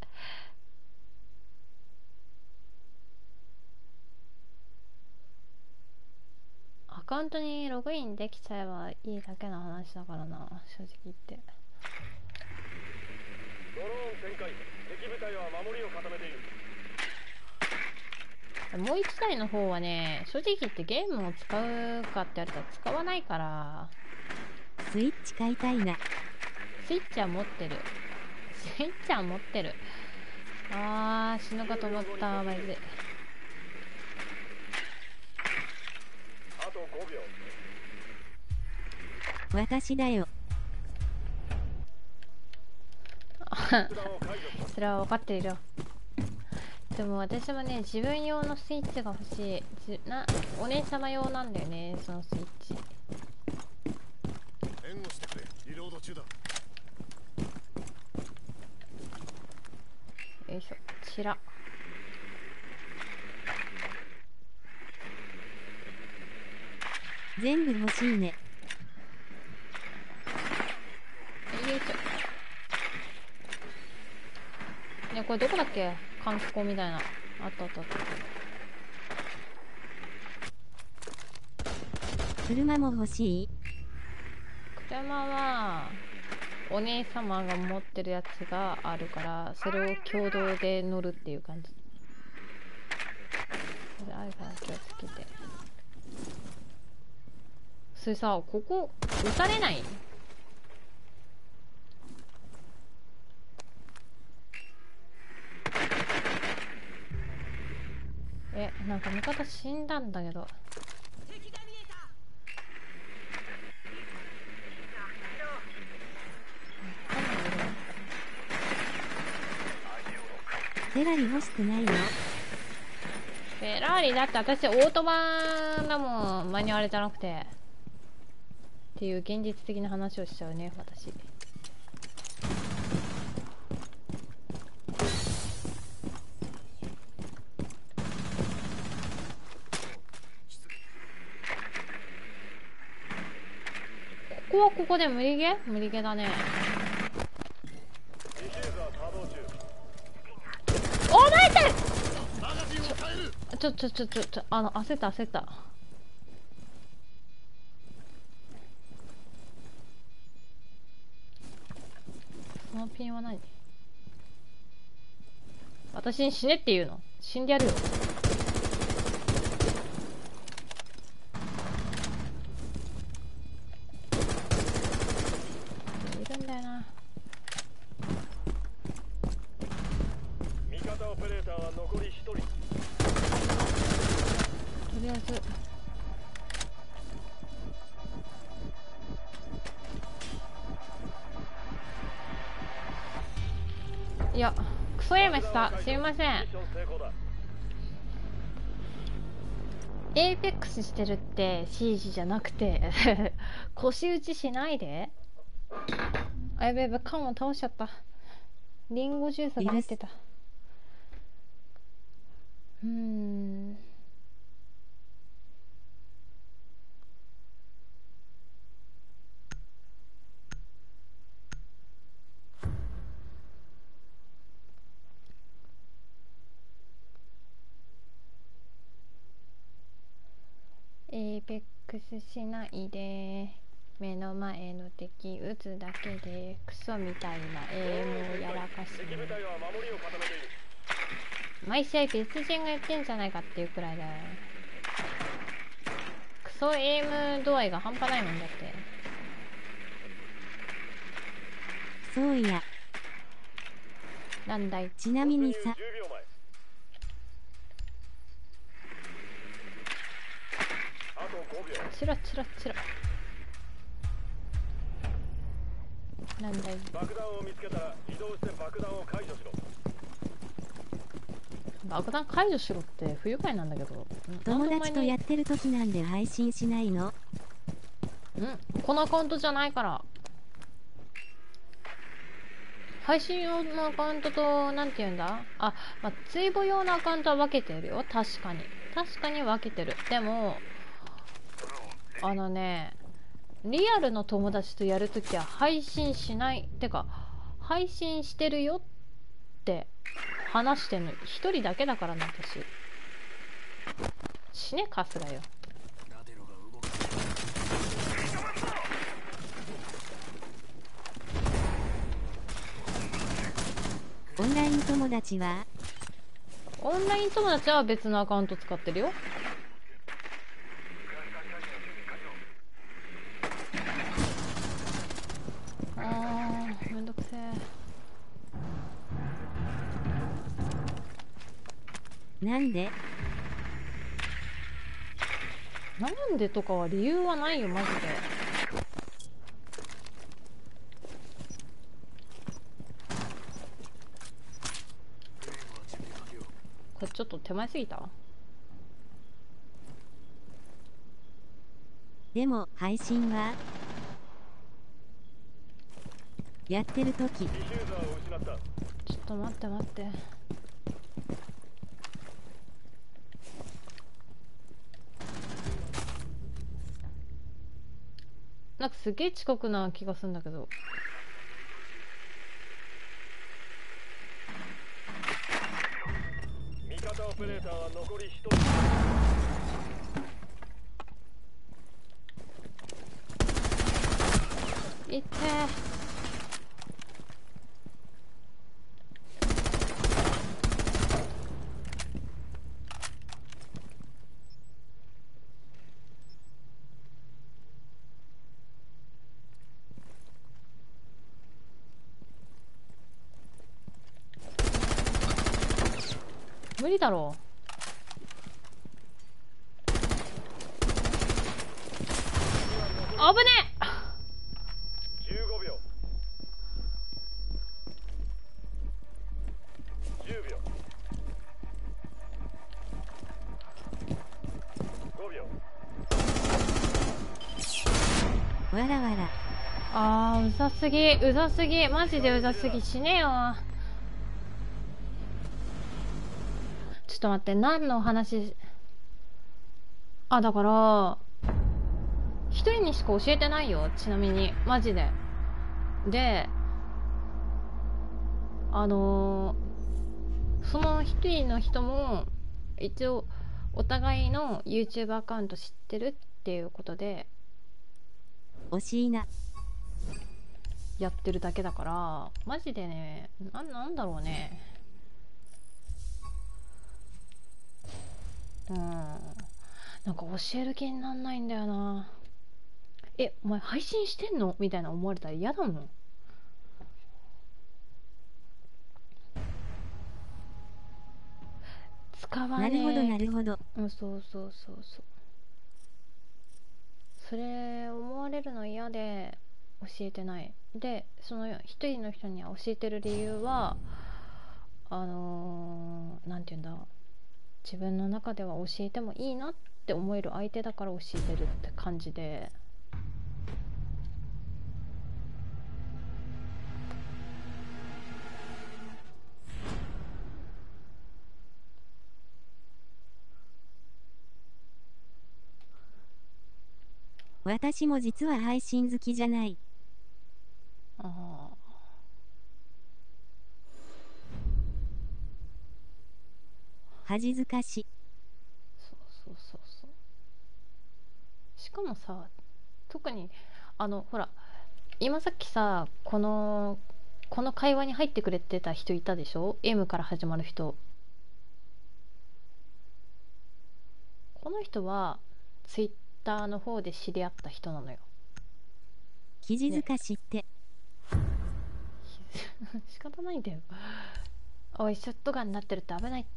アカウントにログインできちゃえばいいだけの話だからな、正直言って。 ドローン展開。敵部隊は守りを固めている。 もう一台の方はね、正直言ってゲームを使うかって言われたら使わないから。 スイッチ買いたいな。 スイッチは持ってる。スイッチは持ってる。あー、死ぬかと思った、マジで。 あとごびょう。 私だよ。 それは分かってるよ。でも私もね、自分用のスイッチが欲しい。じなお姉様用なんだよね、そのスイッチ。 援護してくれ。リロード中だ。 よいしょ、ちら。 全部欲しいね。 よいしょ。ね、これどこだっけ？観光みたいな。あったあったあった。 車も欲しい？ 車はお姉様が持ってるやつがあるから、それを共同で乗るっていう感じ。それあるから気をつけて。それさ、ここ撃たれない？え、なんか味方死んだんだけど。 フェラリ欲しくないの？ フェラーリだって私オートバだもん、マニュアルじゃなくて。っていう現実的な話をしちゃうね、私。ここはここで無理ゲー？無理ゲーだね。 ディフューザー稼働中。 お前ってマガジンを変える。 ちょちょちょちょちょあの焦った焦った。そのピンは何？私に死ねって言うの？死んでやるよ。いるんだよな。 味方オペレーターは残りひとり。 とりあえずいや、クソエイムした。すみません。 ミッション成功だ。 エイペックスしてるって シージ じゃなくて腰打ちしないで。あ、やべやべ、缶を倒しちゃった。リンゴジュースが入ってた。うーん。エイペックスしないで。目の前の敵撃つだけでクソみたいなエイムをやらかし敵部隊は守りを固めている。 毎試合別人がやってんじゃないかっていうくらいだよ。クソエイム度合いが半端ないもんだって。 そういや。 なんだい。 ちなみにさ、 じゅうびょうまえ。あとごびょう。 チラチラチラ。なんだい。 爆弾を見つけたら移動して爆弾を解除しろ。 爆弾解除しろって不愉快なんだけど。 友達とやってる時なんで配信しないの？ このアカウントじゃないから。配信用のアカウントと、なんて言うんだ、あ、まあ、追母用のアカウントは分けてるよ。確かに確かに分けてる。でもあのね、リアルの友達とやるときは配信しない。てか配信してるよって話してんの一人だけだからね、私。死ねカスがよ。 オンライン友達はオンライン友達は別のアカウント使ってるよ。あー、めんどくせえ。 なんでなんでとかは理由はないよ、マジで。これちょっと手前すぎた？ でも配信はやってるときディフューザーを失った。 ちょっと待って待って。なんかすげえ遅刻な気がするんだけど。 味方オペレーターは残りひとり。 いってー。無理だろう。危ねえ。 じゅうごびょう。じゅうびょう。ごびょう。 わらわらあー、うざすぎうざすぎ、マジでうざすぎ。死ねえよ。ちょっと待って、何の話。あ、だから一人にしか教えてないよ、ちなみに。マジで。で、あのー、その一人の人も一応お互いの YouTube アカウント知ってるっていうことで惜しいな。 やってるだけだから、マジでね、な、なんだろうね。うん、なんか教える気になんないんだよな。え、お前配信してんのみたいな思われたら嫌だもん。使わねえ。 なるほどなるほど。 うん、そうそうそうそう。それ思われるの嫌で教えてない。で、その一人の人には教えてる理由は、あのー、なんていうんだ、自分の中では教えてもいいなって思える相手だから教えてるって感じで。 私も実は配信好きじゃない。 ああ、 恥ずかし。 そうそうそうそう。しかもさ、特にあのほら、今さっきさ、このこの会話に入ってくれてた人いたでしょ？ M から始まる人。この人はツイッターの方で知り合った人なのよ。 記事づかしって、 仕方ないんだよ。おい、ショットガンになってるって危ないって。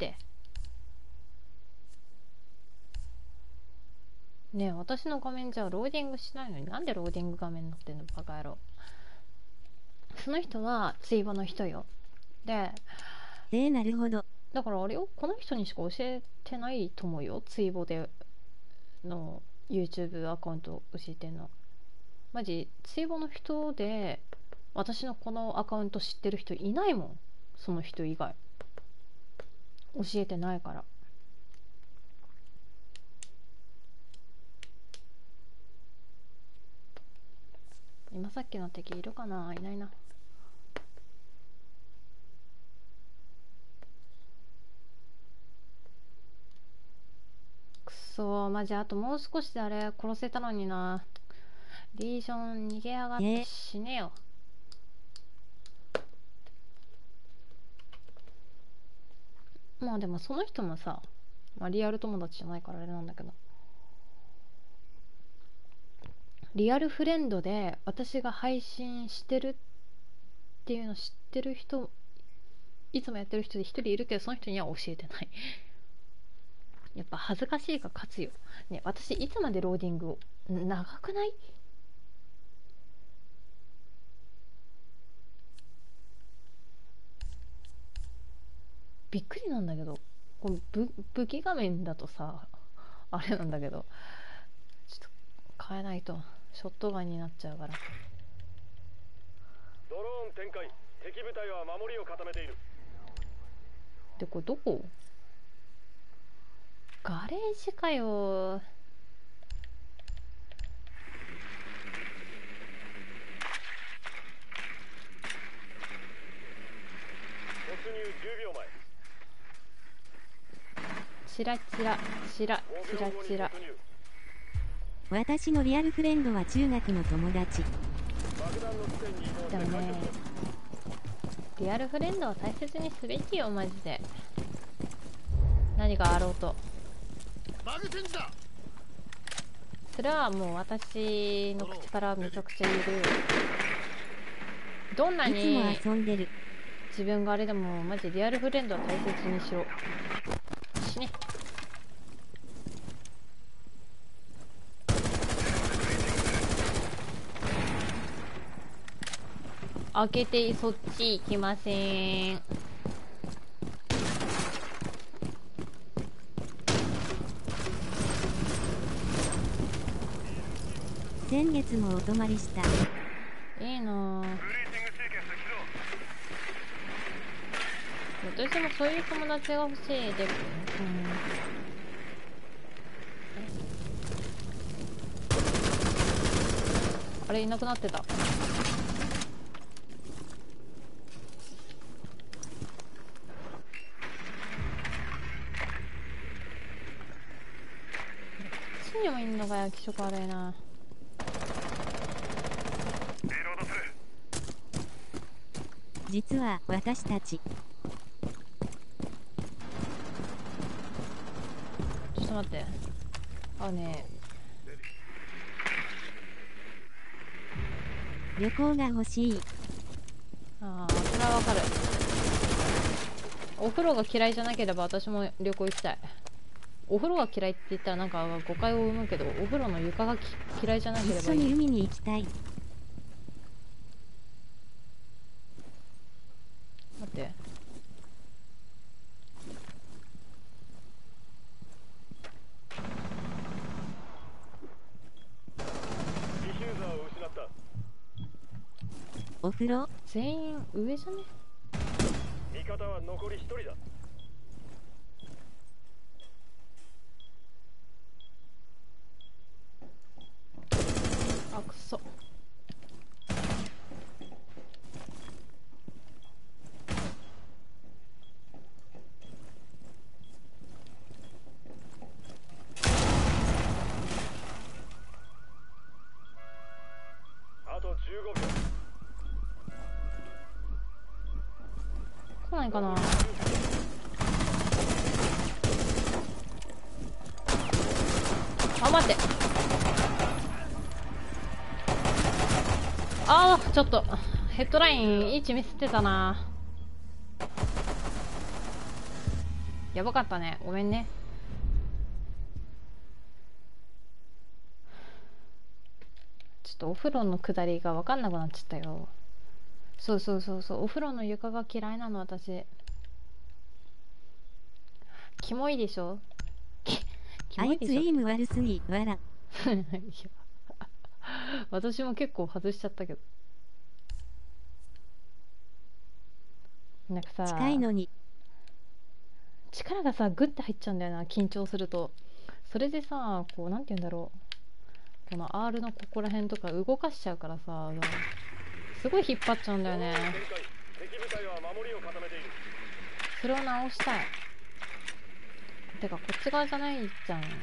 ねえ、私の画面じゃローディングしないのになんでローディング画面になってんの、バカ野郎。その人は追母の人よ。で、 えー、なるほど。 だからあれよ、この人にしか教えてないと思うよ、追母での YouTube アカウント教えてんの。 マジ追放の人で私のこのアカウント知ってる人いないもん。その人以外教えてないから。今さっきの敵いるかな。いないな。くそー、マジあともう少しであれ殺せたのにな。リージョン逃げやがって死ねよ。まあでもその人もさ、まあ、リアル友達じゃないからあれなんだけど、リアルフレンドで私が配信してるっていうの知ってる人、いつもやってる人で一人いるけど、その人には教えてない。やっぱ恥ずかしいが勝つよね。私いつまでローディングを、長くない？びっくりなんだけど、この武武器画面だとさあれなんだけど、ちょっと変えないとショットガンになっちゃうから。 ドローン展開。敵部隊は守りを固めている。 でこれどこ？ガレージかよ。 突入じゅうびょうまえ。 チラチラチラチラチラ。 私のリアルフレンドは中学の友達。 でもね、リアルフレンドは大切にすべきよマジで。何があろうと。それはもう私の口からめちゃくちゃ言える。どんないにつも遊んでる。 自分があれでもマジリアルフレンドは大切にしろ。死ね。開けてそっち行きません。 先月もお泊まりした。 いいなぁ。私もそういう友達が欲しいで、うん、あれいなくなってた。こっちにもいんのかよ、気色悪いな。 実は私たちちょっと待って。あね旅行が欲しい。 ああ、それはわかる。お風呂が嫌いじゃなければ私も旅行行きたい。お風呂が嫌いって言ったらなんか誤解を生むけど、お風呂の床が嫌いじゃなければいい。 一緒に海に行きたい。 待って。 ディフューザーを失った。 お風呂全員上じゃね？ 味方は残り一人だ。 あ、くそ。 あとじゅうごびょう。 来ないかな。あ、待って。あー、ちょっとヘッドライン位置ミスってたな。やばかったね、ごめんね。ちょっとお風呂の下りが分かんなくなっちゃったよ。そうそうそうそう、お風呂の床が嫌いなの私。キモいでしょ。キあいつエモいでしょ。 イム悪すぎ、わら。 いや私も結構外しちゃったけど。なんかさ、 近いのに。 力がさグッて入っちゃうんだよな、緊張すると。それでさ、こうなんて言うんだろう、この R のここら辺とか動かしちゃうからさ、すごい引っ張っちゃうんだよね。 敵部隊は守りを固めている。 それを直したい。てかこっち側じゃないじゃん、場所。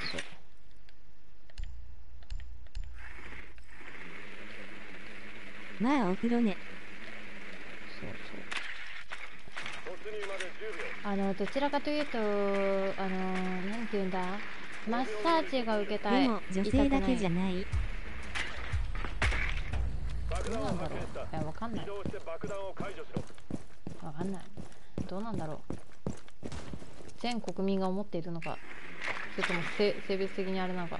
まあお風呂ね。 そうそう。 突入までじゅうびょう。 あのどちらかというと、あのなんて言うんだ、マッサージが受けたい。 でも女性だけじゃい。 ない。 爆弾をどうなんだろ発見した。 う。いや、わかんない。 移動して爆弾を解除しろ。 わかんない。どうなんだろう。全国民が思っているのか、それとも性性別的にあれなのか。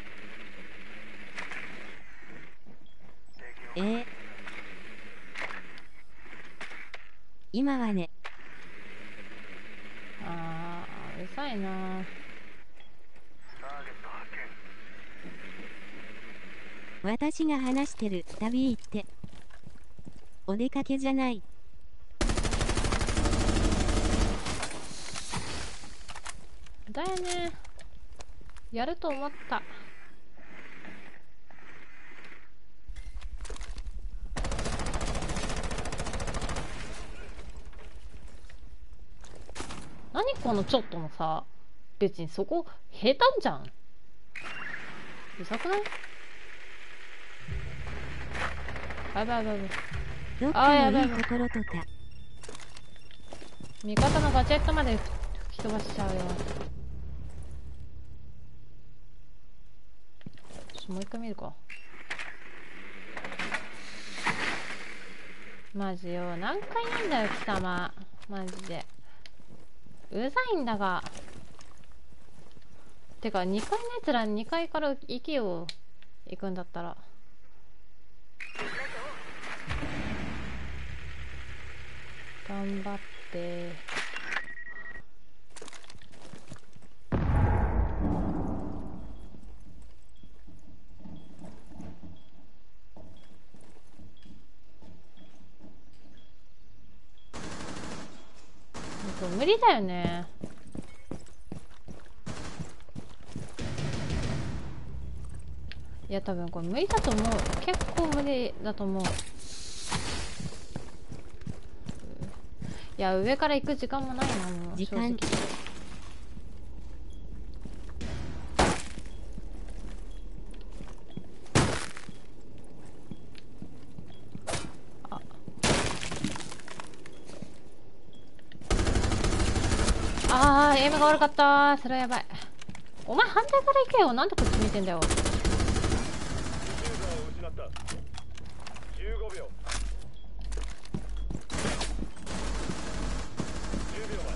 えー、今はね。 あー、うるさいな。 私が話してる旅行って。お出かけじゃない。 だよね。やると思った。何このちょっとのさ、別にそこ平坦じゃん。うざくない？やばいやばいやばい。 どっかのいいところとか。 味方のガジェットまで吹き飛ばしちゃうよ。ちょっともう一回見るか。マジよ、何回なんだよ貴様、マジでうざいんだが。てかにかいのやつらにかいから行けよ、行くんだったら。頑張って。無理だよね。いや多分これ無理だと思う。結構無理だと思う。いや上から行く時間もないな、もう時間。 あー、エイムが悪かったー。それはやばい。お前反対から行けよ。なんでこっち見てんだよ。 ディフューザーを失った。じゅうごびょう。じゅうびょう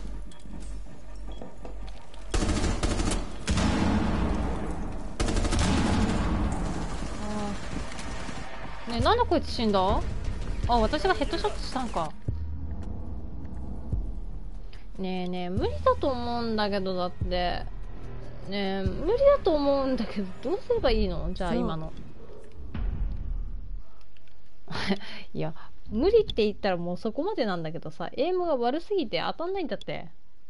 前。ねえ、なんでこいつ死んだ？あ、私がヘッドショットしたんか。ねえねえ、無理だと思うんだけど、だってねえ無理だと思うんだけど、どうすればいいの？じゃあ今のいや無理って言ったらもうそこまでなんだけどさ、エイムが悪すぎて当たんないんだって。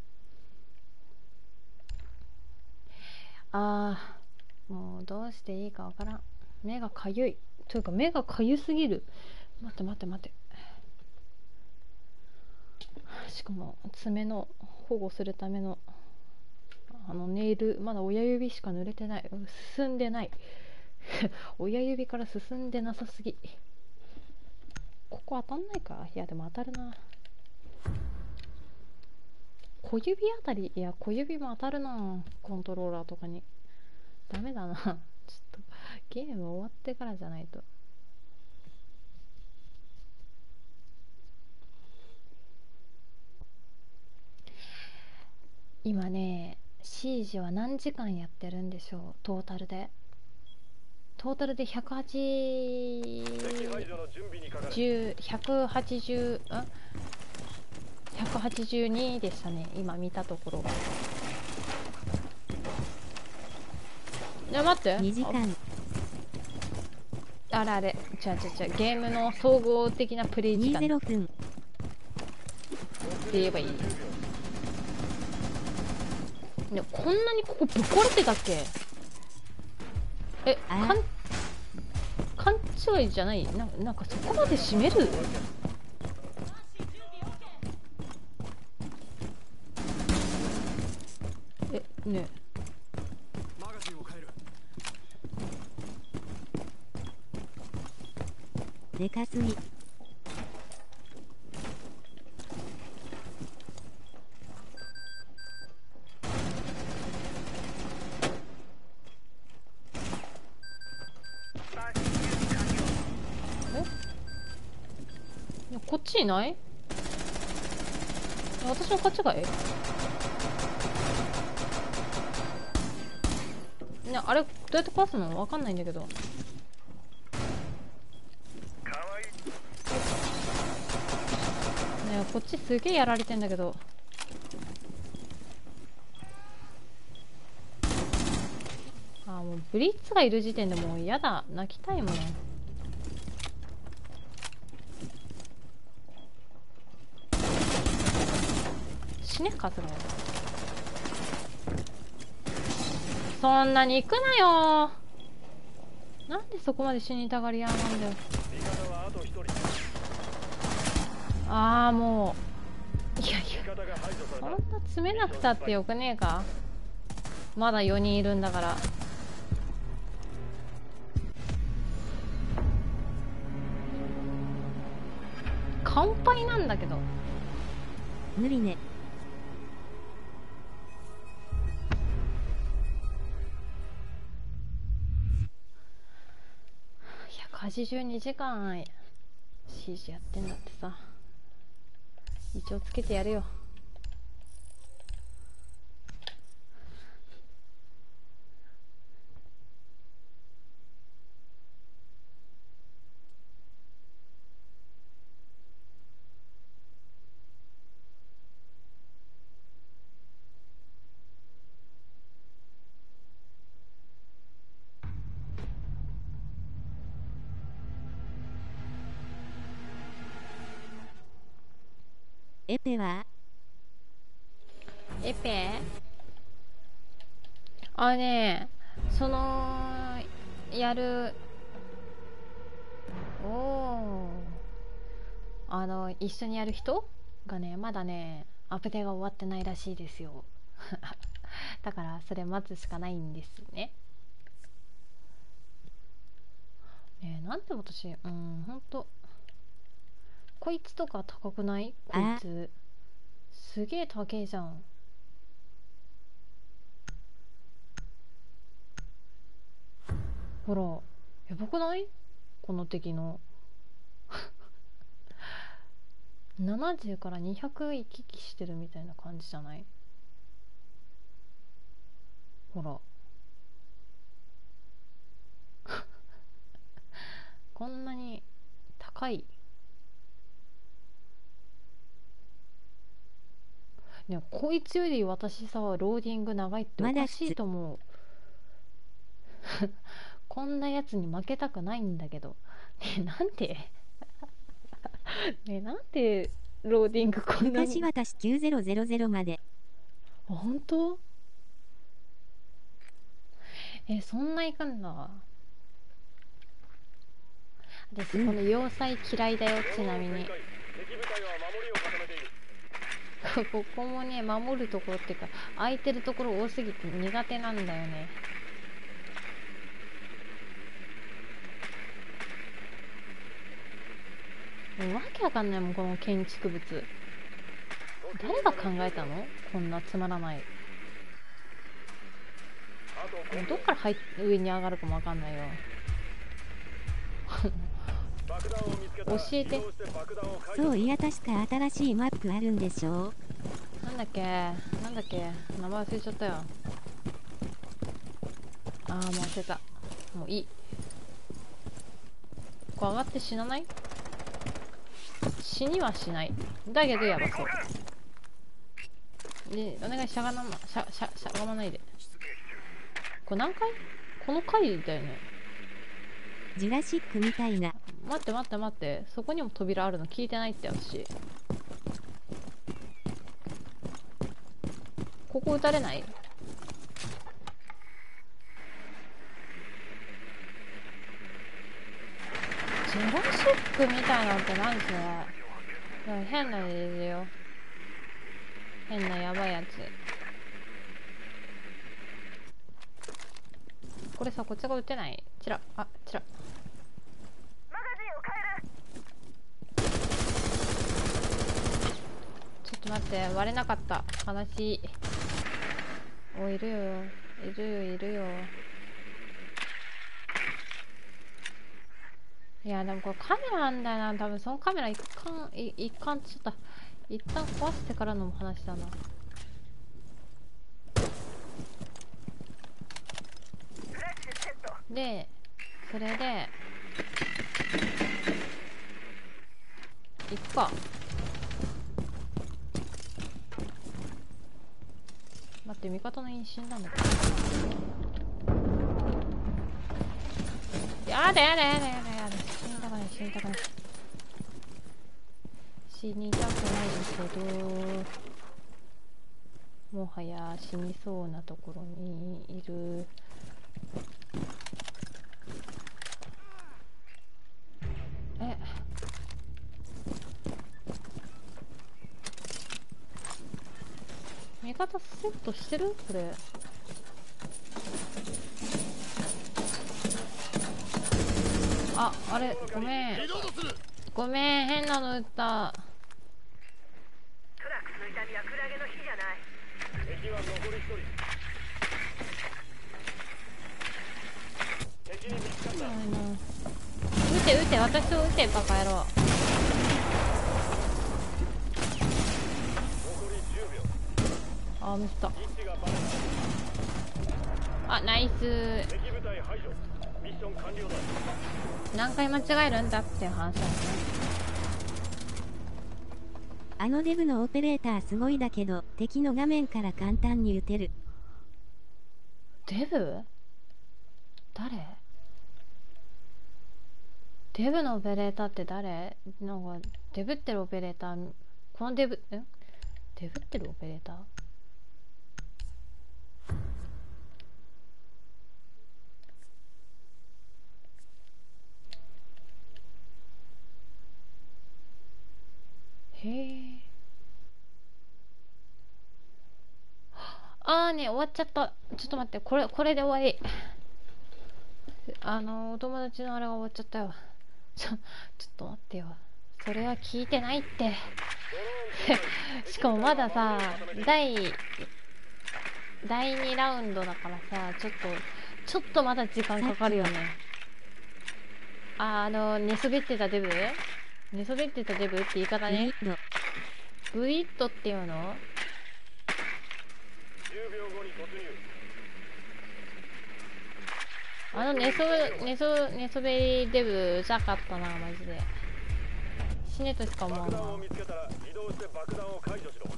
あー、もうどうしていいかわからん。目がかゆいというか目がかゆすぎる。待って待って待って。しかも爪の保護するためのあのネイル、まだ親指しか濡れてない。進んでない親指から進んでなさすぎ。ここ当たんないか。いやでも当たるな。小指あたり、いや小指も当たるな、コントローラーとかに。ダメだなちょっとゲーム終わってからじゃないと。今ねシージは何時間やってるんでしょう、トータルで。トータルでひゃくはちじゅう、ひゃくはちじゅう、んひゃくはちじゅうにでしたね、今見たところが。いや待って、 にじかん。 あれあれ、違う違う違う、ゲームの総合的なプレイ時間にじゅうってふん。 言えばいい。でもこんなにここぶっ壊れてたっけ？え、 あかん勘違いじゃない？な、なんかそこまで閉める？え、ねマガジンを変える。 でかすぎ。 え、こっちいない？私の勘違い？ね、あれどうやって壊すの？わかんないんだけど。ね、こっちすげえやられてんだけど。あー、もうブリッツがいる時点でもう嫌だ。泣きたいもん。死ねかすがよ。そんなに行くなよ。なんでそこまで死にたがり屋なんだよ。 味方はあと一人。 ああ、もういやい味や、 方が排除されそんた。 な詰めなくたってよくねえか。まだよにんいるんだから。乾杯なんだけど。 無理ね。 ひゃくはちじゅうにじかん シージー やってんだってさ。一応つけてやるよ。 エペはエペあね、そのやる、おお、あの一緒にやる人がね、まだねアップデートが終わってないらしいですよ。だからそれ待つしかないんですね。ねえ、なんで私、うん、ほんとこいつとか高くない？こいつすげえ高えじゃん。ほらやばくない？この敵のななじゅうからにひゃく行き来してるみたいな感じじゃない？ほらこんなに高いね。こいつより私さ、ローディング長いっておかしいと思う。こんなやつに負けたくないんだけどね。なんでね、なんでローディングこんなに。 昔私きゅうぜろぜろぜろまで。 あ、本当？え、そんないかんだ。私この要塞嫌いだよ。ちなみに敵部隊は守りを固めている。 ここもね、守るところっていうか空いてるところ多すぎて苦手なんだよね。もうわけわかんないもん、この建築物。誰が考えたの？こんなつまらない。もうどっから入っ上に上がるかもわかんないよ。 爆弾を見つけたら教えて。 移動して爆弾を解除そういや確か新しいマップあるんでしょ？ なんだっけなんだっけ名前忘れちゃったよ。あー、もう忘れた。もういい。ここ上がって死なない？死にはしない。だけどやばそう。で、お願い、しゃがま、しゃ、しゃ、しゃがまないで。これ何回？この回だよね。 ジュラシックみたいな。 待って待って待って、そこにも扉あるの聞いてないって私。ここ撃たれない？ジュラシックみたいなのって何それ？なんか変なのいるよ。変なやばいやつ。これさ、こっちが撃てない？チラ、あ、チラ。 マガジンを変える。 ちょっと待って、割れなかった。悲しい。お、いるよ。いるよ、いるよ。いや、でもこれカメラあんだよな。多分そのカメラ一貫、い一貫ちょっと、一旦壊してからの話だな。 フラッシュセット。 で、それで、行くか。待って、味方の因死んだんだけど。やだやだやだやだやだ。死にたくない死にたくない。死にたくないけど、もはや死にそうなところにいる。え、味方セットしてる？これ。あ、あれ、ごめん。ごめん、変なの撃った。 トラックスの痛みはクラゲの火じゃない。 敵は残り一人。敵に見つかった。 撃て撃て、私を撃て、バカ野郎。 残りじゅうびょう。 あ、ミスった。 位置がバレた。 あ、ナイス。 敵部隊排除。ミッション完了だ。 何回間違えるんだっていう話だね。 あのデブのオペレーターすごいだけど、敵の画面から簡単に撃てる。 デブ？誰？デブのオペレーターって誰？なんか、デブってるオペレーター、このデブ、ん？デブってるオペレーター？へえ。あーね、終わっちゃった。ちょっと待って、これ、これで終わり。あの、お友達のあれが終わっちゃったよ。ちょ、ちょっと待ってよ。それは聞いてないって。しかもまださ、第、第にラウンドだからさ、ちょっと、ちょっとまだ時間かかるよね。あ、あの、寝そべってたデブ？寝そべってたデブって言い方ね。ブイットっていうの？ じゅうびょうごに突入。 あの寝そ、寝そ、寝そべりデブうざかったな、マジで。死ねとしか思わんわ。 爆弾を見つけたら移動して爆弾を解除しろ。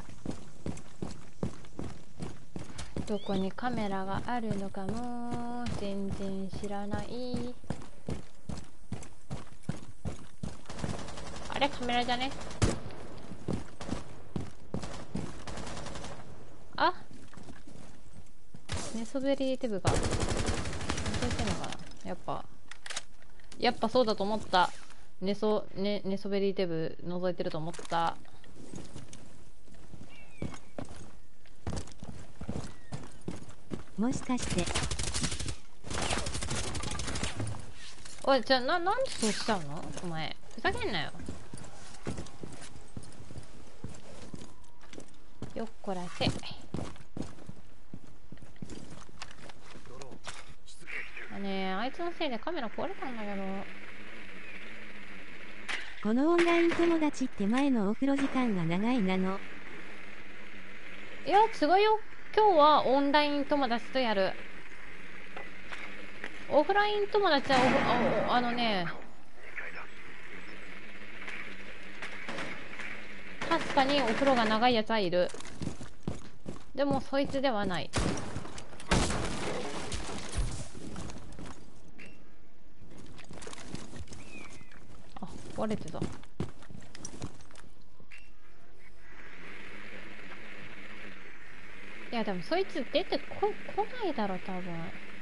どこにカメラがあるのかも全然知らない。あれカメラじゃね？あ、寝そべりデブが覗いてんのかな。やっぱやっぱそうだと思った。寝そ、ね、寝そべりデブ覗いてると思った。 もしかして。 おい、じゃあな、なんでそうしちゃうのお前。ふざけんなよ。よっこらせ。あねえ、あいつのせいでカメラ壊れたんだけど。 このオンライン友達って前のお風呂時間が長いなの？ いや、違うよ。今日はオンライン友達とやる。オフライン友達はお、あ、あのね、確かにお風呂が長いやつはいる。でもそいつではない。 バレてた。いやでもそいつ出てこ来ないだろ多分。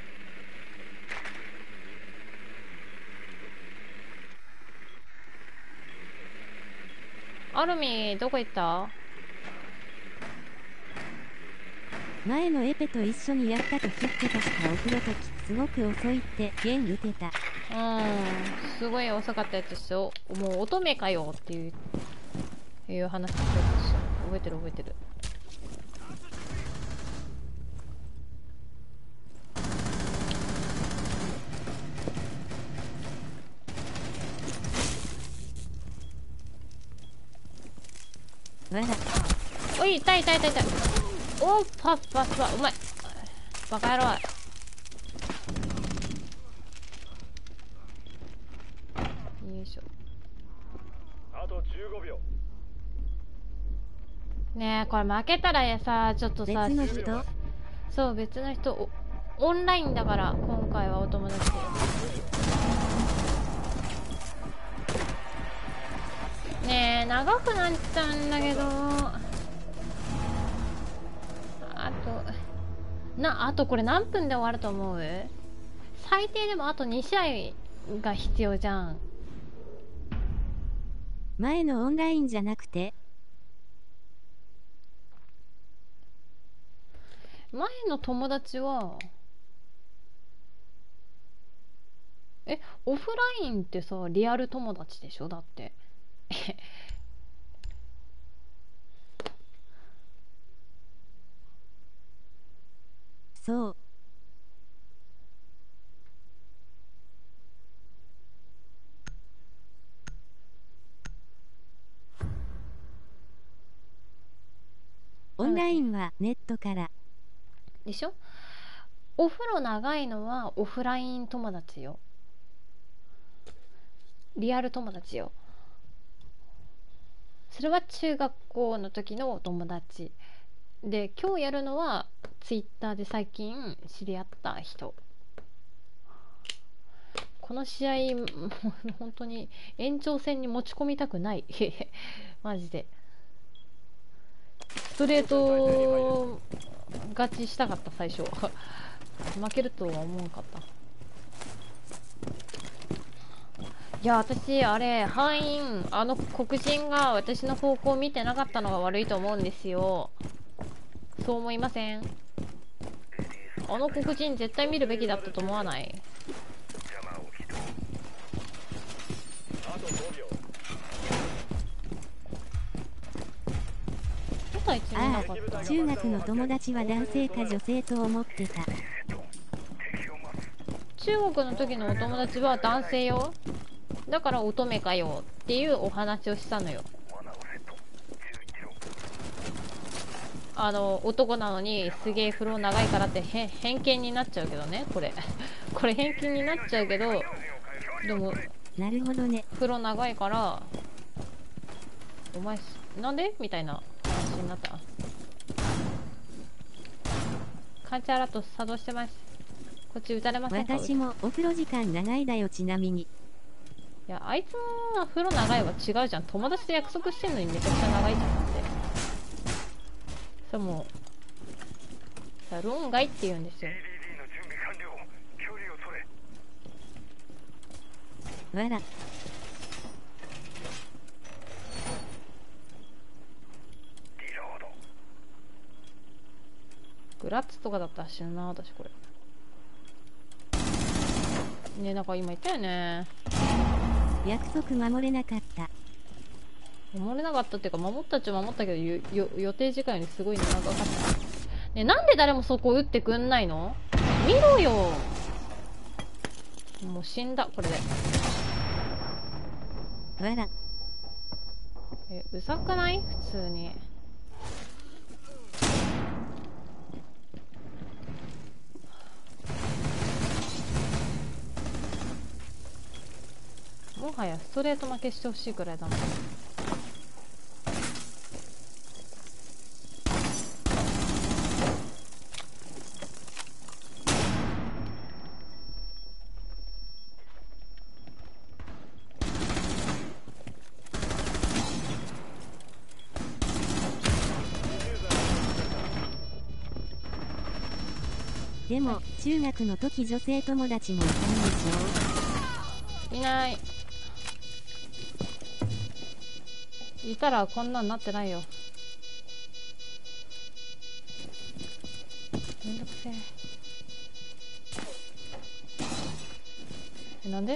アルミどこ行った？ 前のエペと一緒にやったときって確かお風呂時すごく遅いってゲン言ってた。 うん、すごい遅かったやつですよ。もう乙女かよっていういう話したやつですよ。覚えてる覚えてる。 わら。 おい、痛い痛い痛い痛い。おー、パッパッパッ、うまい。バカ野郎。よいしょ。 あとじゅうごびょう。 ねえ、これ負けたらさ、ちょっとさ、 別の人？ そう、別の人、おオンラインだから、今回はお友達で。ねえ、長くなっちゃうんだけど。あと、な、あとこれ何分で終わると思う？最低でもあとに試合が必要じゃん。 前のオンラインじゃなくて？ 前の友達は、え、オフラインってさ、リアル友達でしょ？だって。 そう。オンラインはネットから。 でしょ？お風呂長いのはオフライン友達よ。リアル友達よ。それは中学校の時のお友達で、今日やるのはツイッターで最近知り合った人。この試合もう本当に延長戦に持ち込みたくないマジでストレート勝ちしたかった。最初負けるとは思わなかった。いや、私あれ敗因、あの黒人が私の方向を見てなかったのが悪いと思うんですよ。そう思いません？あの黒人絶対見るべきだったと思わない？ あとごびょう。 あいつ見なあかったあ、中学の友達は男性か女性と思ってた。 中国の時のお友達は男性よ。だから乙女かよっていうお話をしたのよ。あの男なのにすげえ風呂長いからってへ偏見になっちゃうけどね、これこれ偏見になっちゃうけど、でもなるほどね。 風呂長いからお前なんでみたいな話になった。カンチャーラット作動してます。こっち撃たれませんか？ 私もお風呂時間長いだよ。ちなみに。 いや、あいつの風呂長いは違うじゃん。友達と約束してんのにめちゃくちゃ長いじゃんって。それもうさ、論外って言うんですよ。 わら。 グラッツとかだったら死ぬな、私これ。ねえ、なんか今言ったよね。 約束守れなかった。 守れなかったっていうか、守ったっちゃ守ったけど、よよ予定時間よりすごい長かった。ねえ、なんで誰もそこ打ってくんないの？見ろよ。もう死んだ、これで。 わら。 え、うざくない？普通に。もはやストレート負けしてほしいくらいだな。 でも中学の時女性友達もいたんでしいない。いたらこんなんなってないよ。めんどくせえ。え、なんで？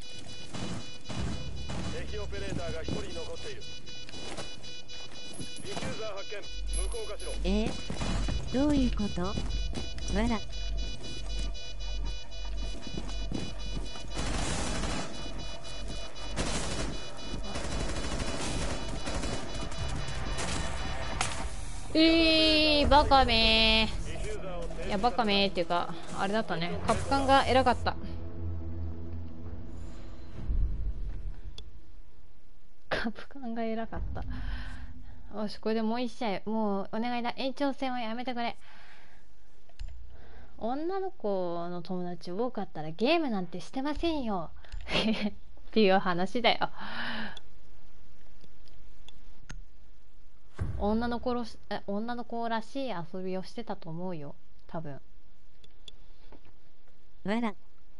敵オペレーターが一人残っている。ディフューザー発見。向こうかしろ。 ょ。えー、どういうこと？わら。 えー、バカめー。 ディフューザーを停止。 いや、バカめーっていうか、あれだったね。カプカンが偉かった。カプカンが偉かった。よし、これでもう一試合。もう、お願いだ。延長戦はやめてくれ。女の子の友達多かったらゲームなんてしてませんよ。っていう話だよ。女の子ろし、え、女の子らしい遊びをしてたと思うよ。多分。 わら。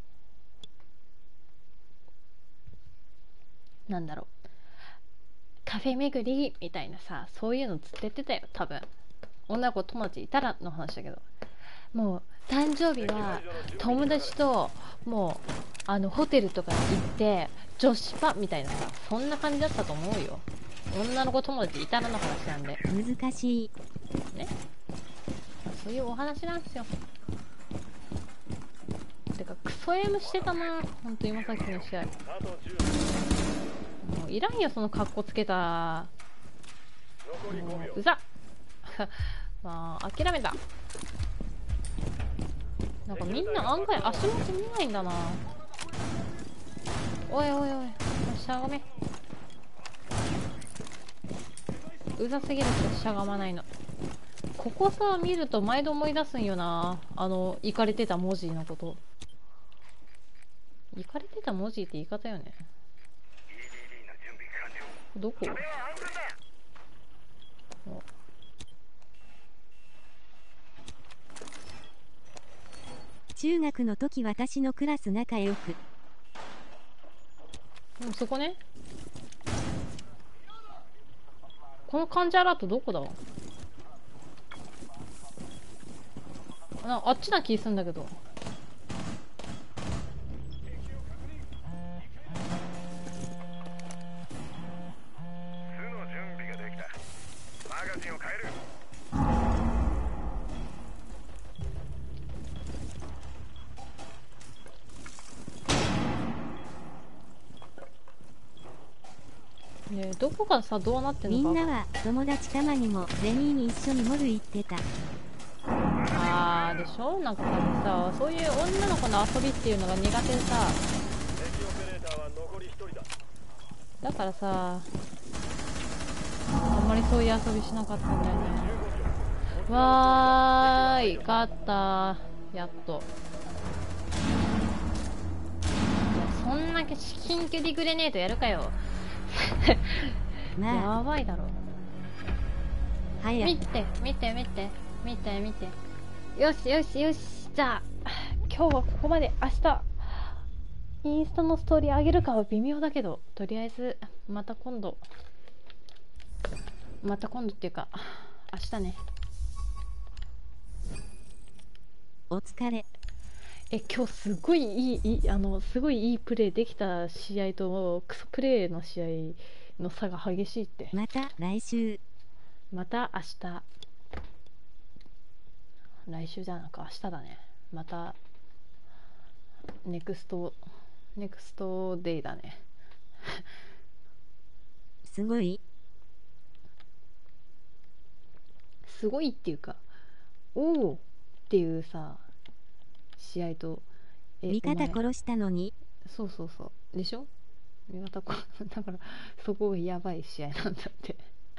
なんだろう。カフェ巡りみたいなさ、そういうのつってってたよ、多分。女の子友達いたらの話だけど。もう、誕生日は友達と、もう、あの、ホテルとかに行って、女子パみたいなさ、そんな感じだったと思うよ。女の子友達いたらの話なんで。 難しい。 ね。そういうお話なんですよ。てか、クソエムしてたな、ほんと今さっきの試合。 あとじゅう。 もういらんよ、その格好つけた。 残りごびょう。 うざっまあ諦めた。なんかみんな案外足元見ないんだな。おいおいおい、しゃがめ。うざすぎるとしゃがまないの。ここさ見ると毎度思い出すんよな、あのイカれてた文字のこと。イカれてた文字って言い方よね。どこ？ 中学の時私のクラス仲良く。 うん、そこね。この患者アラートどこだ？あ、あっちな気すんだけど。 巣の準備ができた。マガジンを変える。 ねえ、どこがさどうなってんのか。 みんなは友達たまにもゼニーに一緒にモル行ってた。 あーでしょ、なんかさ、そういう女の子の遊びっていうのが苦手でさ、 敵オペレーターは残りひとりだ。 だからさ、あんまりそういう遊びしなかったんだよね。わーい、勝ったー、やっと。いや、そんな至近距離グレネードやるかよ。 まあ、 やばいだろ。 早く。 見て見て見て見て見て。よしよしよし、じゃあ今日はここまで。明日インスタのストーリー上げるかは微妙だけど、とりあえずまた今度、また今度っていうか明日ね。 お疲れ。 え、今日すごいいい、いいあのすごいいいプレーできた試合とクソプレーの試合の差が激しいって。 また来週。 また明日、来週じゃなく明日だね。またネクストネクストデイだね。 すごい。 すごいっていうか、おおっていうさ試合と、え味方お前殺したのに。 そうそうそうでしょ。味方こだからそこがやばい試合なんだって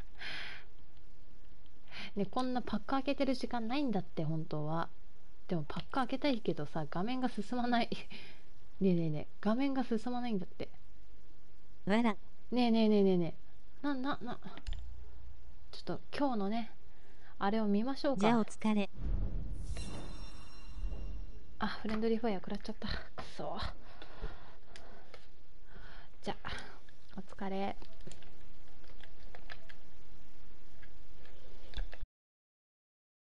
ね、こんなパック開けてる時間ないんだって本当は。でもパック開けたいけどさ、画面が進まないねえねえねえ、画面が進まないんだって。 わら。 ねえねえねえねえねえ、なななちょっと今日のねあれを見ましょうか。 じゃあお疲れ。 フレンドリーファイア食らっちゃった。くそ。じゃあお疲れ。